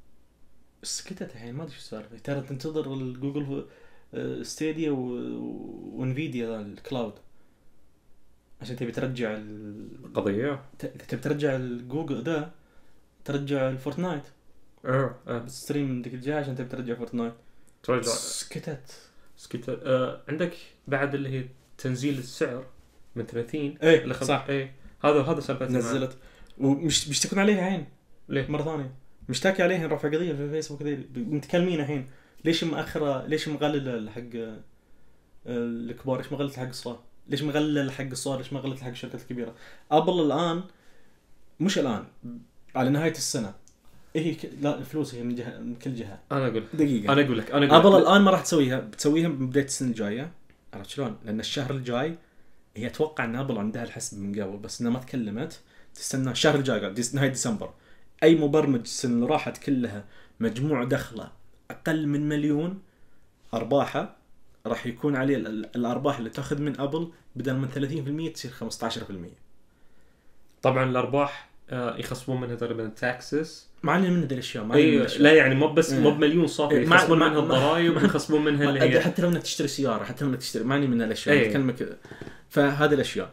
سكتت الحين ما ادري شو السالفه. ترى تنتظر الجوجل ستيديا وانفيديا الكلاود عشان تبي ترجع ال... قضيه. ت- تبي ترجع الجوجل ده، ترجع الفورتنايت اه اه ستريم من ذيك الجهه عشان تبي ترجع فورتنايت. ترجع سكتت. سكيت آه، عندك بعد اللي هي تنزيل السعر من ثلاثين ايه إلى خم- صح. ايه هذا هذا سالفه نزلت ومش بيشتكون عليها الحين ليه؟ مره ثانيه. مشتاكي عليها رفع قضيه في فيسبوك ذي متكلمين الحين ليش مأخره، ليش مغلل حق الكبار ليش ما غلت حق الصغار؟ ليش ما غلل حق الصغار؟ ليش ما غلت حق الشركات الكبيره؟ ابل الان مش الان على نهايه السنه هي ك... لا الفلوس هي من, جهة... من كل جهه. انا اقول دقيقه انا اقول لك انا اقول ابل لك. الان ما راح تسويها، بتسويها بدايه السنه الجايه. عرفت شلون؟ لان الشهر الجاي هي اتوقع ان ابل عندها الحسب من قبل بس انها ما تكلمت، تستنى الشهر الجاي ديس... نهايه ديسمبر. اي مبرمج السنه اللي راحت كلها مجموع دخله اقل من مليون ارباحه راح يكون عليه الارباح اللي تاخذ من ابل بدل من ثلاثين بالمئة تصير خمسة عشر بالمئة. طبعا الارباح يخصمون منها تقريبا التاكسس، ما علينا من هذه الاشياء. ما أي لا يعني مو بس إيه. مو بمليون صافي، إيه. يخصمون مع- منها مع- الضرائب ويخصمون منها اللي هي حتى لو انك تشتري سياره، حتى لو انك تشتري معني من الاشياء إيه. نتكلم كذا. فهذه الاشياء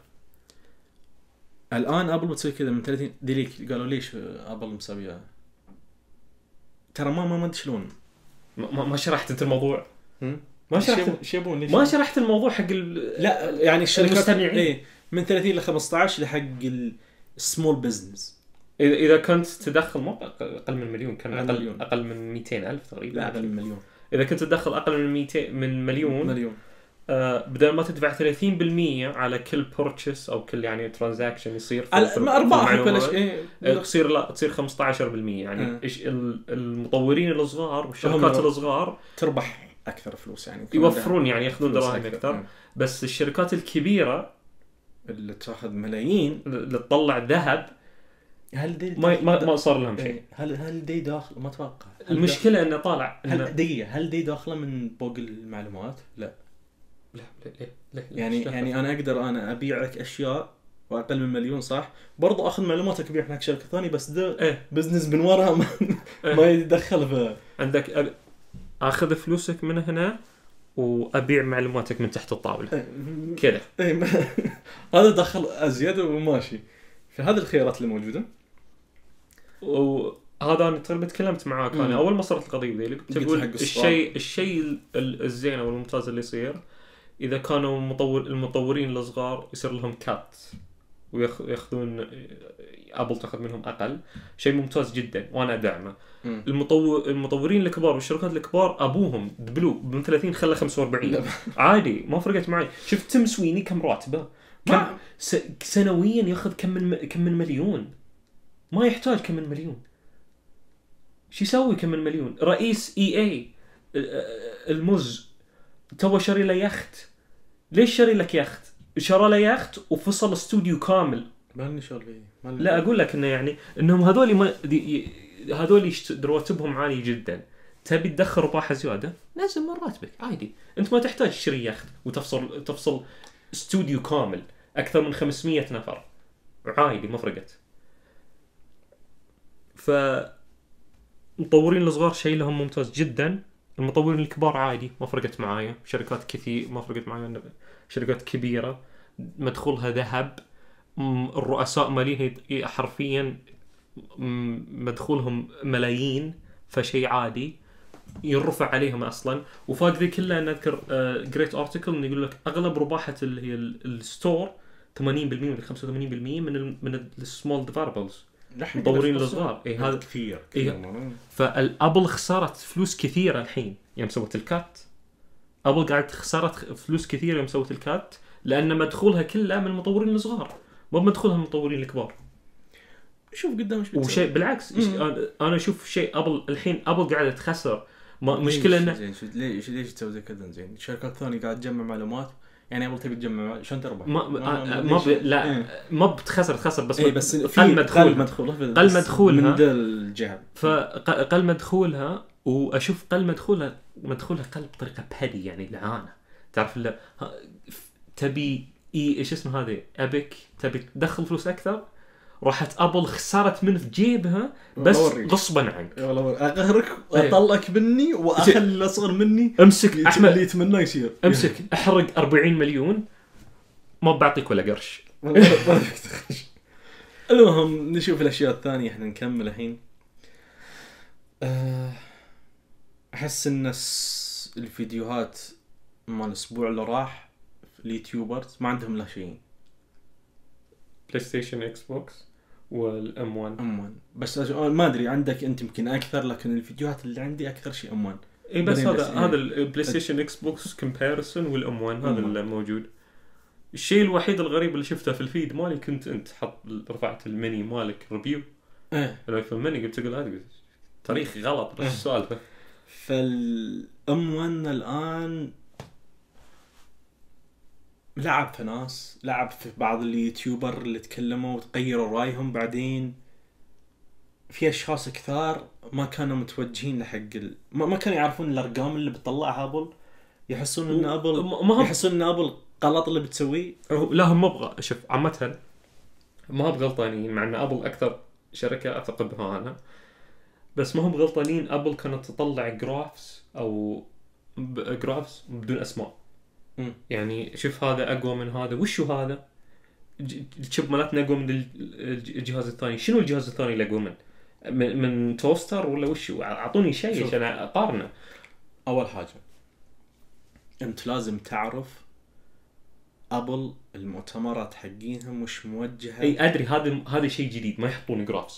الان ابل بتسوي كذا من ثلاثين ديليك. قالوا ليش ابل مسويها؟ ترى ما ما ما ادري شلون. ما, ما شرحت انت الموضوع. هم؟ ما شرحت شو يبون ليش؟ ما شرحت الموضوع حق ال... لا يعني الشركات المستمعين. ايه من ثلاثين ل خمسة عشر لحق السمول بزنس. اذا اذا كنت تدخل مو اقل من مليون، كان أقل اقل مليون. اقل من مئتين ألف تقريبا. لا اقل من مليون. اذا كنت تدخل اقل من مئتين من مليون مليون آه بدل ما تدفع ثلاثين بالمئة على كل بورتشس او كل يعني ترانزاكشن يصير في على- ما ارباحك ولا المعلومات، شيء آه، ايه. تصير لا تصير خمسة عشر بالمئة يعني آه. ايش ال- المطورين الصغار والشركات هم- الصغار تربح اكثر فلوس يعني يوفرون يعني ياخذون فلوس دراهم أكثر. اكثر. آه. بس الشركات الكبيره اللي تاخذ ملايين اللي تطلع ذهب هل دي ما ما, ما صار لهم شيء. إيه. هل هل دي داخل ما اتوقع. هل المشكله انه طالع دا... هل إنه... دقيقة هل دي داخله من فوق المعلومات؟ لا لا لا لا لا يعني لا. يعني انا اقدر انا ابيع لك اشياء واقل من مليون صح، برضو اخذ معلوماتك ابيع لك شركه ثانيه بس ده ايه بزنس من وراها ما, إيه. ما يتدخل في عندك أب... اخذ فلوسك من هنا وابيع معلوماتك من تحت الطاوله كذا. إيه، ما- هذا دخل ازيد وماشي. فهذه الخيارات اللي موجوده. وهذا انا تقريبا تكلمت معاك مم. انا اول ما صارت القضيه ذي، قلت قلت اقول حق الصغار. الشيء الشيء ال- الزين او الممتاز اللي يصير اذا كانوا مطور المطورين الصغار يصير لهم كات وياخذون ابل تاخذ منهم اقل، شيء ممتاز جدا وانا ادعمه. مم. المطور المطورين الكبار والشركات الكبار ابوهم دبلو من ثلاثين خلى خمسة وأربعين لا. عادي ما فرقت معي. شفت تيم سويني كم راتبه؟ كم ما- س... سنويا ياخذ كم من كم من مليون، ما يحتاج كم من مليون. شو يسوي كم من مليون؟ رئيس اي اي المز تو شاري له يخت. ليش شاري لك يخت؟ شرى له يخت وفصل استوديو كامل. ما لي شغل فيه. ما لي- لا اقول لك انه يعني انهم هذول ما دي- ي- هذول يشت- رواتبهم عاليه جدا. تبي تدخل رباحه زياده نزل من راتبك عادي. انت ما تحتاج تشتري يخت وتفصل تفصل استوديو كامل اكثر من خمسمية نفر عادي ما فرقت. ف المطورين الصغار شيء لهم ممتاز جدا. المطورين الكبار عادي ما فرقت معايا. شركات كثير ما فرقت معايا. شركات كبيره مدخولها ذهب، م- الرؤساء مالين هي- حرفيا م- مدخولهم ملايين، فشيء عادي يرفع عليهم اصلا. وفوق ذي كلها انا اذكر جريت ارتكل انه يقول لك اغلب رباحه اللي هي ال- الستور ثمانين بالمئة ولا خمسة وثمانين بالمئة من ال من السمول ديفلوبرز لحق المطورين الفلوس. الصغار. اي هذا هذا كثير إيه. كثير مرة. فالابل خسرت فلوس كثيره الحين يوم سوت الكات. ابل قاعد خسرت فلوس كثيره يوم سوت الكات لان مدخولها كله من المطورين الصغار مو مدخولها من المطورين الكبار. شوف قدام ايش بتسوي. وشيء بالعكس إيش- مم. أنا- انا اشوف شيء ابل الحين ابل قاعده تخسر. ما مشكله ليش؟ انه زين شو- ليش ليش تسوي زي كذا؟ زين شركات ثانيه قاعد تجمع معلومات يعني ابل تبي تجمع شلون تربح؟ ما ما, ما ب... لا إيه. ما بتخسر تخسر بس ايه ما- بس في قل مدخولها. قل مدخولها في- قل بس مدخولها. من ذا الجهه. فقل مدخولها واشوف قل مدخولها مدخولها قل بطريقه بهدي يعني لعانه. تعرف لا تبي اي ايش اسمه هذا ابيك تبي تدخل فلوس اكثر راحت ابل خسرت من في جيبها بس والله أوريك. غصبا عنك. والله اقهرك إيه. واطلعك مني واخلي الاصغر مني امسك اللي احمد يتمنى يصير. امسك احرق أربعين مليون ما بعطيك ولا قرش. والله ما فيك تخش. المهم نشوف الاشياء الثانيه احنا نكمل الحين. أه، احس ان الس- الفيديوهات مال الاسبوع اللي راح اليوتيوبرز ما عندهم لا شيء. بلاي ستيشن اكس بوكس والام واحد. ام واحد بس أج- ما ادري عندك انت يمكن اكثر، لكن الفيديوهات اللي عندي اكثر شيء ام واحد. اي بس بعدين هذا بس- هذا إيه. البلاي ستيشن اكس بوكس كومباريسون والام واحد هذا أم. اللي موجود. الشيء الوحيد الغريب اللي شفته في الفيد مالي كنت انت حط رفعت الميني مالك ريفيو ايه الايفون ميني، قلت تقول هذا تاريخ غلط إيه. ايش السالفه؟ فالام واحد الان لعب في ناس، لعب في بعض اليوتيوبر اللي تكلموا وتغيروا رايهم. بعدين في اشخاص كثار ما كانوا متوجهين لحق ال... ما ما كانوا يعرفون الارقام اللي بتطلعها ابل، يحسون ان ابل ما ما هم يحسون ان ابل غلط اللي بتسويه. لا هم ابغى شوف عامه ما هم غلطانين، مع ان ابل اكثر شركه اعتقد بها انا، بس ما هم غلطانين. ابل كانت تطلع جرافس او ب- جرافس بدون اسماء. مم. يعني شوف هذا اقوى من هذا، وشو هذا ج- الشيب مالتنا اقوى من ال- الج- الجهاز الثاني، شنو الجهاز الثاني اللي اقوى من من, من توستر ولا وشو؟ اعطوني شيء شوف. عشان اقارنه. اول حاجه انت لازم تعرف ابل المؤتمرات حقينهم مش موجهه. اي ادري هذا هذا شيء جديد، ما يحطون جرافس،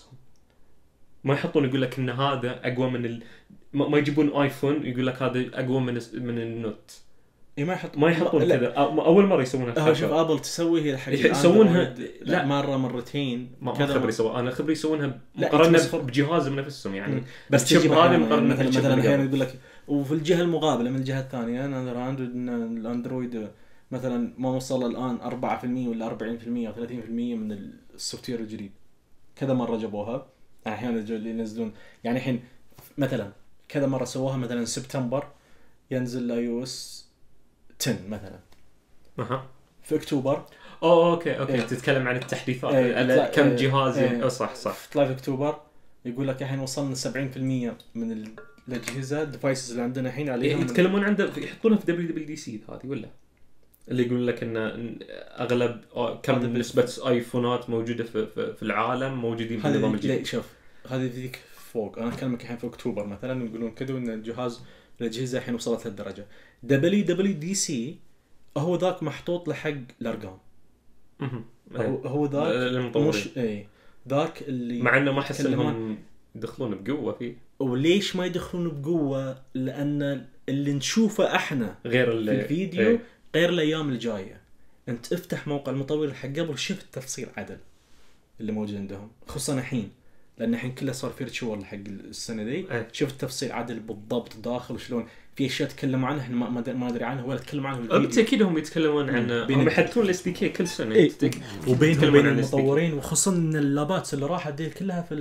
ما يحطون يقول لك ان هذا اقوى من ال... ما ما يجيبون ايفون يقول لك هذا اقوى من الس- من النوت، اي ما يحط ما يحطون لا. كذا. أ- اول مره يسوونها. هو شوف ابل تسوي هي الحق يسوونها- الأندرويد لا. مره مرتين ما ما كذا خبري مرة. سوا، انا خبري يسوونها لا، مقارنه يتمسخر. بجهازهم نفسهم يعني. مم. بس الشيب تجيب هذا هذا مقارنة مثلا بالشيب مثلا اللي احيانا قبل. يقول لك وفي الجهه المقابله من الجهه الثانيه انا الاندرويد ان الاندرويد مثلا ما وصل الان أربعة بالمئة ولا أربعين بالمئة او ثلاثين بالمئة من السوفت وير الجديد. كذا مره جابوها احيانا جو- اللي ينزلون يعني الحين مثلا كذا مره سووها مثلا سبتمبر ينزل الاي او اس عشرة مثلا، اها في اكتوبر اوه اوكي اوكي إيه. تتكلم عن التحديثات إيه، على لا، كم إيه، جهاز إيه. أو صح صح في طلع في اكتوبر يقول لك الحين وصلنا سبعين بالمئة من ال- الاجهزه الديفايسز اللي عندنا الحين عليهم يتكلمون عنده يحطونها في دبليو دبليو دي سي هذه ولا اللي يقول لك ان إن اغلب آه، كم هذا نسبه ايفونات موجوده في في, في العالم موجودين في النظام هذه الجديد. لا، شوف هذه ذيك فوق. انا اكلمك الحين في اكتوبر مثلا يقولون كذا ان الجهاز الاجهزه الحين وصلت للدرجه. دبليو دبليو دي سي هو ذاك محطوط لحق الارقام. مهم. هو إيه. هو ذاك المطورين. مش اي ذاك اللي مع انه ما احس يتكلمون- انهم يدخلون بقوه فيه وليش ما يدخلون بقوه؟ لان اللي نشوفه احنا غير في اللي الفيديو إيه. غير الايام الجايه. انت افتح موقع المطور حق قبل شوف التفصيل عدل اللي موجود عندهم، خصوصا الحين لان الحين كله صار فيرتشوال حق السنه دي. إيه. شوف التفصيل عدل بالضبط داخل وشلون في اشياء تكلموا عنها احنا ما ما ما ادري عنها ولا تكلموا عنها بالفيديو. بالتاكيد هم يتكلمون عن بين- هم يحطون الاس دي كي كل سنه إيه. تتك- وبينهم يتكلمون وبين عن ال إس دي كي. المطورين، وخصوصا ان اللابات اللي راحت دي كلها في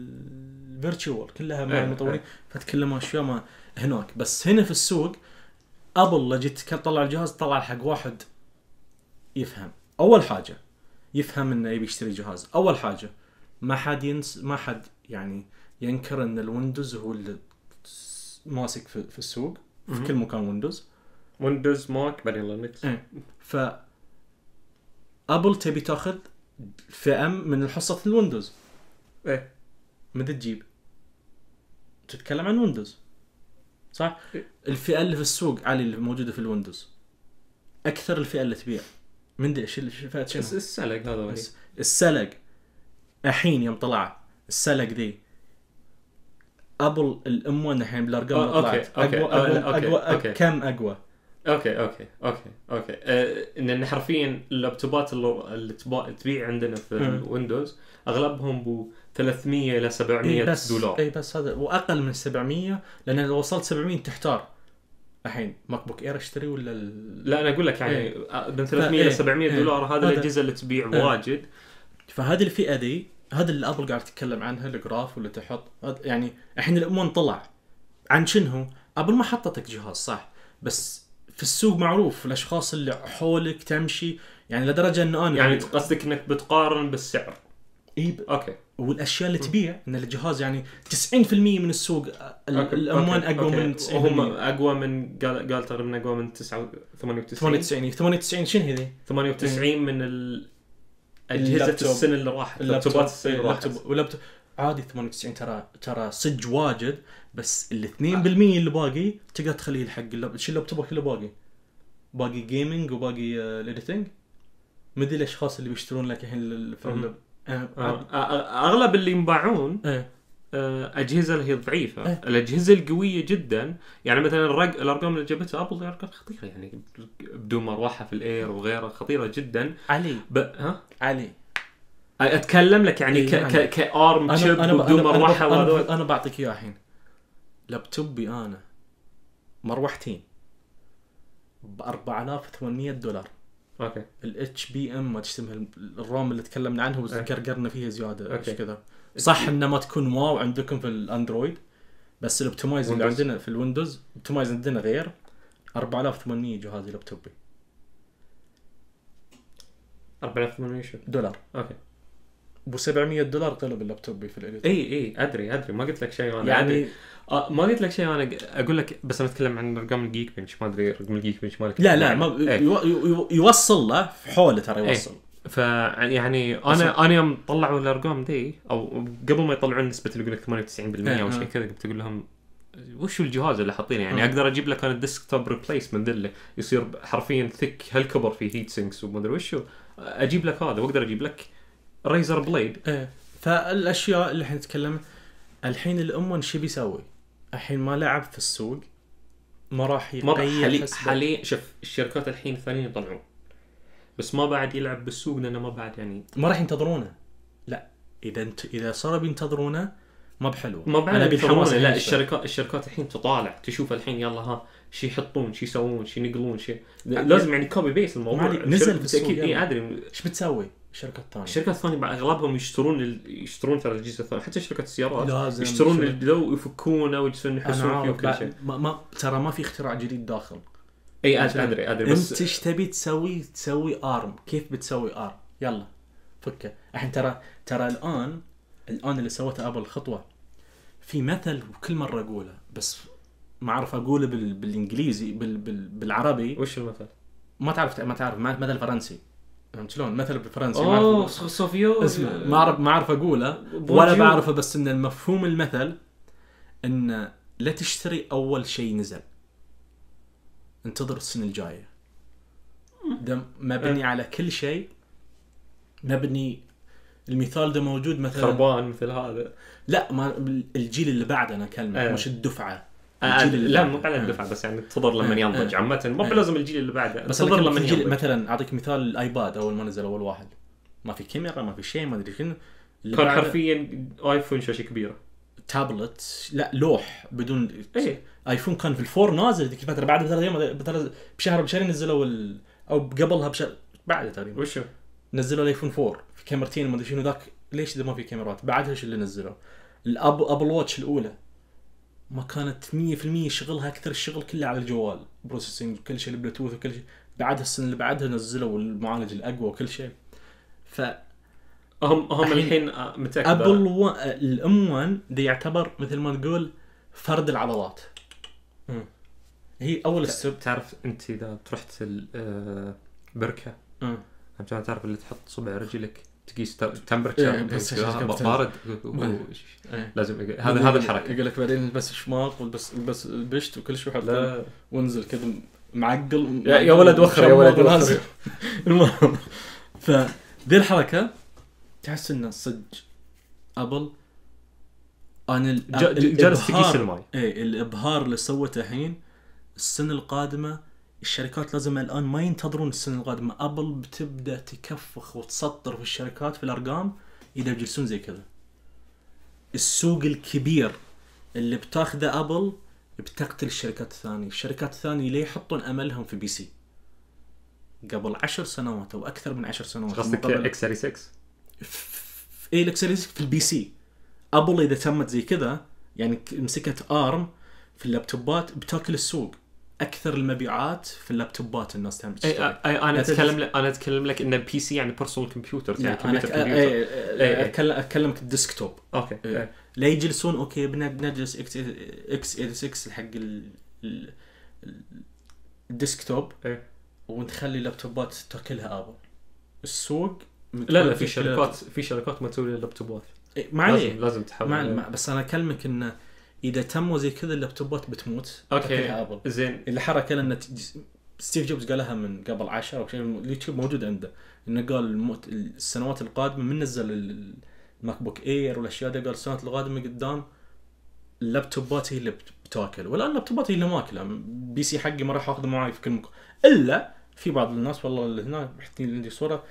الفيرتشوال كلها مع إيه. المطورين، إيه. فتكلموا اشياء ما هناك. بس هنا في السوق ابل لو جيت تطلع الجهاز طلع حق واحد يفهم. اول حاجه يفهم انه يبي يشتري جهاز. اول حاجه ما حد ينس ما حد يعني ينكر ان الويندوز هو اللي ماسك في, في السوق في مهم. كل مكان ويندوز. ويندوز ماك بعدين لينكس. ايه ف ابل تبي تاخذ فئه من حصه الويندوز. ايه متى تجيب تتكلم عن ويندوز صح؟ إيه. الفئه اللي في السوق علي اللي موجوده في الويندوز اكثر الفئه اللي تبيع من دي شو فئه شنو؟ بس السلق هذا وهي. بس السلق الحين يوم طلع السلق ذي ابل الام واحد الحين بالارقام آه، اللي أوكي، طلعت أوكي، اقوى آه، اقوى, أوكي، أقوى, أوكي. أقوى كم اقوى اوكي اوكي اوكي اوكي آه، ان حرفيا اللابتوبات اللي, اللي تبا- تبيع عندنا في مم. الويندوز اغلبهم ب ثلاثمية الى سبعمية إيه بس دولار. اي بس هذا واقل من سبعمية لان لو وصلت سبعمية تحتار الحين ماك بوك اير اشتري ولا ال... لا انا اقول لك يعني إيه. آه، من ثلاثمية الى إيه. سبعمية إيه. دولار هذا هذا- الاجهزه اللي تبيع إيه. واجد. فهذه الفئه دي هذا اللي ابل قاعد تتكلم عنها الجراف واللي تحط هذا- يعني الحين الام طلع عن شنو ابل ما حطتك جهاز صح بس في السوق معروف الاشخاص اللي حولك تمشي يعني لدرجه انه انا يعني قصدك انك بتقارن بالسعر. إيه اوكي والاشياء اللي تبيع ان الجهاز يعني تسعين بالمية من السوق ال- أوكي. الاموال أوكي. اقوى أوكي. من تسعين وهم بالمية. اقوى من قال قال تقريبا اقوى من تسعة ثمانية وتسعين ثمانية وتسعين ثمانية وتسعين شنو هذي؟ ثمانية وتسعين من ال- اجهزه اللابتوب. السنه اللي راحت لابتوبات السنه اللي راحت. اللابتوب ولابتوب عادي ثمانية وتسعين ترى ترى صج واجد بس ال اثنين بالمية اللي باقي تقدر تخليه حق اللاب شو اللابتوب كله باقي باقي جيمنج وباقي الايديتنج. مدري الاشخاص اللي بيشترون لك الحين ال- في مم. ال- آه، آه، آه، اغلب اللي ينباعون ايه آه، اجهزه اللي هي ضعيفه. إيه. الاجهزه القويه جدا يعني مثلا الرق... الارقام اللي جابتها ابل ارقام خطيره يعني بدون مروحه في الاير وغيرها خطيره جدا. علي ب... ها علي اتكلم لك يعني إيه ك... يعني. ك... كارم انا تشيب انا بدون انا مروحه انا, وهذول. أنا, أنا بعطيك اياه الحين. لابتوبي انا مروحتين ب أربعة آلاف وثمانمية دولار. اوكي الاتش بي ام ما تشتمها الروم اللي تكلمنا عنه وقرقرنا فيها زياده أوكي. ايش كذا. صح انه ما تكون واو عندكم في الاندرويد بس الاوبتمايز اللي ويندوز. عندنا في الويندوز اوبتمايز عندنا غير. أربعة آلاف وثمانمية جهازي لابتوبي أربعة آلاف وثمانمية دولار. اوكي ب سبعمية دولار قلب اللابتوبي في الاليت. اي اي ادري ادري ما قلت لك شيء انا يعني يعني آه ما قلت لك شيء انا اقول لك بس انا اتكلم عن ارقام الجيك بنش ما ادري رقم الجيك بنش مالك. لا لا ما إيه. يو يو يوصل له في حوله ترى يوصل. ف يعني انا انا يوم طلعوا الارقام دي او قبل ما يطلعون نسبه اللي يقول لك ثمانية وتسعين بالمية او شيء كذا قلت اقول لهم وش الجهاز اللي حاطينه يعني. اقدر اجيب لك انا الديسكتوب ريبليسمنت اللي يصير حرفيا ثيك هالكبر فيه هيت سينكس وما ادري وش اجيب لك هذا واقدر اجيب لك ريزر بليد. ايه فالاشياء اللي احنا نتكلم الحين الام شو بيسوي الحين ما لعب في السوق ما راح يقيم حاليا حاليا شوف الشركات الحين الثانيين يطلعون بس ما بعد يلعب بالسوق لانه ما بعد يعني ما راح ينتظرونه. لا اذا انت اذا صاروا بينتظرونه ما بحلو ما بعد بيحمسون. لا الشركات الشركات الحين تطالع تشوف الحين يلا ها شي يحطون شي يسوون شي ينقلون شي لازم يعني كوبي بيس الموضوع نزل في السوق. اي ادري ايش بتسوي الشركات الثانيه. الشركات الثانيه بعد اغلبهم يشترون ال... يشترون ترى الاجهزه الثانيه حتى شركات السيارات لازم يشترون الدو يفكونه ويجلسون يحسون فيه وكل شيء. ما, ما ترى ما في اختراع جديد داخل. اي ادري ادري بس انت ايش تبي تسوي تسوي ارم. كيف بتسوي ارم يلا فكه الحين. ترى ترى الان الان اللي سوته ابل خطوه في مثل وكل مره اقوله بس ما اعرف اقوله بال... بالانجليزي بال... بال... بالعربي. وش المثل؟ ما تعرف ما تعرف مثل فرنسي فهمت شلون مثل بالفرنسي ما اعرف صوفيو اسمه ما اعرف ما اعرف اقوله ولا بعرفه بس ان المفهوم المثل ان لا تشتري اول شيء نزل انتظر السنه الجايه. ده مبني على كل شيء مبني. المثال ده موجود مثلا خربان مثل هذا. لا ما الجيل اللي بعده انا اكلمك أه. مش الدفعه. آه لا مو على الدفعه بس يعني انتظر لما ينضج. عامه مو بلازم الجيل اللي بعده بس انتظر لما ينضج. مثلا اعطيك مثال الايباد اول ما نزل اول واحد ما في كاميرا ما في شيء ما ادري شنو كان حرفيا ايفون شاشه كبيره تابلت لا لوح بدون ايه. ايفون كان في الفور نازل ذيك الفتره بعد بثلاث ايام بشهر بشهرين نزلوا ال... او قبلها بشهر بعد تقريبا وشو نزلوا الايفون فور في كاميرتين ما ادري شنو ذاك. ليش اذا ما في كاميرات بعدها ايش اللي نزلوا الاب ابل واتش الاولى ما كانت مية بالمية شغلها اكثر الشغل كله على الجوال بروسيسنج كل شيء البلوتوث وكل شيء. بعدها السنه اللي بعدها نزلوا المعالج الاقوى وكل شيء. ف هم هم الحين متاكد ابل و... الام واحد دي يعتبر مثل ما تقول فرد العضلات. م. هي اول ستيب. تعرف انت اذا رحت البركه انت تعرف اللي تحط صبع رجلك تقيس تمبرتشر بارد لازم هذا هذا الحركه يقول لك بعدين البس شماغ والبس البس البشت وكل شيء حط وانزل كذا معقل يا, يا ولد وخر يا ولد وخر. المهم فذي الحركه تحس انه صدق ابل انا جالس تقيس الماي. اي الابهار اللي سوته الحين السنه القادمه الشركات لازم الآن ما ينتظرون السنة القادمة. أبل بتبدأ تكفخ وتسطر في الشركات في الأرقام إذا بجلسون زي كذا. السوق الكبير اللي بتاخذه أبل بتقتل الشركات الثانية. الشركات الثانية ليه يحطون أملهم في بي سي قبل عشر سنوات أو أكثر من عشر سنوات. قصدك إكس ستة ستة؟ إيه الإكس ستة ستة في البي سي. أبل إذا تمت زي كذا يعني مسكت آرم في اللابتوبات بتاكل السوق. أكثر المبيعات في اللابتوبات الناس تعمل تشتري. أي أي أنا أتكلم لك أنا أتكلم لك إن بي سي يعني بيرسونال كمبيوتر يعني كمبيوتر كمبيوتر. أتكلم أتكلم الديسكتوب. أوكي. أي. لا يجلسون أوكي بنجلس إكس إكس ثمانية وستين حق ال الديسكتوب ونخلي اللابتوبات تاكلها أبل. السوق لا لا في شركات في شركات ما تسوي اللابتوبات. ما عليه لازم تحاول. بس أنا أكلمك إنه إذا تموا زي كذا اللابتوبات بتموت. أوكي زين. الحركة لأن ستيف جوبز قالها من قبل عشرة أو شيء اليوتيوب موجود عنده إنه قال الموت السنوات القادمة من نزل ماك بوك اير والاشياء دي، قال السنوات القادمه قدام اللابتوبات هي اللي بتاكل، والان اللابتوبات هي اللي ماكله. بي سي حقي ما راح اخذه معي في كل مكان، الا في بعض الناس والله اللي هنا حاطين عندي صوره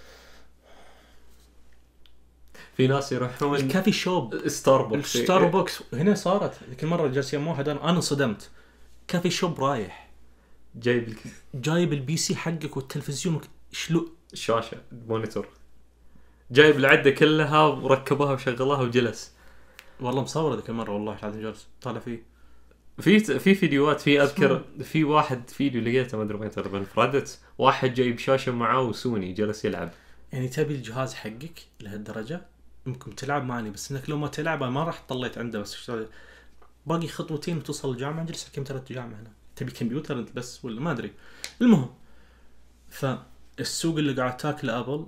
في ناس يروحون الكافي شوب ستاربكس. ستاربكس هنا صارت ذيك المره جالس يم واحد، انا انا انصدمت. كافي شوب رايح جايب الك... جايب البي سي حقك والتلفزيون شلو الشاشه مونيتور، جايب العده كلها وركبها وشغلها وجلس. والله مصور ذيك المره والله العظيم جالس طالع فيه. في في فيديوهات، في اذكر في واحد فيديو لقيته ما ادري وين تقريبا في ريدت، واحد جايب شاشه معاه وسوني جلس يلعب. يعني تبي الجهاز حقك لهالدرجه؟ ممكن تلعب معي، بس انك لو ما تلعب ما راح طليت عنده، بس اشتغل. باقي خطوتين وتوصل الجامعه، جلس كم ثلاث جامعه هنا. تبي كمبيوتر انت بس ولا ما ادري. المهم، فالسوق اللي قاعد تاكله ابل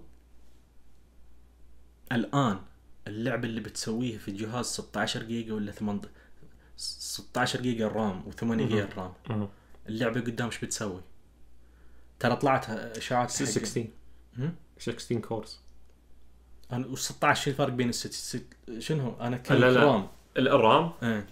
الان، اللعبه اللي بتسويها في جهاز ستة عشر جيجا ولا ثمانية عشر ستة عشر جيجا الرام و8 جيجا الرام، اللعبه قدام ايش بتسوي؟ ترى طلعت اشاعات ستة عشر ستة عشر كورس. انا و16 شو الفرق بين الست ست شنو انا كم لا لا رام؟ الرام ايه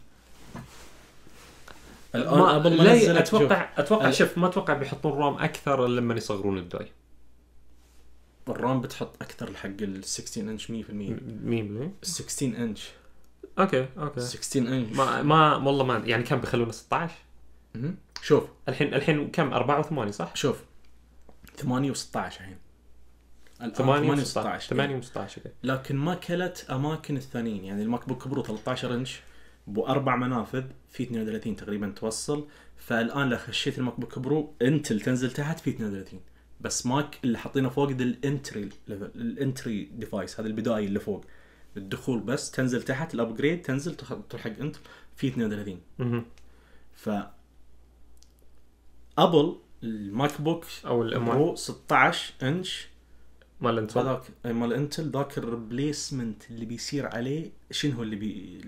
الان قبل ما نزل اتوقع شوف. اتوقع شوف ما اتوقع بيحطون رام اكثر لما يصغرون الداي. الرام بتحط اكثر حق ال ستة عشر انش مية بالمية مية بالمية ستة عشر انش. اوكي اوكي ستة عشر انش ما ما والله ما يعني كم بيخلونه ستة عشر. امم شوف الحين الحين كم أربعة وثمانية صح؟ شوف ثمانية وستة عشر الحين ثمانية وستة عشر ثمانية وستة عشر لكن ما كلت اماكن الثانيين. يعني الماك بوك برو ثلاثة عشر انش باربع منافذ في اثنين وثلاثين تقريبا توصل. فالان لو خشيت الماك بوك برو انتل تنزل تحت في اثنين وثلاثين، بس ماك اللي حاطينه فوق ده الانتري ليفل، الانتري ديفايس هذا البدائي اللي فوق الدخول، بس تنزل تحت الابجريد تنزل تروح حق انت في اثنين وثلاثين. اها ف ابل الماك بوك او برو ستة عشر انش مال انتل، هذاك مال انتل، ذاك الريبليسمنت اللي بيصير عليه شنو هو اللي بي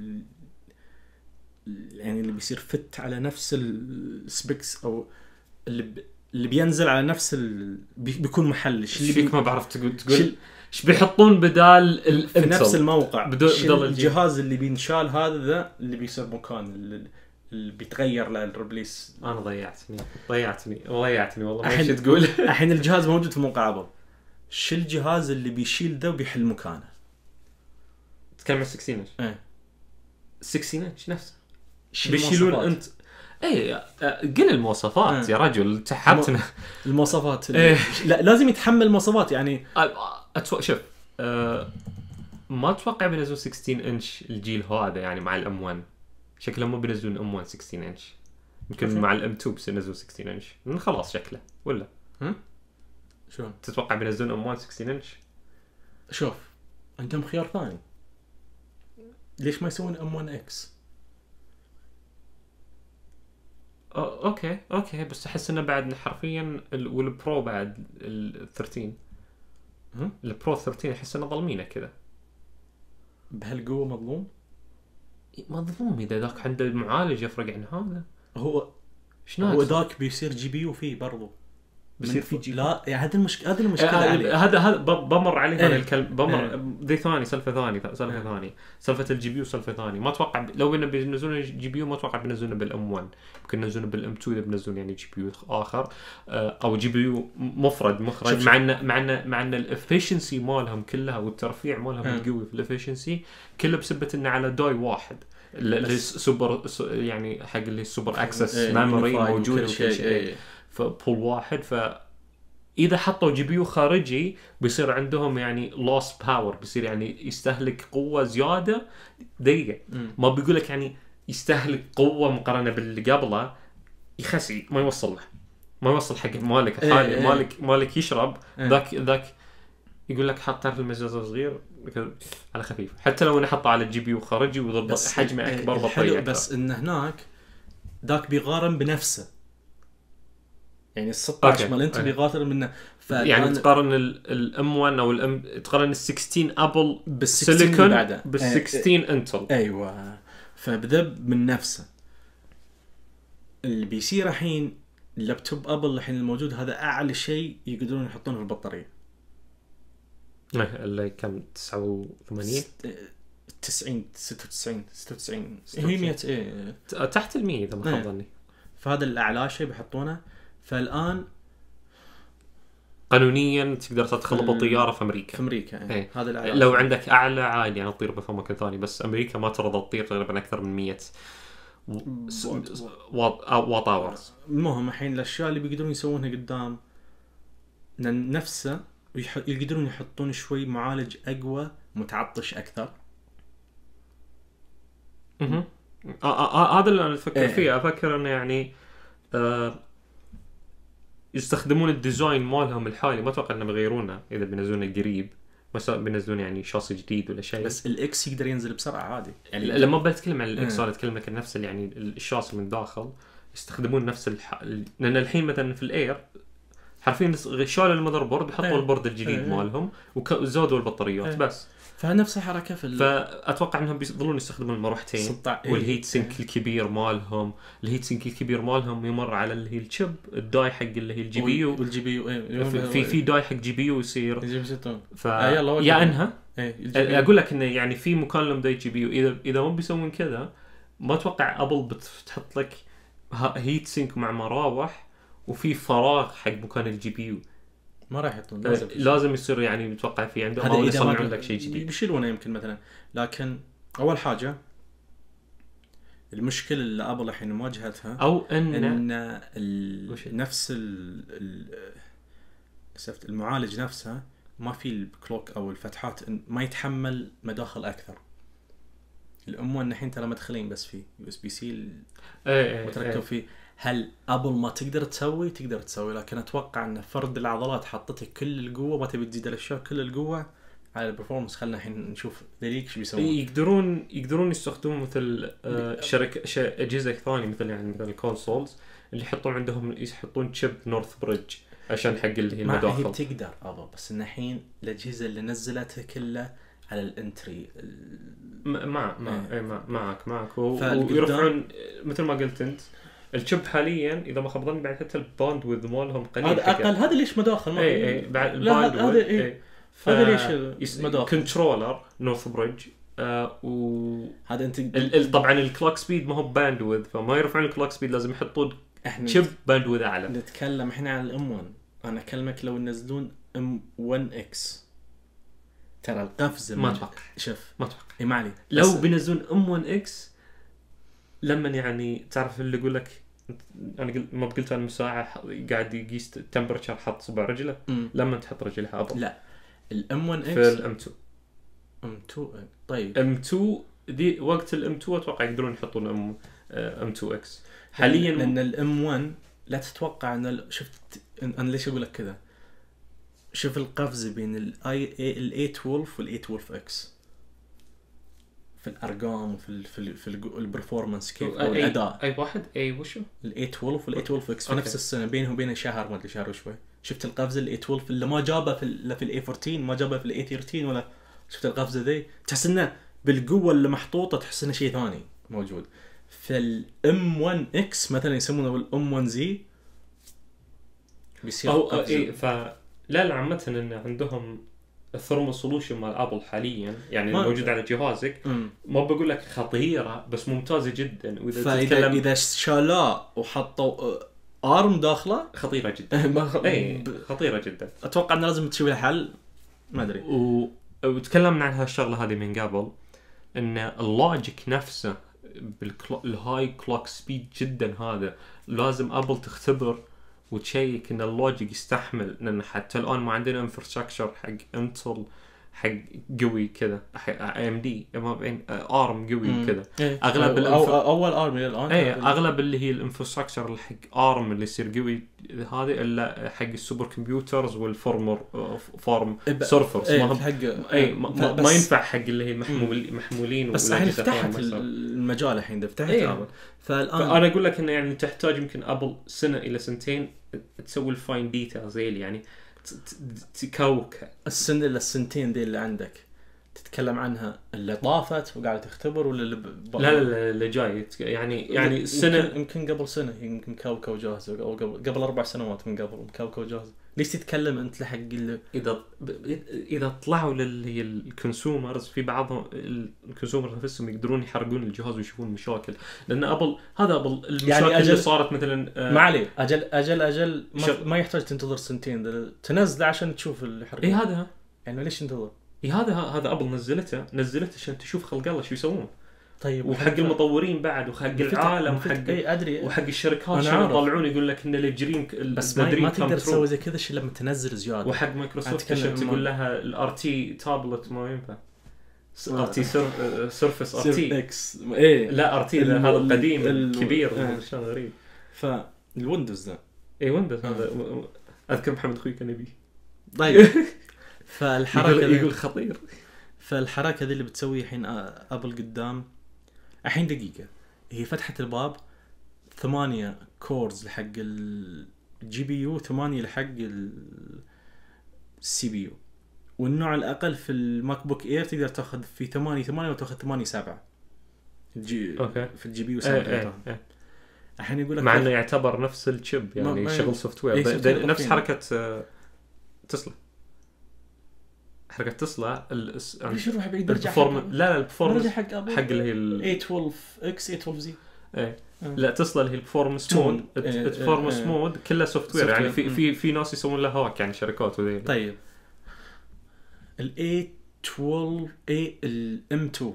يعني اللي بيصير فت على نفس السبيكس او اللي ب... اللي بينزل على نفس ال... بي... بيكون محل ايش اللي بي... ما بعرف تقول تقول ايش بيحطون بدال الانتل في نفس الموقع بدل, بدل الجهاز اللي بينشال هذا ذا اللي بيصير مكان اللي, اللي بيتغير له الريبليس. انا ضيعتني ضيعتني ضيعتني والله ما ايش تقول. الحين الجهاز موجود في موقع ابل، شو الجهاز اللي بيشيل ذا وبيحل مكانه؟ تتكلم عن ستة عشر انش. ايه ستة عشر انش نفسه بيشيلون انت. اي قل المواصفات يا رجل تحبتنا المواصفات إيه. لا لازم يتحمل المواصفات يعني. أتوقع شوف أه ما اتوقع بينزلون ستة عشر انش الجيل هذا يعني مع الام واحد، شكله ما بينزلون ام واحد ستة عشر انش، يمكن مع الام اثنين بينزلون ستة عشر انش خلاص شكله ولا هم شو تتوقع بينزلون ام واحد ستة عشر انش؟ شوف عندهم خيار ثاني، ليش ما يسوون ام واحد اكس؟ اوكي اوكي بس احس انه بعد حرفيا والبرو بعد ال ثلاثة عشر البرو ثلاثة عشر احس انه ظلمينه كذا بهالقوه. مظلوم مظلوم اذا ذاك عنده المعالج يفرق عن هذا. هو شنو هو ذاك بيصير جي بي يو فيه برضو بيصير في جي... لا يعني هذا المشكله هذه المشكله آه هذا هذا بمر عليه هذا ايه. الكلام بمر ايه. ذي ثاني سالفه ثانيه سالفه ايه. ثانيه سالفه الجي بي يو سالفه ثانيه. ما اتوقع لو انه بينزلون الجي بي يو ما اتوقع بينزلونه بالام واحد، يمكن ينزلونه بالام اثنين اذا بينزلون يعني جي بي يو اخر او جي بي يو مفرد مخرج. مع انه مع انه مع ان الافشنسي مالهم كلها والترفيع مالهم القوي في الافشنسي كله بسبه انه على داي واحد اللي سوبر يعني حق اللي سوبر اكسس ميموري موجود وكل شيء فبول واحد. ف اذا حطوا جي بي يو خارجي بيصير عندهم يعني لوس باور، بيصير يعني يستهلك قوه زياده دقيقه. ما بيقول لك يعني يستهلك قوه مقارنه باللي قبله، يخسي ما يوصل له ما يوصل حق مالك حالي. ايه مالك مالك يشرب ايه. ذاك ذاك يقول لك حط تعرف المجاز صغير على خفيف، حتى لو انا حطه على الجي بي يو خارجي وضرب حجمه اكبر بطيء. بس ان هناك ذاك بيقارن بنفسه يعني الستة عشر مال انت بيقارن منه. يعني تقارن الام واحد او الام تقارن ال ستة عشر ابل بالسيليكون بال ستة عشر انتل. ايوه فبدا من نفسه. اللي بيصير الحين اللابتوب ابل الحين الموجود هذا اعلى شيء يقدرون يحطونه في البطاريه. اللي كم تسعة وثمانين تسعين ستة وتسعين ستة وتسعين هي مية ايه تحت المية اذا ما خاب ظني. فهذا الاعلى شيء بيحطونه. فالان قانونيا تقدر تدخل بالطياره في امريكا. في امريكا ايه. هذا الأعلى. لو عندك اعلى عادي يعني تطير في مكان ثاني، بس امريكا ما ترضى تطير تقريبا اكثر من مية واط اورز. المهم الحين الاشياء اللي بيقدرون يسوونها قدام نفسه ويح... يقدرون يحطون شوي معالج اقوى متعطش اكثر. اها هذا اللي انا افكر فيه. افكر انه يعني آه يستخدمون الديزاين مالهم الحالي، ما اتوقع انهم يغيرونه اذا بينزلونه قريب، مثلا بينزلون يعني شاصي جديد ولا شيء. بس الاكس يقدر ينزل بسرعه عادي يعني لما بتكلم عن الاكس انا اتكلم لك نفس يعني الشاصي من داخل يستخدمون نفس الح... لان الحين مثلا في الاير حرفيا شالوا المذر بورد وحطوا ايه. البورد الجديد ايه. مالهم وزودوا البطاريات. ايه. بس فنفس الحركه في ال... فاتوقع انهم بيظلون يستخدمون المروحتين والهيت سينك ايه. الكبير مالهم. الهيت سينك الكبير مالهم يمر على اللي هي الشيب الداي حق اللي هي الجي بي يو والجي بي يو ايه. في في داي حق جي بي يو يصير ف آه يا انها ايه. اقول لك انه يعني في مكالم داي جي بي يو اذا اذا ما بيسوون كذا ما اتوقع ابل بتحط لك هيت سينك مع مراوح وفي فراغ حق مكان الجي بي يو. ما راح يحطون لازم لازم يصير يعني متوقع في عندهم او يصنعون لك شيء جديد بيشيلونه يمكن مثلا. لكن اول حاجه المشكله اللي ابل الحين مواجهتها او ان, إن ال... نفس ال... ال... المعالج نفسه ما في الكلوك او الفتحات ما يتحمل مداخل اكثر. الام ان الحين ترى مدخلين بس فيه يو اس بي سي متركب فيه. هل ابل ما تقدر تسوي؟ تقدر تسوي، لكن اتوقع ان فرد العضلات حطته كل القوه، ما تبي تزيد الاشياء كل القوه على البرفورمانس. خلنا الحين نشوف ذليك ايش بيسوون. يقدرون يقدرون يستخدمون مثل آه شركه اجهزه ثانيه مثل يعني مثل الكونسولز اللي يحطون عندهم يحطون شيب نورث بريدج عشان حق اللي هي المداخل. ما هي تقدر ابل، بس ان الحين الاجهزه اللي نزلتها كلها على الانتري ال... مع مع اي مع معك معك ويرفعون مثل ما قلت انت الشيب حاليا اذا ما خاب ظني بعد حتى الباند وذ مالهم قليل. هذا اقل. هذا ليش مداخل؟ اي اي بعد الباند هذا اي هذا ليش مداخل كنترولر نورث بريدج. آه و هذا انت ال... طبعا الكلوك سبيد ما هو باند وذ، فما يرفعون الكلوك سبيد لازم يحطون شيب باند وذ اعلى. نتكلم احنا عن الام واحد. انا اكلمك لو ينزلون ام واحد اكس ترى القفزه ما اتوقع. شوف ما اتوقع اي ما علي. لو بينزلون ام واحد اكس لما يعني تعرف اللي يقول لك انا قلت ما قلت انا مساعه قاعد يقيس التمبرتشر حط صبع رجله م. لما تحط رجلها ابل. لا الام واحد اكس في الام اثنين. ام اثنين طيب ام اثنين دي وقت الام اثنين اتوقع يقدرون يحطون ام ام اثنين اكس حاليا. لان الام واحد لا تتوقع ان شفت انا ليش اقول لك كذا. شوف القفزه بين الاي الاي اثناشر والاي اثناشر اكس في الارقام وفي ال في ال في البرفورمانس كيف او الاداء. اي واحد اي وشو الاي اثناشر والاي اثناشر اكس في نفس السنه بينه وبين شهر ما ادري شهر وشوي. شفت القفزه الاي اثناشر اللي ما جابها في ال في الاي أربعتاشر ما جابها في الاي ثلاثة عشر ولا شفت القفزه ذي تحس انه بالقوه اللي محطوطه تحس انه شيء ثاني موجود. في الام واحد اكس مثلا يسمونه الام واحد زي بيصير او اي ف لا لا عامه ان عندهم الثيرمال سولوشن مال ابل حاليا يعني موجود على جهازك. ما بقول لك خطيره بس ممتازه جدا. واذا فإذا اذا شالاه وحطوا ارم داخله خطيره جدا. اي خطيره جدا. اتوقع انه لازم تشوف لها حل ما ادري. و... وتكلمنا عن هالشغله هذه من قبل ان اللوجيك نفسه بالهاي كلوك سبيد جدا هذا لازم ابل تختبر وتشيك ان اللوجيك يستحمل. لان حتى الان ما عندنا انفراستراكشر حق انتل حق قوي كذا اي ام دي ما بين ارم قوي كذا. اغلب الانف... اول ارم الى الان اي اغلب اللي هي الانفراستراكشر اللي حق ارم اللي يصير قوي هذه الا حق السوبر كمبيوترز والفورمر فورم سيرفرز ما هم حق اي ما, ما ينفع حق اللي هي محمول محمولين. بس الحين فتحت المجال الحين فتحت ابل. فالان فانا اقول لك انه يعني تحتاج يمكن ابل سنه الى سنتين تسوي الفاين ديتيلز يعني تكوك السنه الى السنتين دي اللي عندك تتكلم عنها اللي طافت وقاعده تختبر ولا اللي ب... لا لا اللي جاي يعني يعني السنه يمكن, يمكن قبل سنه يمكن كاوكاو جاهزه او قبل قبل اربع سنوات من قبل كاوكاو جاهزه. ليش تتكلم انت لحق اللي... اذا اذا طلعوا للي الكونسومرز في بعضهم الكونسومرز نفسهم يقدرون يحرقون الجهاز ويشوفون مشاكل لان ابل هذا ابل المشاكل يعني أجل... اللي صارت مثلا آه ما عليه اجل اجل اجل ما, شغ... ما يحتاج تنتظر سنتين تنزله عشان تشوف اللي حرقه. اي هذا يعني ليش تنتظر؟ اي هذا هذا ابل نزلته نزلته عشان تشوف خلق الله شو يسوون. طيب وحق المطورين بعد وحق العالم وحق اي ادري وحق الشركات شنو يطلعون يقول لك ان الجريم بس ما, ما تقدر تسوي زي كذا شيء لما تنزل زياده. وحق مايكروسوفت عشان تقول لها الار تي تابلت ما ينفع ار تي سيرفس ار تي اكس ايه لا ار تي هذا القديم الكبير شلون غريب. فالويندوز ذا اي ويندوز هذا اذكر محمد اخوي كان يبي. طيب فالحركه يقول, يقول خطير. فالحركه ذي اللي بتسوي الحين ابل قدام الحين دقيقة هي فتحت الباب ثمانية كورز لحق الجي بي يو ثمانية لحق السي بي يو والنوع الأقل في الماك بوك اير تقدر تاخذ في ثمانية ثمانية وتاخذ ثمانية سبعة الجي أوكي. في الجي بي يو سبعة ايه ايه. الحين يقول لك مع انه يعتبر نفس الشيب يعني شغل سوفت وير ايه نفس حركة تسلا حركة تسلا ليش يروح بعيد برجع حق لا لا البرفورمانس حق حق اللي هي ال ثمانية اثنا عشر اكس ثمانية اثنا عشر زي ايه لا تسلا اللي هي البرفورمانس مود البرفورمانس مود كلها سوفت وير يعني في في في ناس يسوون لها هاك يعني شركات وذي. طيب ال إيه اثنا عشر اي الام اثنين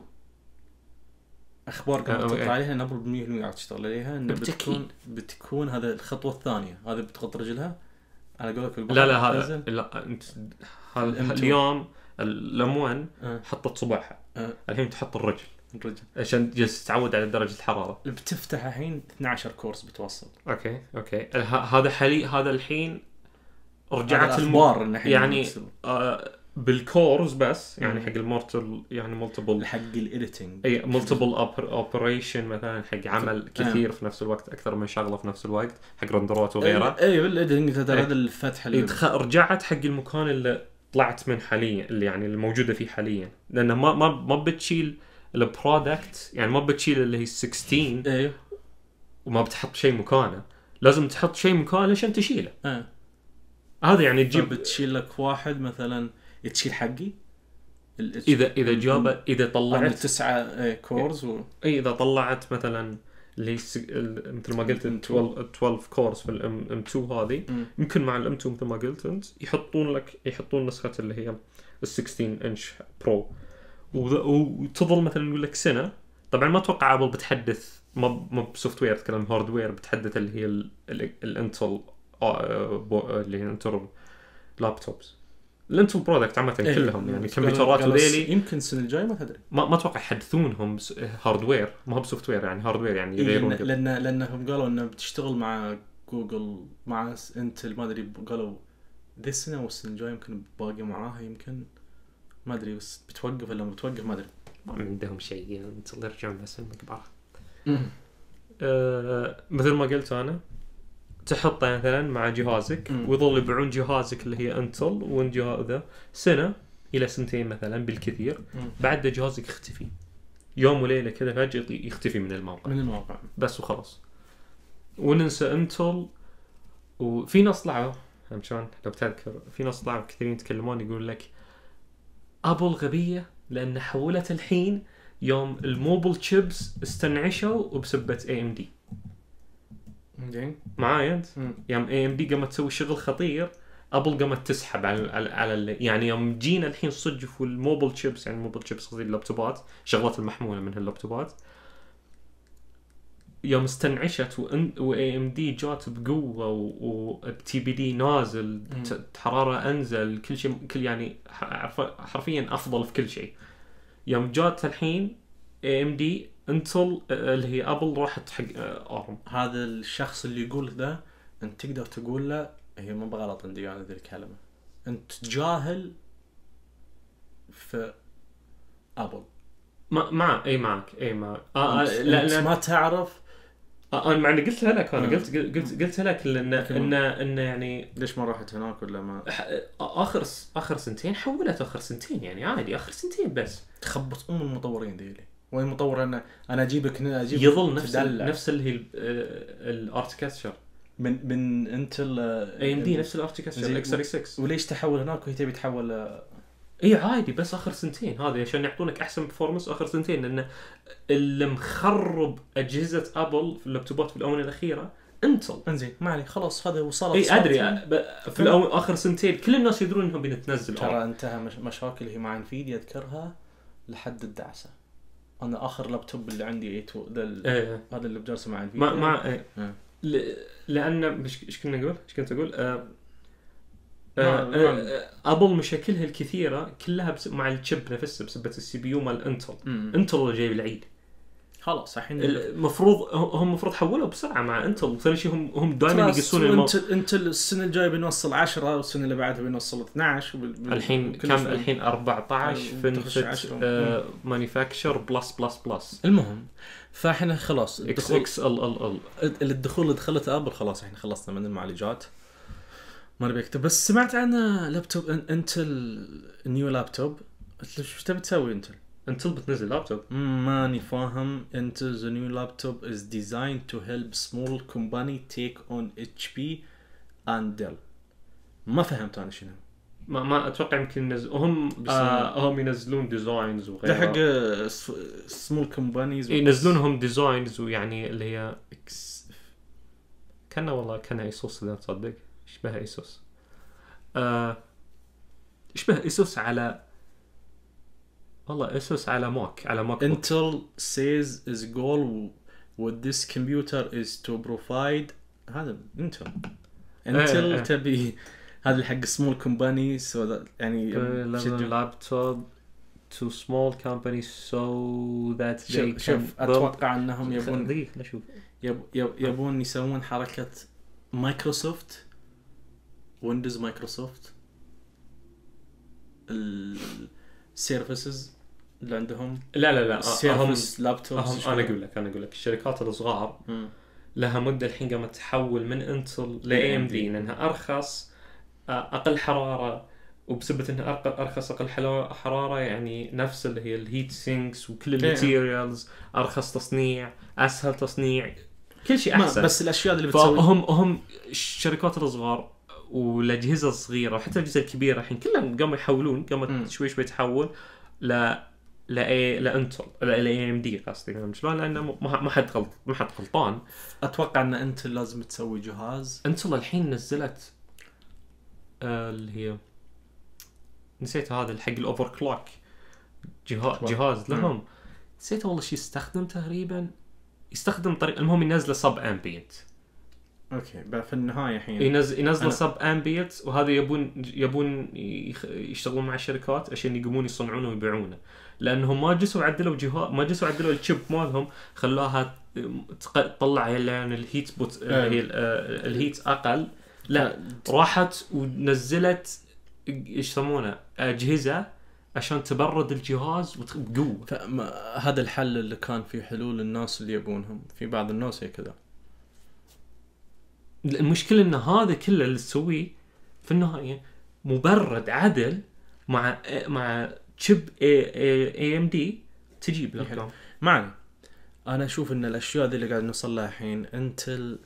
اخبار قاعده تطلع عليها نبر مية بالمية قاعد تشتغل عليها انه بتكون بتكون هذا الخطوه الثانيه هذا بتغط رجلها على قولك لا لا هذا لا انت اليوم الاموان أه. حطت صباعها أه. الحين تحط الرجل الرجل عشان جالس تتعود على درجه الحراره. بتفتح الحين اثنا عشر كورس بتوصل. اوكي اوكي هذا حالي هذا الحين رجعت الاخبار الم... يعني آه بالكورز بس يعني حق المورتل يعني مالتيبل حق الايديتنج اي مالتيبل اوبريشن مثلا حق عمل كثير في نفس الوقت اكثر من شغله في نفس الوقت حق رندرات وغيرها. اي بالايديتنج هذا الفتح اللي رجعت حق المكان اللي طلعت من حاليا اللي يعني الموجوده فيه حاليا لانه ما ما ما بتشيل البرودكت يعني ما بتشيل اللي هي ستة عشر اي وما بتحط شيء مكانه لازم تحط شيء مكانه عشان تشيله. اه هذا يعني تجيب بتشيل لك واحد مثلا تشيل حقي اذا اذا جاب اذا طلعت تسعة كورز و... اي اذا طلعت مثلا اللي مثل ما قلت اثنا عشر كورز في الام ام اثنين هذه يمكن مع الام اثنين مثل ما قلت انت يحطون لك يحطون نسخه اللي هي ال ستة عشر انش برو وتظل مثلا يقول لك سنه. طبعا ما اتوقع ابل بتحدث ما ما بسوفت وير تكلم هاردوير بتحدث اللي هي الانتل اللي هي انتل لابتوبز الانتل برودكت عامه إيه كلهم يعني كمبيوترات وذيلي يمكن السنه الجايه ما تدري ما ما اتوقع يحدثونهم هاردوير ما هو بسوفت وير يعني هاردوير يعني يغيرون إيه لان لانهم قالوا انه بتشتغل مع جوجل مع انتل ما ادري قالوا ذي السنه والسنه الجايه يمكن باقي معاها يمكن ما ادري بس بتوقف ولا ما بتوقف ما ادري ما عندهم شيء يعني انتل يرجعون بس المقبره. أه مثل ما قلت انا تحطه مثلا مع جهازك ويظل يبيعون جهازك اللي هي انتل وان جهازه سنه الى سنتين مثلا بالكثير بعد جهازك يختفي يوم وليله كذا فجاه يختفي من الموقع من الموقع بس وخلاص وننسى انتل. وفي ناس طلعوا همشان لو بتذكر في ناس طلعوا كثيرين يتكلمون يقول لك ابل غبيه لان حولت الحين يوم الموبل تشيبس استنعشوا وبسبه اي ام دي زين معايا انت يوم اي ام دي قامت تسوي شغل خطير ابل قامت تسحب على على, على يعني يوم جينا الحين صدق في الموبل تشيبس يعني الموبل تشيبس قصدي اللابتوبات شغلات المحموله من هاللابتوبات يوم استنعشت واي ام دي جات بقوه وتي بي دي نازل حراره انزل كل شيء كل يعني حرفيا افضل في كل شيء. يوم جات الحين اي ام دي انتل اللي هي ابل راحت حق ارم. هذا الشخص اللي يقول ذا انت تقدر تقول له هي مو بغلط عندي انا ذي الكلمه انت جاهل في ابل ما مع اي معك اي معك آه لا لا ما تعرف انا مع اني قلتها لك انا مم. قلت قلت قلت لك ان ان ان يعني ليش ما راحت هناك ولا ما اخر اخر سنتين حولت اخر سنتين يعني عادي اخر سنتين بس تخبط ام المطورين ديلي وين مطور انا انا اجيبك هنا اجيبك يظل نفس تدلع. نفس اللي هي الارتكتشر من من انتل اي ام دي نفس الارتكتشر اكس ثلاثة وستين. وليش تحول هناك وهي تبي تحول ل- اي عادي بس اخر سنتين هذا عشان يعطونك احسن برفورمانس اخر سنتين لان اللي مخرب اجهزه ابل في اللابتوبات في الاونه الاخيره انتل. انزين ما عليه خلاص هذا وصلت اي صارت- ادري ب- في الأو... اخر سنتين كل الناس يدرون انهم بنتنزل ترى انتهى مش... مشاكل هي مع انفيديا اذكرها لحد الدعسه. انا اخر لابتوب اللي عندي اي تو ده ال... ايه هذا اللي بجلسه مع انفيديا ما ما إيه. آه. ل... لان مش ايش كنا نقول ايش كنت اقول آه... ما- آه... ما- آه... ابل مشاكلها الكثيره كلها بس... مع الشيب نفسه بسبه السي بي يو مال انتل. مم. انتل اللي جايب العيد. خلاص الحين المفروض هم المفروض حولوا بسرعه مع انتل. ثاني شيء هم هم دائما يقصون المو... انت انت السنه الجايه بنوصل عشرة والسنه اللي بعدها بنوصل اثناشر وبال... الحين كل كم شوي. الحين أربعة عشر تخش فنفت عشرة. آه... مانيفاكتشر بلس بلس بلس المهم فاحنا خلاص اكس الدخول اكس ال ال ال الدخول اللي دخلته ابل خلاص احنا خلصنا من المعالجات ما نبي اكتب. بس سمعت عن لابتوب انتل نيو لابتوب. ايش تبي تسوي انتل؟ انتل بتنزل لابتوب. ماني فاهم. Intel's new laptop is designed to help small company take on اتش بي and Dell. ما فهمت انا شنو ما ما اتوقع يمكن ينزل هم بس- آه هم ينزلون ديزاينز ده وغيره. حق سمول كومبانيز ينزلونهم ديزاينز ويعني اللي هي اكس كنا والله كنا ايسوس اذا تصدق يشبه ايسوس. آه يشبه ايسوس على والله ايسوس على ماك على ماك بوك. Intel says its goal with this computer is to provide هذا Intel Intel إيه. تبي هذا حق سمول كومباني سو that يعني شجع- لابتوب to small companies so that they شوف, can شوف build- اتوقع انهم يبون دقيقة نشوف. يب يب يبون يسوون حركة مايكروسوفت ويندوز مايكروسوفت السيرفيسز اللي عندهم لا لا لا أهم سيرفيس لابتوب أهم انا اقول لك انا اقول لك الشركات الصغار لها مدة الحين قامت تحول من انتل ل إيه إم دي لانها ارخص اقل حرارة وبسبب انها أرق- ارخص اقل حلا- حرارة يعني نفس اللي هي الهيت سينكس وكل الماتيريالز ارخص تصنيع اسهل تصنيع كل شيء احسن. بس الاشياء اللي بتسوي فهم هم الشركات الصغار والاجهزه الصغيره وحتى الاجهزه الكبيره الحين كلهم قاموا يحولون مم. قامت شوي شوي تحول ل ل اي لانتل ل اي ام دي قصدي فاهم شلون لانه ما ما حد غلط ما حد غلطان. اتوقع ان انت لازم تسوي جهاز انتل الحين نزلت آه اللي هي نسيت هذا حق الاوفر كلوك جهاز جهاز لهم نسيت والله شو يستخدم تقريبا يستخدم طريق المهم ينزله سب امبيانت. اوكي بقى في النهايه الحين ينزل ينزل أنا- سب امبيانت وهذا يبون يبون يخ- يشتغلون مع الشركات عشان يقومون يصنعونه ويبيعونه لانهم ما جسوا عدلوا جهاز ما جسوا عدلوا الشيب مالهم خلاها تق- تطلع يعني الهيت بوت اللي هي ال- آه، الهيت اقل لا راحت ونزلت ايش يسمونه اجهزه عشان تبرد الجهاز وت- بقوه. فما هذا الحل اللي كان فيه حلول الناس اللي يبونهم في بعض الناس هي كذا. المشكلة ان هذا كله اللي تسويه في النهاية مبرد عدل مع مع شيب اي ام دي تجيب لك. معني انا اشوف ان الاشياء ذي اللي قاعد نوصل لها الحين انتل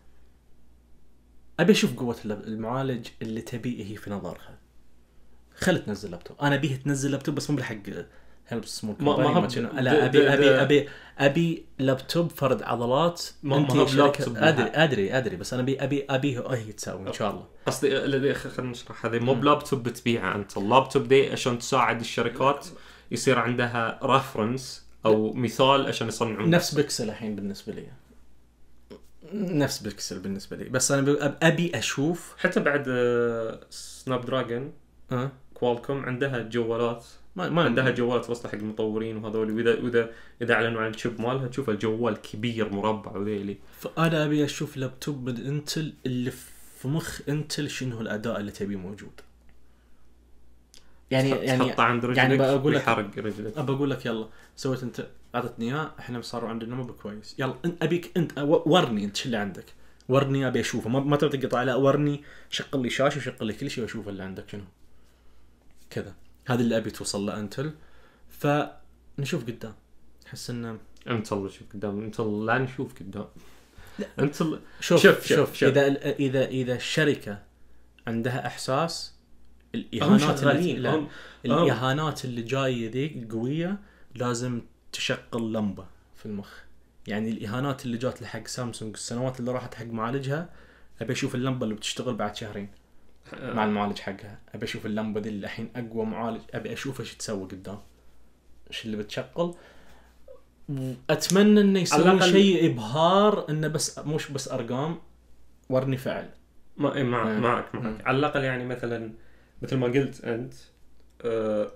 ابي اشوف قوة المعالج اللي تبيه هي في نظرها. خلت تنزل لابتوب انا ابيها تنزل لابتوب بس مو بالحق هيلب سمول ما- ما هب- لا ابي د- د- ابي د- ابي ابي لابتوب فرد عضلات. ما- انت ما هب شركة- لابتوب ادري بالحق. ادري ادري بس انا ابي ابي ابيه هي تسوي ان شاء الله. قصدي الذي خلينا نشرح هذا مو بلابتوب بتبيعه انت اللابتوب دي عشان تساعد الشركات يصير عندها ريفرنس او مثال عشان يصنعون نفس بيكسل الحين بالنسبة لي نفس بيكسل بالنسبة لي بس انا ابي اشوف حتى بعد سناب دراجون أه؟ كوالكوم عندها جوالات ما ما عندها جوالات وصلة حق المطورين وهذول واذا واذا اذا اعلنوا عن الشيب مالها تشوف الجوال كبير مربع وذيلي. فانا ابي اشوف لابتوب من انتل اللي في مخ انتل شنو الاداء اللي تبيه موجود. يعني يعني تحطه عند رجلك يعني بقول لك ويحرق رجلك. ابى اقول لك يلا سويت انت اعطتني اياه، احنا صاروا عندنا مو بكويس، يلا ابيك انت ورني انت شو اللي عندك، ورني ابي اشوفه، ما ما تبي تقطع، لا ورني، شغل لي شاشه وشغل لي كل شيء واشوف اللي عندك شنو كذا. هذا اللي ابي توصل له انتل. فنشوف قدام، احس انه انت الله شوف قدام، انت لا نشوف قدام. انت شوف شوف, شوف, شوف, شوف. اذا اذا اذا الشركه عندها احساس الاهانات اللي لا هم. الاهانات اللي جايه ذيك القويه لازم تشغل لمبه في المخ. يعني الاهانات اللي جات لحق سامسونج السنوات اللي راحت حق معالجها، ابي اشوف اللمبه اللي بتشتغل بعد شهرين مع المعالج حقها، ابي اشوف اللمبه دي اللي الحين اقوى معالج، ابي اشوف ايش تسوي قدام، ايش اللي بتشغل. اتمنى انه يسوي شيء ابهار، انه بس مش بس ارقام، ورني فعل. ما مع آه. معك معك آه. على الاقل يعني مثلا مثل ما قلت انت آه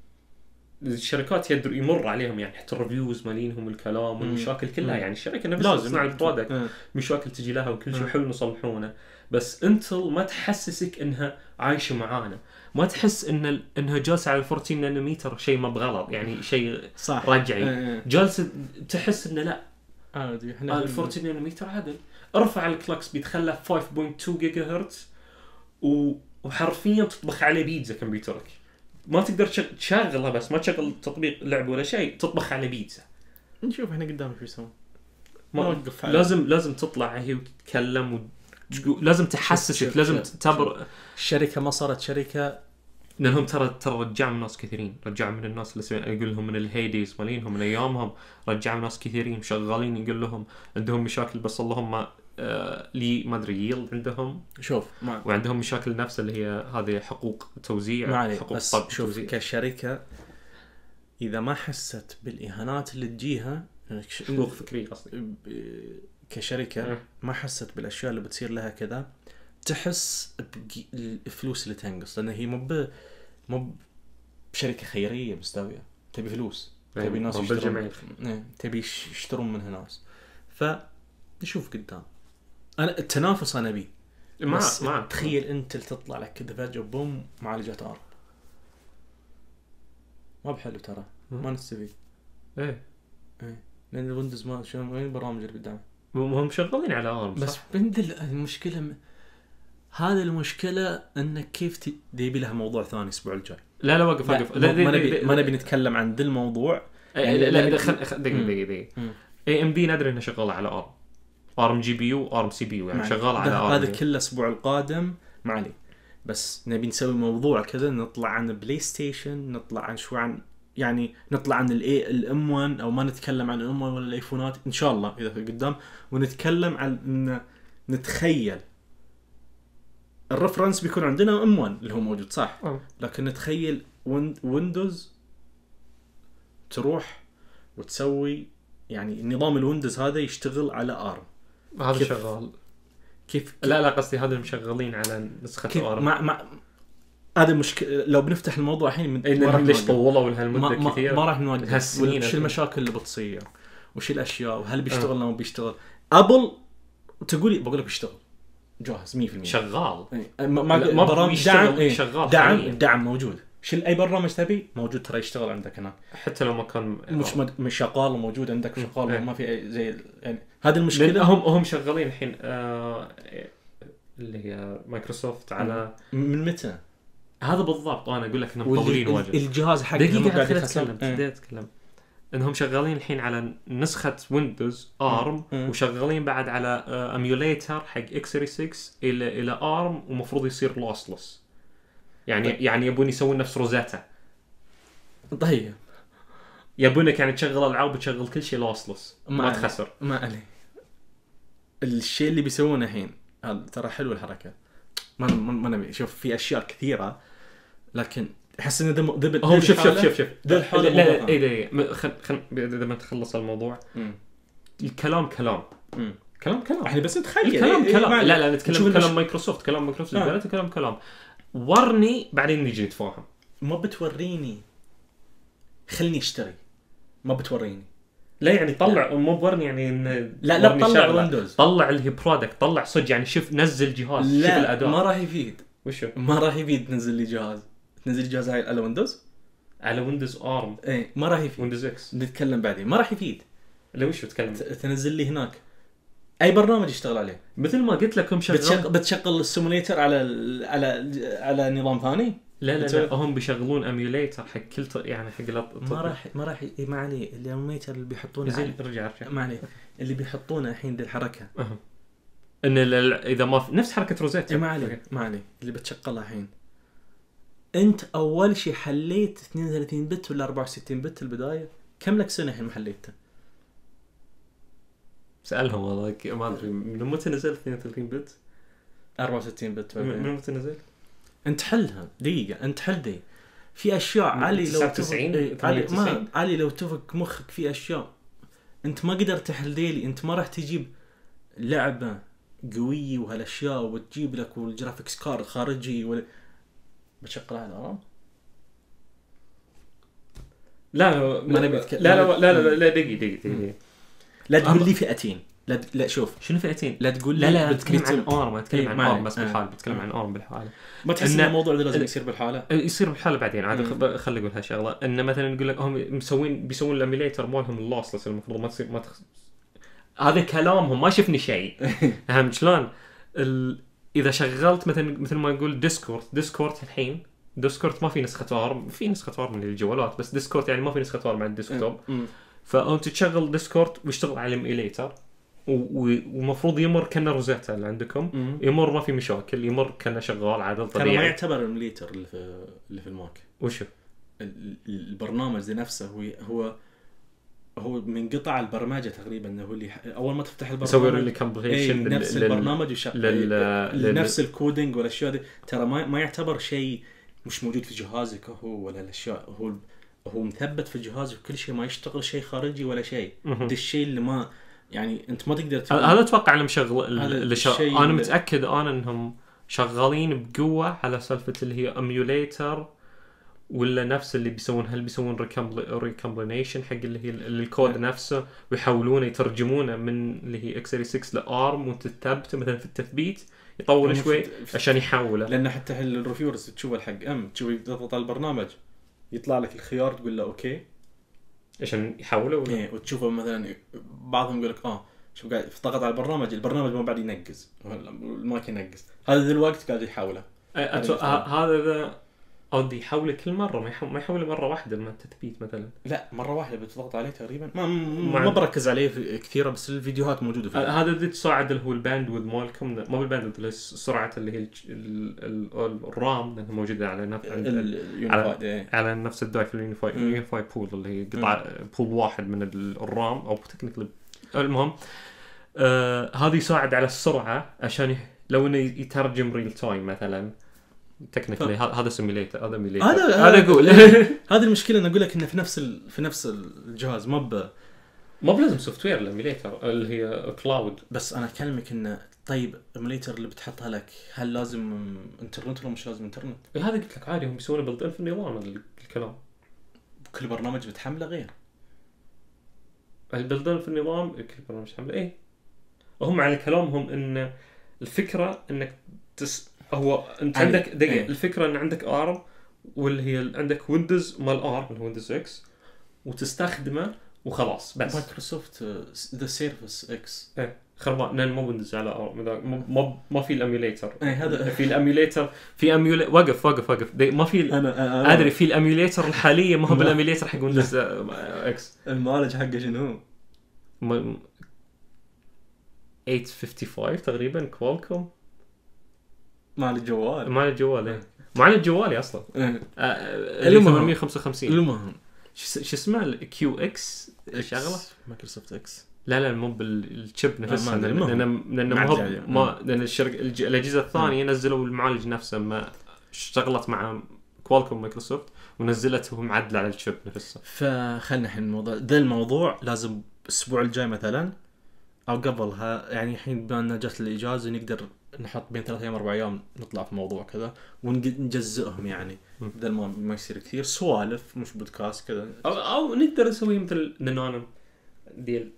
الشركات يدر يمر عليهم يعني حتى الريفيوز مالينهم الكلام والمشاكل كلها، يعني الشركه نفسها تصنع البرودكت آه. مشاكل تجي لها وكل شيء آه. حلو نصلحونه، بس انتل ما تحسسك انها عايشه معانا، ما تحس ان ال... انها جالسه على أربعة عشر نانومتر شيء ما بغلط، يعني شيء صح رجعي آه. جالسه تحس انه لا عادي. احنا ال أربعة عشر نانومتر عدل، ارفع الكلوك سبيد خله خمسة فاصلة اثنين جيجا هرتز و... وحرفيا تطبخ عليه بيتزا كمبيوترك، ما تقدر تشغلها بس ما تشغل تطبيق لعب ولا شيء، تطبخ على بيتزا. نشوف احنا قدام شو يسوون. موقف لازم لازم تطلع هي وتتكلم و... لازم تحسسك، لازم تبر. الشركه ما صارت شركه لانهم ترى ترى رجعوا من ناس كثيرين، رجعوا من الناس اللي يقول لهم من الهيديز مالينهم من ايامهم، رجعوا ناس كثيرين شغالين يقول لهم عندهم مشاكل بس اللهم ما آه لي ما ادري ييلد عندهم شوف ما. وعندهم مشاكل نفس اللي هي هذه حقوق توزيع حقوق بس شوف توزيع. كشركه اذا ما حست بالاهانات اللي تجيها حقوق فكريه قصدي كشركه ما حست بالاشياء اللي بتصير لها كذا، تحس بالفلوس اللي تنقص، لان هي مو مو بشركه خيريه مستويه، تبي فلوس، تبي ناس يشترون، تبي يشترون منها ناس. فنشوف قدام. انا التنافس انا بي مع بس مع تخيل انت تطلع لك كذا فجاه بوم معالجات ار ما بحلو ترى ما نستفيد. ايه ايه لان الويندوز ما شلون وين البرامج اللي قدامه هم شغالين على ارم بس بند المشكله م... هذا المشكله انك كيف تبي لها موضوع ثاني الاسبوع الجاي. لا لا وقف وقف لا ما نبي ما نبي نتكلم عن ذا الموضوع يعني. لا دقيقه دقيقه دقيقه اي ام دي ندري انه شغال على ارم ارم جي بي يو ارم سي بي يو يعني شغال على ارم. هذا كل الاسبوع القادم ما عليه، بس نبي نسوي موضوع كذا نطلع عن بلاي ستيشن، نطلع عن شو عن يعني نطلع عن الاي الام واحد او ما نتكلم عن الام واحد ولا الايفونات ان شاء الله اذا في قدام، ونتكلم عن ان نتخيل الرفرنس بيكون عندنا ام واحد اللي هو موجود صح أه. لكن نتخيل ويندوز تروح وتسوي يعني نظام الويندوز هذا يشتغل على ارم. هذا كيف شغال كيف, كيف لا لا قصدي هذا مشغلين على نسخه ارم مع مع هذا مشكله. لو بنفتح الموضوع الحين من إيه ليش طولوا لهالمده كثير ما راح نواجه وش المشاكل اللي بتصير وش الاشياء وهل بيشتغل ولا ما بيشتغل. ابل تقولي بقول لك بيشتغل جاهز مية بالمية شغال ما ما برامج دعم إيه؟ شغال دعم الدعم موجود. شيل اي برنامج تبي موجود ترى يشتغل عندك هناك حتى لو ما كان مش مد... مش شغال وموجود عندك شغال وما في زي يعني هذه المشكله. هم هم شغالين الحين آه... اللي هي مايكروسوفت على من متى هذا بالضبط. انا اقول لك انهم مطورين واجد. الجهاز حقهم دقيقه قاعد اتكلم بديت اتكلم انهم شغالين الحين على نسخه ويندوز ارم وشغالين بعد على اميوليتر حق اكس ستة الى الى ارم ومفروض يصير لوسلس يعني طيب. يعني يبون يسوون نفس روزاتا. طيب يبونك يعني تشغل العاب وتشغل كل شيء لوسلس ما, ما تخسر. ما عليه الشيء اللي بيسوونه الحين ترى حلو الحركه ما ما نبي شوف في اشياء كثيره لكن احس ان ذا ذا هو شوف شوف شوف شوف ذا الحاله لا اي اي خل خل اذا ما تخلص الموضوع م. الكلام كلام م. كلام كلام احنا بس نتخيل الكلام إيه كلام إيه لا لا نتكلم كلام مايكروسوفت كلام مايكروسوفت آه. قالت كلام كلام ورني بعدين نيجي نتفاهم. ما بتوريني خلني اشتري ما بتوريني لا يعني طلع مو بورني يعني إن لا لا طلع ويندوز طلع اللي هي برودكت طلع صدق يعني شوف نزل جهاز شوف الاداء ما راح يفيد وشو ما راح يفيد تنزل لي جهاز تنزل لي جهاز هاي على ويندوز على ويندوز ارم اي ما راح يفيد. ويندوز اكس نتكلم بعدين. ما راح يفيد. لا وش بتكلم؟ ت- تنزل لي هناك اي برنامج يشتغل عليه. مثل ما قلت لك هم بتشغل شغال. بتشغل السيموليتر على ال... على على نظام ثاني. لا لا بتسوي- لا هم بيشغلون اميوليتر حق كل ط... يعني حق لط... ما راح ما راح ي- ما عليه الاميتر اللي بيحطونه زين على- رجع رجع ما عليه اللي بيحطونه الحين ذي الحركه. أهم. ان ال... ال- اذا ما في... نفس حركه روزيتا. إيه ما عليه ما عليه اللي بتشغلها الحين. انت اول شيء حليت اثنين وثلاثين بت ولا أربعة وستين بت البدايه. كم لك سنه الحين ما حليته؟ سالهم والله ك- ما ادري من متى نزل اثنين وثلاثين بت. أربعة وستين بت من بعدين. من متى نزل؟ انت حلها دقيقه. انت حل دي في اشياء من علي لو تسعة تفك وتسعين إيه، علي ثمانية ما وتسعين. علي لو تفك مخك في اشياء انت ما قدرت تحل ديلي. انت ما راح تجيب لعبه قويه وهالاشياء وتجيب لك والجرافيكس كارد خارجي ولا بتشغلها على الارم. لا لا ما نبي نتكلم- لا لا لا لا لا دقيقه دقيقه دقيقه. لا تقول أربع- لي فئتين. لا لا شوف شنو فئتين؟ لا تقول لي لا لا بتقول بتكلم عن ارم. بتكلم إيه، عن ما ارم عليك. بس آه. بالحال. بتكلم آه. عن ارم بالحاله. ما تحس إن- ان الموضوع ده لازم ال- يصير بالحاله. يصير بالحاله بعدين عاد. مم. خ- خلي اقول هالشغله ان مثلا يقول لك هم مسوين بيسوون الاميليتر مالهم اللوسلس المفروض ما تصير ما تخ... هذا كلامهم ما شفني شيء. فهمت شلون؟ ال... اذا شغلت مثلا مثل ما يقول ديسكورد ديسكورد الحين ديسكورد ما في نسخه ارم. في نسخه ارم من الجوالات بس ديسكورد يعني ما في نسخه ارم على الديسكتوب. مم. فانت تشغل ديسكورد ويشتغل على الاميليتر ومفروض يمر كنا روزيتا اللي عندكم. مم. يمر ما في مشاكل. يمر كنا شغال عادل ترى ما طبيعي. يعتبر المليتر اللي في اللي في الماك. وشو ال- ال- البرنامج ذي نفسه هو هو هو من قطع البرمجه تقريبا. هو اللي ح- اول ما تفتح البرنامج يسوي لي إيه كومبليشن نفس البرنامج وشغل لل... لل... نفس الكودينج والاشياء دي. ترى ما ما يعتبر شيء مش موجود في جهازك هو ولا الاشياء. هو هو مثبت في جهازك وكل شيء. ما يشتغل شيء خارجي ولا شيء. مهم. ده الشيء اللي ما يعني انت ما تقدر تقول هذا اتوقع اللي مشغل هذا اللي شغ... الشيء انا اللي- متاكد انا انهم شغالين بقوه على سالفه اللي هي اميوليتر ولا نفس اللي بيسوون. هل بيسوون ريكومبينيشن حق اللي هي ال- الكود نعم. نفسه ويحولونه يترجمونه من اللي هي اكس ستة لارم وانت تثبته مثلا في التثبيت يطول لأنه شوي في- عشان يحوله. لان حتى الريفيورز تشوف الحق ام تشوف تضغط على البرنامج يطلع لك الخيار تقول له اوكي. عشان يحوله ولا ايه وتشوفه مثلا بعضهم يقول لك اه شوف قاعد ضغط على البرنامج. البرنامج ما بعد ينقز. الماك ينقز. هذا ذي الوقت قاعد يحوله. أتو... ه- هذا ذا او يحوله كل مره ما يحو- ما يحوله مره واحده مع التثبيت مثلا. لا مره واحده بتضغط عليه تقريبا. ما مع- ما بركز عليه في كثيره بس الفيديوهات موجوده آه، فيه. هذا اللي تساعد اللي هو الباندويث مالكم. ما بالباندويث اللي هي سرعه اللي هي ال... ال... ال... الرام لانها موجوده على نفس عند- اليونيفايد ايه. على نفس الداي في اليونيفاي مم. اليونيفاي بول اللي هي قطعه بول واحد من ال- الرام او تكنيكلي. المهم آه هذا يساعد على السرعه عشان ي- لو انه يترجم ريل تايم مثلا تكنيكلي. هذا سيميليتر. هذا ميليتر. هذا انا اقول هذه المشكله. انا اقول لك انه في نفس ال... في نفس الجهاز ما ب... ما بلازم سوفت وير الميليتر اللي هي كلاود. بس انا اكلمك انه طيب الميليتر اللي بتحطها لك هل لازم انترنت ولا مش لازم انترنت؟ هذا قلت لك عادي هم يسوونه بلد في النظام. ال- الكلام كل برنامج بتحمله غير. البلدان في النظام كل برنامج حمله ايه. هم على كلامهم ان الفكره انك تس... هو انت عادي. عندك دقيقه ايه. الفكره ان عندك ارم واللي هي عندك ويندوز مال ارم اللي هو ويندوز اكس وتستخدمه وخلاص بس. مايكروسوفت ذا سيرفس اكس. ايه خربان لان مو ويندوز على ارم. ما ما ما في الاميوليتر. ايه هذا في الاميوليتر في اميولي وقف وقف وقف دي- ما في ال- انا انا ادري في الاميوليتر الحاليه ما هو لا. بالاميوليتر حق ويندوز اكس. المعالج حقه شنو هو؟ م- ثمانمية وخمسة وخمسين تقريبا كوالكوم. مال الجوال. معالج جوالي معالج جوالي اصلا. إيه. آه، المهم. ثمانمية وخمسة وخمسين. المهم شو شو اسمه الكيو اكس شغله. مايكروسوفت اكس. لا لا مو بالشيب نفسها. ما أدري. لان المهم. لان ما ما هو- أدري. ما لان الشركه الج- الاجهزه الثانيه نزلوا المعالج نفسه ما اشتغلت مع كوالكوم مايكروسوفت ونزلته وهو معدل على الشيب نفسه. فخلنا الحين الموضوع ذا الموضوع لازم الاسبوع الجاي مثلا او قبلها. يعني الحين بما ان جت الاجازه نقدر نحط بين ثلاث ايام اربع ايام نطلع في موضوع كذا ونجزئهم. يعني م. بدل ما ما يصير كثير سوالف مش بودكاست كذا. او او نقدر نسوي مثل نانوم ديال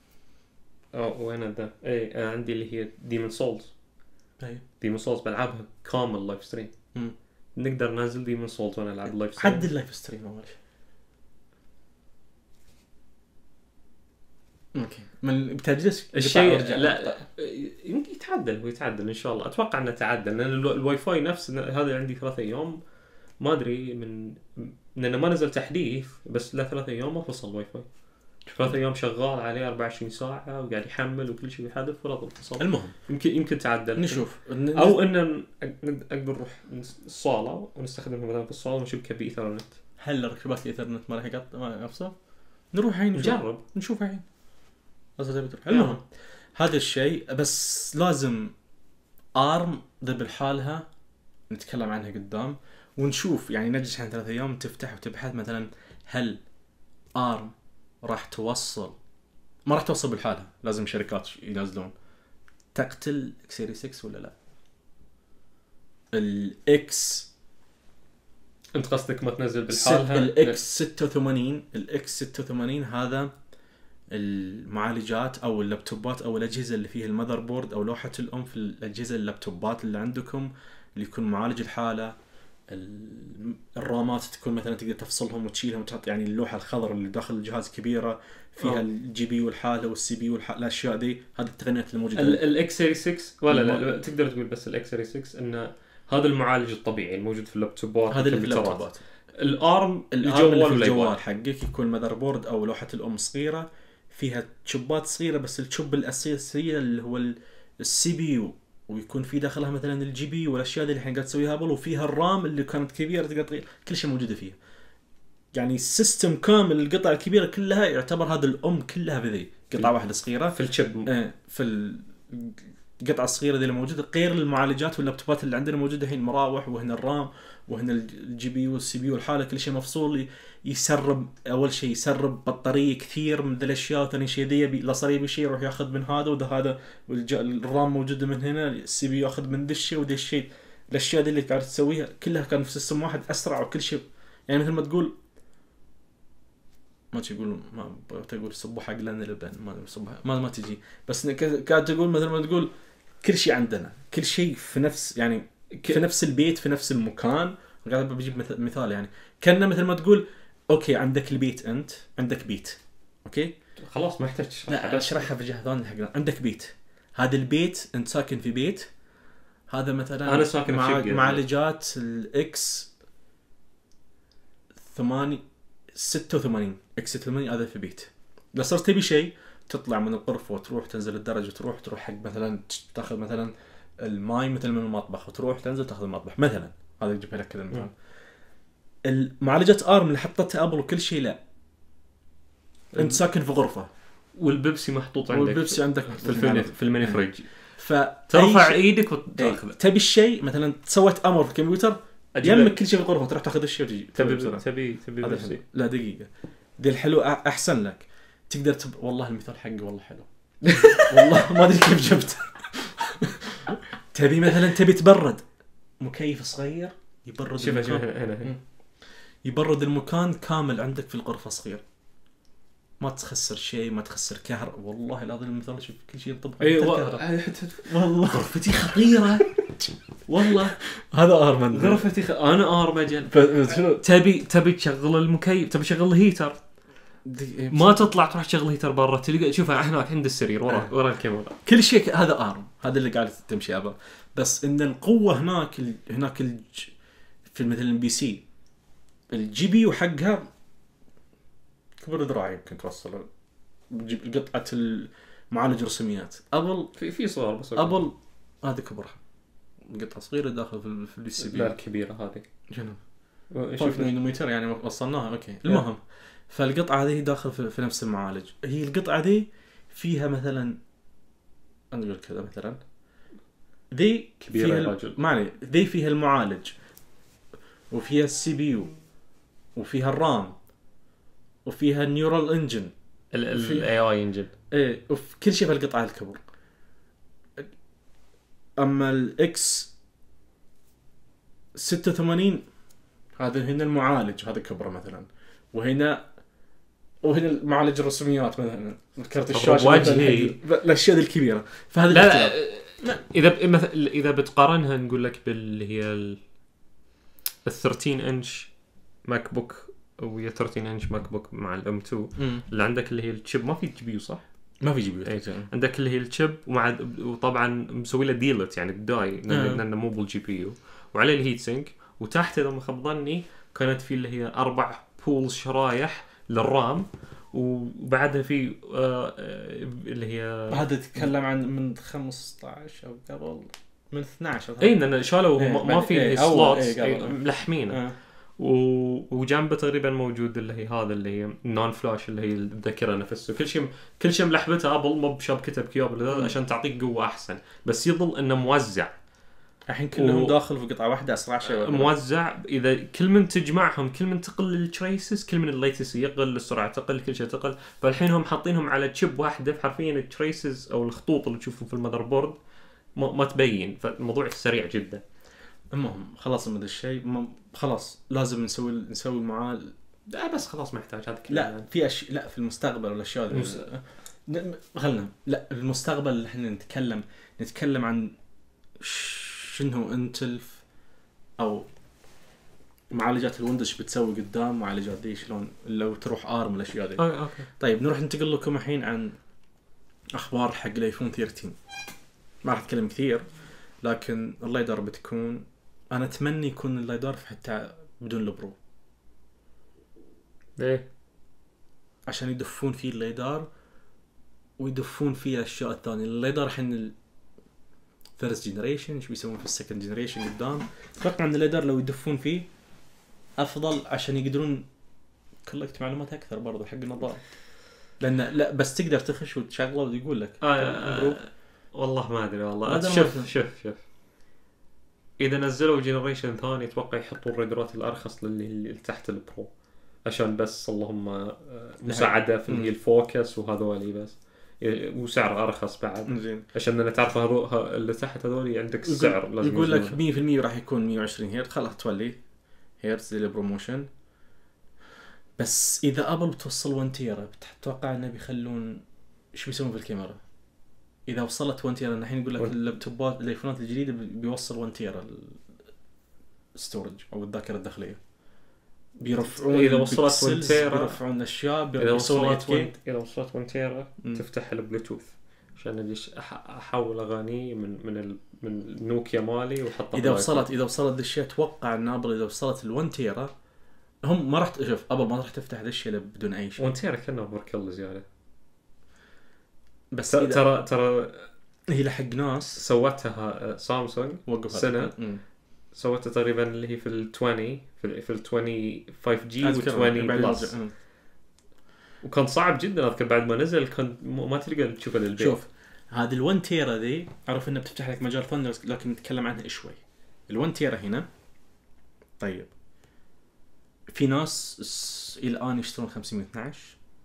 او وين ذا اي آه، عندي اللي هي ديمون سولز. اي ديمون سولز بلعبها كامل لايف ستريم. م. نقدر ننزل دي من صوت وانا العب لايف ستريم. حد اللايف ستريم اول شيء. اوكي من بتجلس الشيء لا يمكن يتعدل ويتعدل ان شاء الله. اتوقع انه تعدل لان الواي فاي نفس هذا عندي ثلاثة ايام ما ادري من لانه ما نزل تحديث بس لا ثلاثة ايام ما فصل الواي فاي. ثلاثة ايام شغال عليه أربعة وعشرين ساعه وقاعد يحمل وكل شيء يحدث ولا فصل. المهم يمكن يمكن تعدل نشوف او ان اقدر نروح الصاله ونستخدمها مثلا في الصاله ونشبكها بايثرنت. هل ركبات الايثرنت ما راح يقطع ما يفصل؟ نروح الحين نجرب نشوف الحين. المهم هذا الشيء بس لازم ارم ذا بالحالها نتكلم عنها قدام ونشوف يعني نجلس عن ثلاثة ايام تفتح وتبحث مثلا هل ارم راح توصل ما راح توصل بالحالها لازم شركات ينزلون تقتل اكس سيري ستة ولا لا. الاكس انت قصدك ما تنزل بالحالها الاكس ستة وثمانين الاكس ستة وثمانين هذا المعالجات او اللابتوبات او الاجهزه اللي فيها المذر بورد او لوحه الام في الاجهزه اللابتوبات اللي عندكم اللي يكون معالج الحاله الرامات تكون مثلا تقدر تفصلهم وتشيلهم وتحط يعني اللوحه الخضراء اللي داخل الجهاز كبيره فيها الجي بي والحاله والسي بي والاشياء دي. هذه التقنيات الموجوده الاكس سيري ستة ولا لا تقدر تقول بس الاكس سيري ستة انه هذا المعالج الطبيعي الموجود في اللابتوبات هذا اللي في اللابتوبات. الارم الجوال الجوال حقك يكون مذر بورد او لوحه الام صغيره فيها تشوبات صغيره بس التشوب الاساسيه اللي هو السي بي يو ويكون في داخلها مثلا الجي بي والاشياء اللي الحين قاعد تسويها ابل وفيها الرام اللي كانت كبيره تقدر تغير كل شيء موجوده فيها. يعني السيستم كامل القطع الكبيره كلها يعتبر هذا الام كلها بذي قطعه واحده صغيره في الشيب آه في القطعه الصغيره دي اللي موجوده غير المعالجات واللابتوبات اللي عندنا موجوده الحين مراوح وهنا الرام وهنا الجي بي والسي بي والحاله كل شيء مفصول يسرب اول شيء يسرب بطاريه كثير من ذي الاشياء وثاني شيء ذي لاصري بشيء يروح ياخذ من هذا وده هذا والرام موجوده من هنا السي بي ياخذ من ذا الشيء وذا الشيء الاشياء دي اللي قاعد تسويها كلها كان في سيستم واحد اسرع وكل شيء يعني مثل ما تقول ما تقول ما تقول صبوا حق لنا لبن ما صبوا ما ما تجي بس قاعد تقول مثل ما تقول كل شيء عندنا كل شيء في نفس يعني في نفس البيت في نفس المكان. قاعد بجيب مثال يعني كنا مثل ما تقول اوكي عندك البيت انت عندك بيت اوكي خلاص ما يحتاج تشرحها اشرحها في جهه ثانيه حقنا. عندك بيت هذا البيت انت ساكن في بيت هذا مثلا انا ساكن مع في معالجات الاكس ثمانية ستة وثمانين اكس ستة وثمانين هذا في بيت. لو صرت تبي شيء تطلع من الغرفه وتروح تنزل الدرج وتروح تروح حق مثلا تاخذ مثلا الماي مثل من المطبخ وتروح تنزل تاخذ المطبخ مثلا هذا يجيب لك كذا مثلا. المعالجات ارم اللي حطتها ابل وكل شيء لا انت ساكن في غرفه والبيبسي محطوط عندك والبيبسي عندك في الميني في الميني فريج فترفع ايدك وتاخذه. تبي الشيء مثلا سويت امر في الكمبيوتر يمك كل شيء في الغرفه تروح تاخذ الشيء وتجي تبي تبي تبي بيبسي. لا دقيقه دي الحلو احسن لك تقدر تب... والله المثال حقي والله حلو والله ما ادري كيف جبته. تبي مثلا تبي تبرد مكيف صغير يبرد شوف شوف هنا هنا يبرد المكان كامل عندك في الغرفه صغير ما تخسر شيء ما تخسر كهرباء والله العظيم المثال شوف كل شيء ينطبق اي والله غرفتي خطيره والله هذا ارمن غرفتي خ... انا ارمجل تبي تبي تشغل المكيف تبي تشغل الهيتر ما تطلع تروح تشغل هيتر برا تلقى شوفها هناك عند السرير ورا آه. ورا الكاميرا كل شيء هذا ارم هذا اللي قاعد تمشي ابا. بس ان القوه هناك ال... هناك الج... في مثل الام بي سي الجي بي يو حقها كبر ذراعي يمكن توصل قطعه المعالج رسوميات ابل في في صور بس ابل هذه كبرها قطعه صغيره داخل في في السي بي لا الكبيره هذه جنب خمسة نانومتر يعني وصلناها اوكي. المهم فالقطعه هذه داخل في, في نفس المعالج. هي القطعه دي فيها مثلا انا اقول كذا مثلا ذي كبيره يا رجل ما عليه ذي فيها المعالج وفيها السي بي يو وفيها الرام وفيها النيورال انجن الاي اي انجن ايه وفي كل شيء في القطعه الكبر. اما الاكس ستة وثمانين هذا هنا المعالج هذا كبره مثلا وهنا وهنا معالج الرسوميات مثلا كرت الشاشه وجهي الاشياء الكبيره فهذا لا, لا اذا مثلا اذا بتقارنها نقول لك باللي هي ال... ال ثلاثة عشر انش ماك بوك ويا ثلاثة عشر انش ماك بوك مع الام اثنين مم. اللي عندك اللي هي الشيب ما في جي بي يو صح؟ ما في جي بي إيه. يو. عندك اللي هي الشيب ومع وطبعا مسوي له ديلت يعني الداي آه. لانه مو بالجي بي يو وعليه الهيت سينك وتحت اذا ما خاب ظني كانت في اللي هي اربع بولز شرايح للرام وبعدها في آه اللي هي هذا تتكلم عن من خمسة عشر او قبل من اثنا عشر. اي لان شالوا إيه، ما- ما في إيه، أول- سلوتس إيه، قبل. ملحمينه آه. و- وجنبه تقريبا موجود اللي هي هذا اللي هي نون فلاش اللي هي الذاكره نفسه كل شيء كل شيء ملحبته ابل مو بشبكته بكيبل مم. عشان تعطيك قوه احسن بس يظل انه موزع الحين كلهم و- داخل في قطعه واحده اسرع شيء. موزع اذا كل من تجمعهم كل من تقل التريسز كل من الليتنسي يقل السرعه تقل كل شيء تقل فالحين هم حاطينهم على تشيب واحده حرفيا التريسز او الخطوط اللي تشوفهم في المذر بورد ما, ما تبين فالموضوع سريع جدا. المهم خلاص من ذا الشيء م- خلاص لازم نسوي نسوي معاه. لا بس خلاص ما يحتاج هذا كله لا في أشياء لا في المستقبل والاشياء ذي. المس- ن- خلنا لا في المستقبل اللي احنا نتكلم نتكلم عن شنو انتل او معالجات الويندوز بتسوي قدام معالجات ذي شلون لو تروح ارم الاشياء ذي. آه، اوكي طيب نروح ننتقل لكم الحين عن اخبار حق الايفون ثلاثة عشر. ما راح اتكلم كثير لكن اللايدر بتكون انا اتمنى يكون اللايدر حتى بدون البرو ليه؟ عشان يدفون فيه اللايدر ويدفون فيه الاشياء الثانيه. اللايدر الحين الفيرست جنريشن ايش بيسوون في السكند جنريشن قدام. اتوقع ان اللايدر لو يدفون فيه افضل عشان يقدرون كولكت معلومات اكثر برضو حق النظاره لان لا بس تقدر تخش وتشغله ويقول لك آه آه والله ما ادري والله هذا شوف ما- شوف شوف اذا نزلوا جنريشن ثاني اتوقع يحطوا الريدرات الارخص للي اللي تحت البرو عشان بس اللهم آه، مساعده في اللي هي الفوكس وهذولي بس وسعر ارخص بعد زين. عشان انا تعرف هذول اللي تحت هذول عندك السعر لازم يقول لك ينزلونه. مية بالمية راح يكون مية وعشرين هيرتز خلاص تولي هيرتز زي البروموشن. بس اذا ابل بتوصل واحد تيرا بتتوقع انه بيخلون ايش بيسوون في الكاميرا اذا وصلت واحد تيرا. الحين يقول لك وين؟ اللابتوبات الايفونات الجديده بيوصل واحد تيرا الستورج او الذاكره الداخليه. بيرفعون إذا وصلت البكسلز، واحد تيرا، بيرفعون اشياء اذا بيوصلون وصلت ثمانية كي. وانت اذا وصلت واحد تيرا مم. تفتح البلوتوث عشان ادش احول اغاني من من ال... من نوكيا مالي واحطها اذا وصلت اذا وصلت ذا الشيء اتوقع ان ابل اذا وصلت ال1 تيرا هم ما راح شوف ابل ما راح تفتح ذا الشيء بدون اي شيء. واحد تيرا كانه اوفر زياده بس ترى إذا ترى ترى هي لحق ناس سوتها سامسونج وقف سنة. مم. سوتها تقريبا اللي هي في ال عشرين في ال في ال عشرين خمسة جي و أذكر عشرين بعد بلس يرجع. مم. وكان صعب جدا اذكر بعد ما نزل كان م- ما تلقى تشوفه للبيت. شوف هذه ال1 تيرا ذي اعرف انها بتفتح لك مجال ثاني لكن نتكلم عنها شوي. ال1 تيرا هنا طيب في ناس س- الى الان يشترون خمسمية واثناشر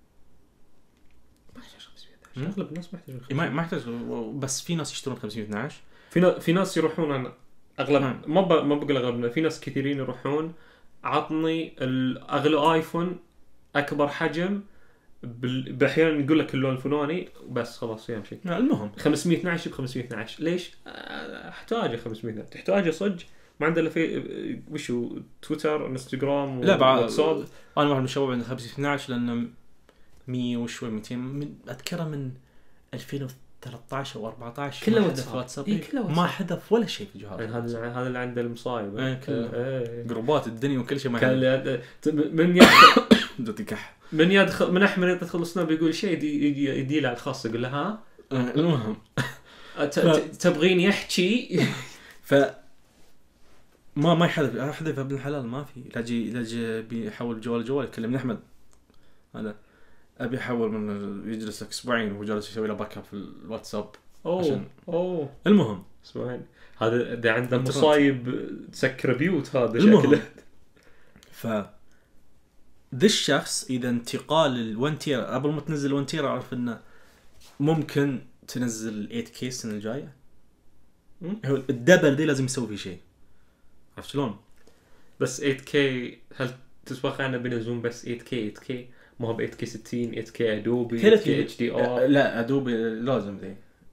ما يحتاج خمسمية مم. واحد عشر اغلب الناس ما يحتاجون ما خمسمية. ما يحتاج بس في ناس يشترون خمسمية واثناشر. في نا- في ناس يروحون عن اغلب نعم. ما ب... ما بقول اغلب في ناس كثيرين يروحون عطني ال- اغلى ايفون اكبر حجم بال... باحيانا يقول لك اللون الفلاني وبس خلاص يمشي. المهم خمسمية واثناشر ب خمسمية واثناشر ليش؟ آه، احتاجه خمسمية واثناشر تحتاجه صدق ما عنده الا في وشو تويتر انستغرام لا بعد واتساب. انا واحد من الشباب عنده خمسمية واثناشر لانه مية وشوي مئتين من اذكره من ألفين وثلاثة عشر او أربعة عشر كله ما واتساب. حذف واتساب. إيه، كله ما واتساب. حذف ولا شيء في الجهاز. يعني هذا هذا اللي عنده المصايب. إيه، كله. إيه. جروبات الدنيا وكل شيء ما كان يحذف. اللي- من يدخل دوتي كح من يدخل من احمد يدخل سناب يقول شيء يدي يدي, يدي له على الخاص يقول له ها المهم ت- ت- تبغين يحكي ف ما ما يحذف احذف ابن الحلال ما في لاجي لاجي بيحول جوال جوال يكلمني احمد هذا ابي احول من يجلس لك اسبوعين وهو جالس يسوي له باك اب في الواتساب. اوه عشان- اوه المهم اسمعين هذا ده عنده انترنت. مصايب تسكر بيوت هذا المهم. شكله. ف ذا الشخص اذا انتقال ال1 تيرا قبل ما تنزل ال1 تيرا اعرف انه ممكن تنزل ثمانية كي السنه الجايه. مم. هو الدبل دي لازم يسوي فيه شيء عرفت شلون؟ بس ثمانية كي هل تتوقع انه بينزلون بس ثمانية كي ثمانية كي ما هو ب ثمانية كي ستين ثمانية كي ادوبي ثمانية كي اتش دي ار. لا ادوبي لازم ذي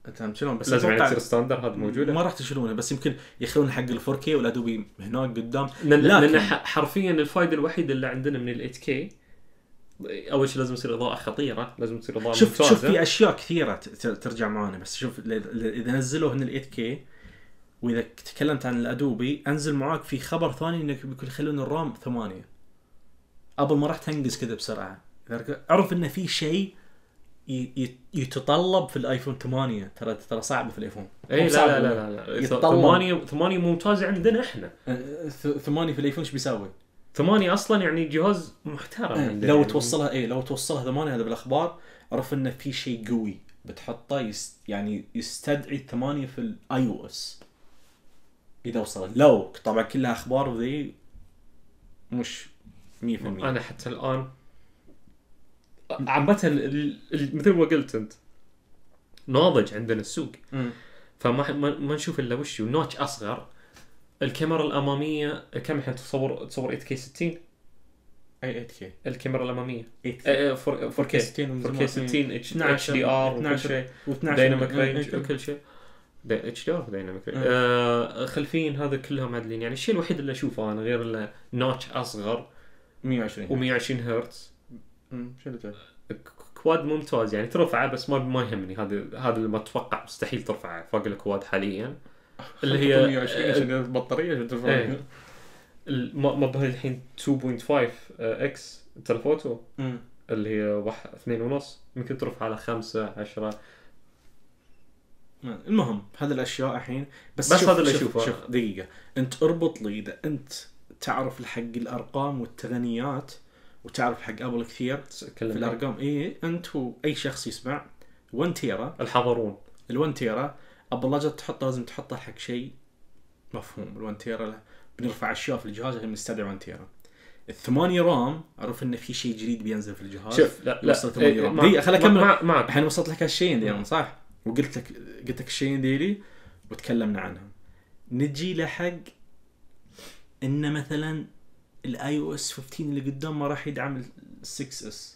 تمام شلون بس لازم يعني أتوقع تصير ستاندر هذا موجوده. ما راح تشيلونه بس يمكن يخلون حق ال فور كي والادوبي هناك قدام. لان لان لكن ح- حرفيا الفائده الوحيده اللي عندنا من ال إيت كي اول شيء لازم يصير اضاءه خطيره، لازم تصير اضاءه شوف ممتازه. شوف في اشياء كثيره ت- ت- ترجع معانا، بس شوف ل- ل- اذا نزلوا هن ال إيت كي واذا تكلمت عن الادوبي انزل معاك في خبر ثاني انك بيكون يخلون الرام ثمانية. ابل ما راح تنقز كذا بسرعه. اعرف انه في شيء ي- ي- يتطلب في الايفون ثمانية، ترى ترى صعب في الايفون. اي مو لا صعب لا والله. لا لا, لا. يتطلب. ثمانية ثمانية ممتازه عندنا احنا. أه، ث- ثمانية في الايفون ايش بيسوي؟ ثمانية اصلا يعني جهاز محترم أه، عندنا لو يعني. توصلها ايه لو توصلها ثمانية هذا بالاخبار اعرف انه في شيء قوي بتحطه يست يعني يستدعي ثمانية في الاي او اس اذا وصلت. لو طبعا كلها اخبار وذي مش مية بالمية. انا حتى الان عامه ال- ال- مثل ما قلت انت ناضج عندنا السوق، مم. فما ما, ما نشوف الا وش نوتش اصغر. الكاميرا الاماميه كم الحين تصور تصور إيت كي ستين؟ اي إيت كي الكاميرا الاماميه إيت كي آه، فور- فور كي ستين فور كي ستين اتش اثناشر دي ار وكل اثناشر شيء و12 دايناميك رينج وكل شيء. اتش دي ار دايناميك رينج. أه. خلفيين هذا كلهم عادلين يعني. الشيء الوحيد اللي اشوفه انا غير انه نوتش اصغر مية وعشرين و120 هرتز. امم شنو تعرف؟ كواد ممتاز يعني ترفعه، بس ما ما يهمني. هذا هذا اللي ما اتوقع مستحيل ترفعه فوق الكواد حاليا، اللي هي مية وعشرين عشان البطاريه عشان ترفع. إيه. ال- ما ما به الحين تو بوينت فايف اكس تلفوتو امم اللي هي واحد اثنين ونص، ممكن ترفع على خمسة عشرة. المهم هذه الاشياء الحين بس, بس شوف هذا اللي شوف, أشوفه. شوف دقيقه انت اربط لي اذا انت تعرف الحق الارقام والتقنيات وتعرف حق ابل كثير في كلمة الارقام. ايه انت واي شخص يسمع واحد تيرا الحاضرون ال1 تيرا ابل لا جت تحطه لازم تحطه حق شيء مفهوم. ال1 تيرا بنرفع اشياء في الجهاز عشان نستدعي واحد تيرا. الثمانية رام عرف انه في شيء جديد بينزل في الجهاز. شوف لا لا وصل ثمانية إيه، رام. مع- دقيقة خليني أكمل. مع- معك الحين وصلت لك هالشيء دي صح؟ وقلت لك قلت لك الشيء ديلي وتكلمنا عنهم. نجي لحق ان مثلا الاي او اس خمسة عشر اللي قدام ما راح يدعم ال ستة اس.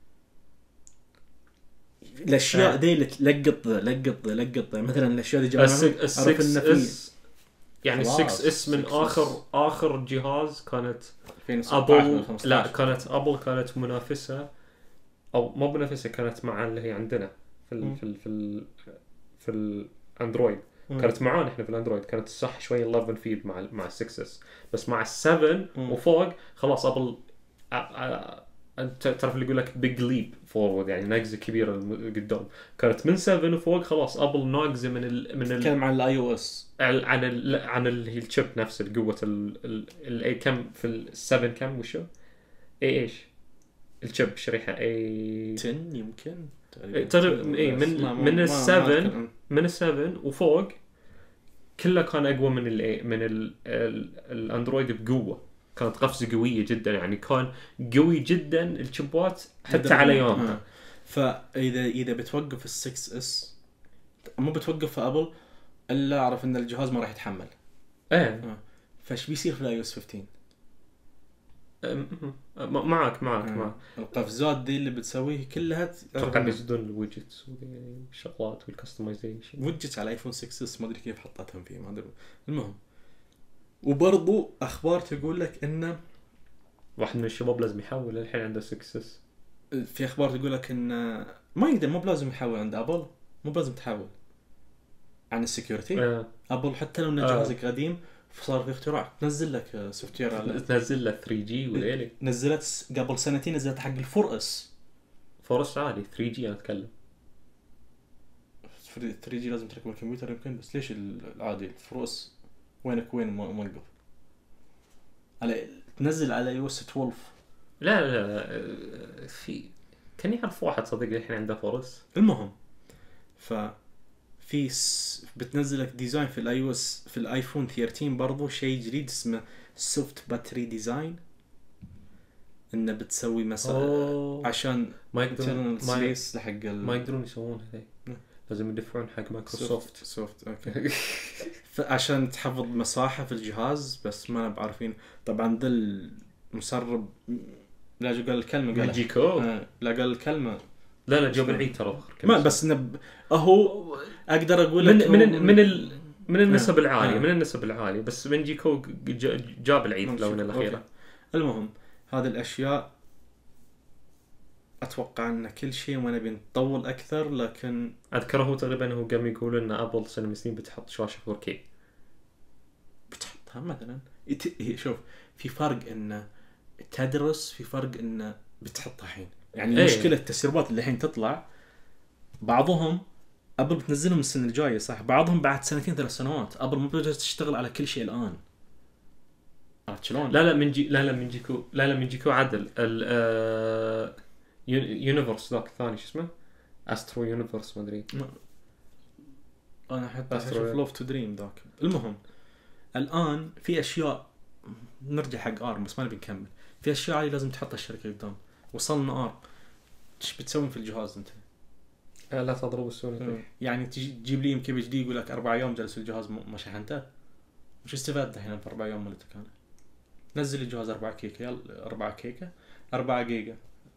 الاشياء آه. ذي اللي لقط لقط لقط مثلا الاشياء اللي السك- جمعناها عرف انه السكس في اس يعني خلاص، السكس اس من سكس اخر اس. اخر جهاز كانت ألفين وستة عشر ابل. خمسة لا عشر. كانت ابل كانت منافسه او مو منافسه، كانت مع اللي هي عندنا في ال مم. في ال في ال في الاندرويد. مم. كانت معانا احنا في الاندرويد، كانت صح شوي الليفل فيد مع ال مع السكس اس، بس مع السفن مم. وفوق خلاص ابل ا- ا- انت تعرف اللي يقول لك بيج ليب فورورد يعني نقزه كبيره الم- قدام. كانت من سفن وفوق خلاص ابل ناقزه من ال من ال نتكلم عن الاي او اس. عن ال عن اللي هي الشيب نفس القوه الاي كم في السفن كم وشو اي ايش الشيب شريحه اي عشرة يمكن تقريبا اي من ما- ما- من ما- السفن ما- من السفن وفوق كله كان اقوى من ال من ال الاندرويد بقوه. كانت قفزه قويه جدا يعني، كان قوي جدا الشبات حتى على يومها. آه. فاذا اذا بتوقف ال ستة اس مو بتوقف في ابل الا اعرف ان الجهاز ما راح يتحمل. ايه فايش بيصير في الاي او اس خمسة عشر؟ أم- م- معك معك آه. معك القفزات دي اللي بتسويه كلها اتوقع بيزيدون الويدجتس والشغلات والكستمايزيشن. وجت على ايفون ستة اس ما ادري كيف حطتهم فيه ما ادري. المهم وبرضو اخبار تقول لك انه واحد من الشباب لازم يحول الحين عنده ستة اس. في اخبار تقول لك انه ما يقدر مو بلازم يحول عند ابل مو بلازم تحول عن السكيورتي. آه. ابل حتى لو ان آه. جهازك قديم صار في اختراع تنزل لك سوفت وير على تنزل له ثري جي وليلي نزلت قبل سنتين نزلت حق الفور اس. فورس عالي ثري جي انا اتكلم. ثري جي لازم تركب الكمبيوتر يمكن بس ليش العادي الفور اس وينك وين موقف على تنزل على اي او اس اثنا عشر. لا لا لا في كان يعرف واحد صديقي الحين عنده فورس. المهم ف في س... بتنزل لك ديزاين في الاي او اس في الايفون ثلاثة عشر برضو شيء جديد اسمه سوفت باتري ديزاين انه بتسوي مثلا عشان ما يقدرون ما, سبيس لحق ال... ما يقدرون يسوون هذي. لازم يدفعون حق مايكروسوفت. سوفت اوكي عشان تحفظ مساحه في الجهاز بس ما بعرفين طبعا ذا المسرب لا جو قال الكلمه قال جيكو آه. لا قال الكلمه لا لا جاب العيد ترى ما بس نب... اهو اقدر اقول من لك من من ال... من النسب آه. العاليه آه. من النسب العاليه بس بنجي كو ج- جاب العيد في الاونه أوكي. الاخيره. المهم هذه الاشياء اتوقع ان كل شيء ما نبي نطول اكثر، لكن اذكره هو تقريبا هو قام يقول ان ابل سنه من السنين بتحط شاشه فور كي. بتحطها مثلا يت- هي شوف في فرق ان تدرس، في فرق ان بتحطها الحين. يعني إيه. مشكله التسريبات اللي الحين تطلع بعضهم ابل بتنزلهم السنه الجايه صح، بعضهم بعد سنتين ثلاث سنوات. ابل مو بدها تشتغل على كل شيء الان، عرفت شلون؟ لا لا من جي لا لا من جيكو لا لا من جيكو عدل ال آه... يونيفرس ذاك الثاني شو اسمه؟ استرو يونيفرس ما ادري. انا حتى أسترو- اشوف لوف تو دريم ذاك. المهم الان في اشياء نرجع حق ار بس ما نبي نكمل. في اشياء عادي لازم تحطها الشركه قدام. وصلنا ار، ايش بتسوي في الجهاز انت؟ آه لا تضرب السوني. يعني تجي تجيب لي يمكن اتش دي يقول لك اربع ايام جلس الجهاز م- ما شحنته. وش استفدت الحين في اربع ايام مالتك انا؟ نزل الجهاز اربعة كيكه، يلا اربعة كيكه اربعة جيجا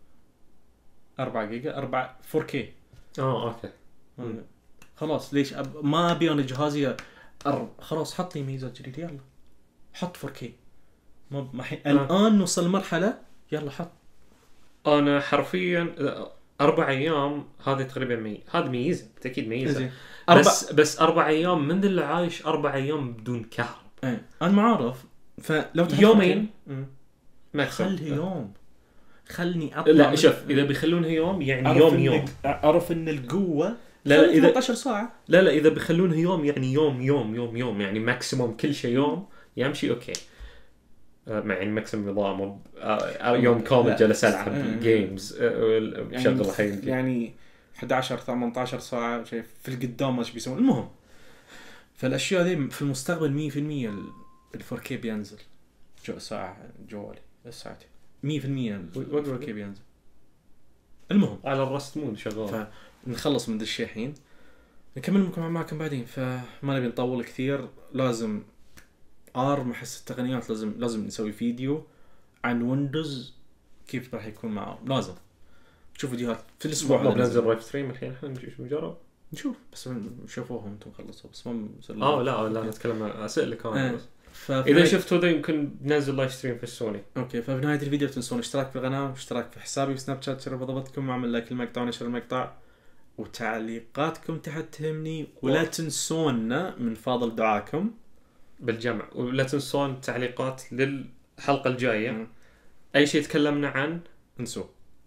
اربعة جيجا اربعة فور كي. اه اوكي. مم. خلاص ليش أب... ما ابي انا جهازي أر... خلاص حط لي ميزات جديده، يلا حط فور كي. ما ما حي... آه. الان نوصل لمرحله يلا حط. انا حرفيا اربع ايام هذه تقريبا مي هذه ميزه بالتاكيد ميزه. زين. أربع... بس بس اربع ايام من اللي عايش اربع ايام بدون كهرب. ايه انا ما اعرف. فلو تحط يومين مم. ماكسيم. خلها يوم، خلني اطلع. لا من- شوف اذا بيخلونها يوم يعني أعرف يوم إن- يوم. اعرف ان القوه لا لا اذا ثمانية عشر ساعه. لا لا اذا بيخلونها يوم يعني يوم يوم يوم يوم يعني ماكسيموم كل شيء يوم يمشي اوكي. آه، مع يعني ماكسيموم نظام آه، آه، يوم كامل لا. جلس العب آه. جيمز شغل الحين. يعني احد عشر ثمانية عشر ساعه شيء في القدام ايش بيسوون. المهم فالاشياء ذي في المستقبل مية بالمية ال فور كي بينزل جو ساعه جوالي ساعتين مية بالمية ال فور كي بينزل. المهم على الرست مود شغال. فنخلص من ذا الشيء الحين، نكمل معكم معكم بعدين. فما نبي نطول كثير. لازم ار محس التقنيات لازم لازم نسوي فيديو عن ويندوز كيف راح يكون معه. لازم نشوف فيديوهات في الاسبوع. ما بنزل لايف ستريم الحين احنا نشوف نجرب نشوف بس شوفوهم انتم خلصوا بس ما بنزل. اه لا لا نتكلم اسالك انا آه. بس ففي اذا نهاية- شفتوا ذا يمكن بنزل لايف ستريم في السوني. اوكي ففي نهايه الفيديو تنسون اشتراك في القناه واشتراك في حسابي في سناب شات شرف ضبطكم واعمل لايك المقطع ونشر المقطع وتعليقاتكم تحت تهمني. ولا تنسونا من فاضل دعاكم بالجمع ولا تنسون التعليقات للحلقه الجايه. مم. اي شيء تكلمنا عنه انسوه.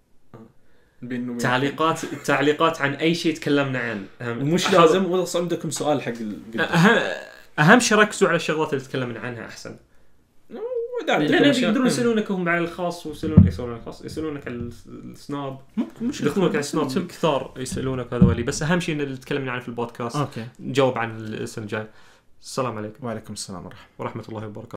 بينه تعليقات التعليقات عن اي شيء تكلمنا عنه. مش لازم. ولا عندكم سؤال حق ال... اهم اهم شيء ركزوا على الشغلات اللي تكلمنا عنها احسن. لان يقدرون يسالونك هم على الخاص ويسالون يسالون الخاص يسالونك على السناب. مش يدخلونك على السناب كثار يسالونك هذولي. بس اهم شيء اللي تكلمنا عنه في البودكاست اوكي نجاوب عن السنه الجايه. السلام عليكم وعليكم السلام ورحمه ورحمه الله وبركاته.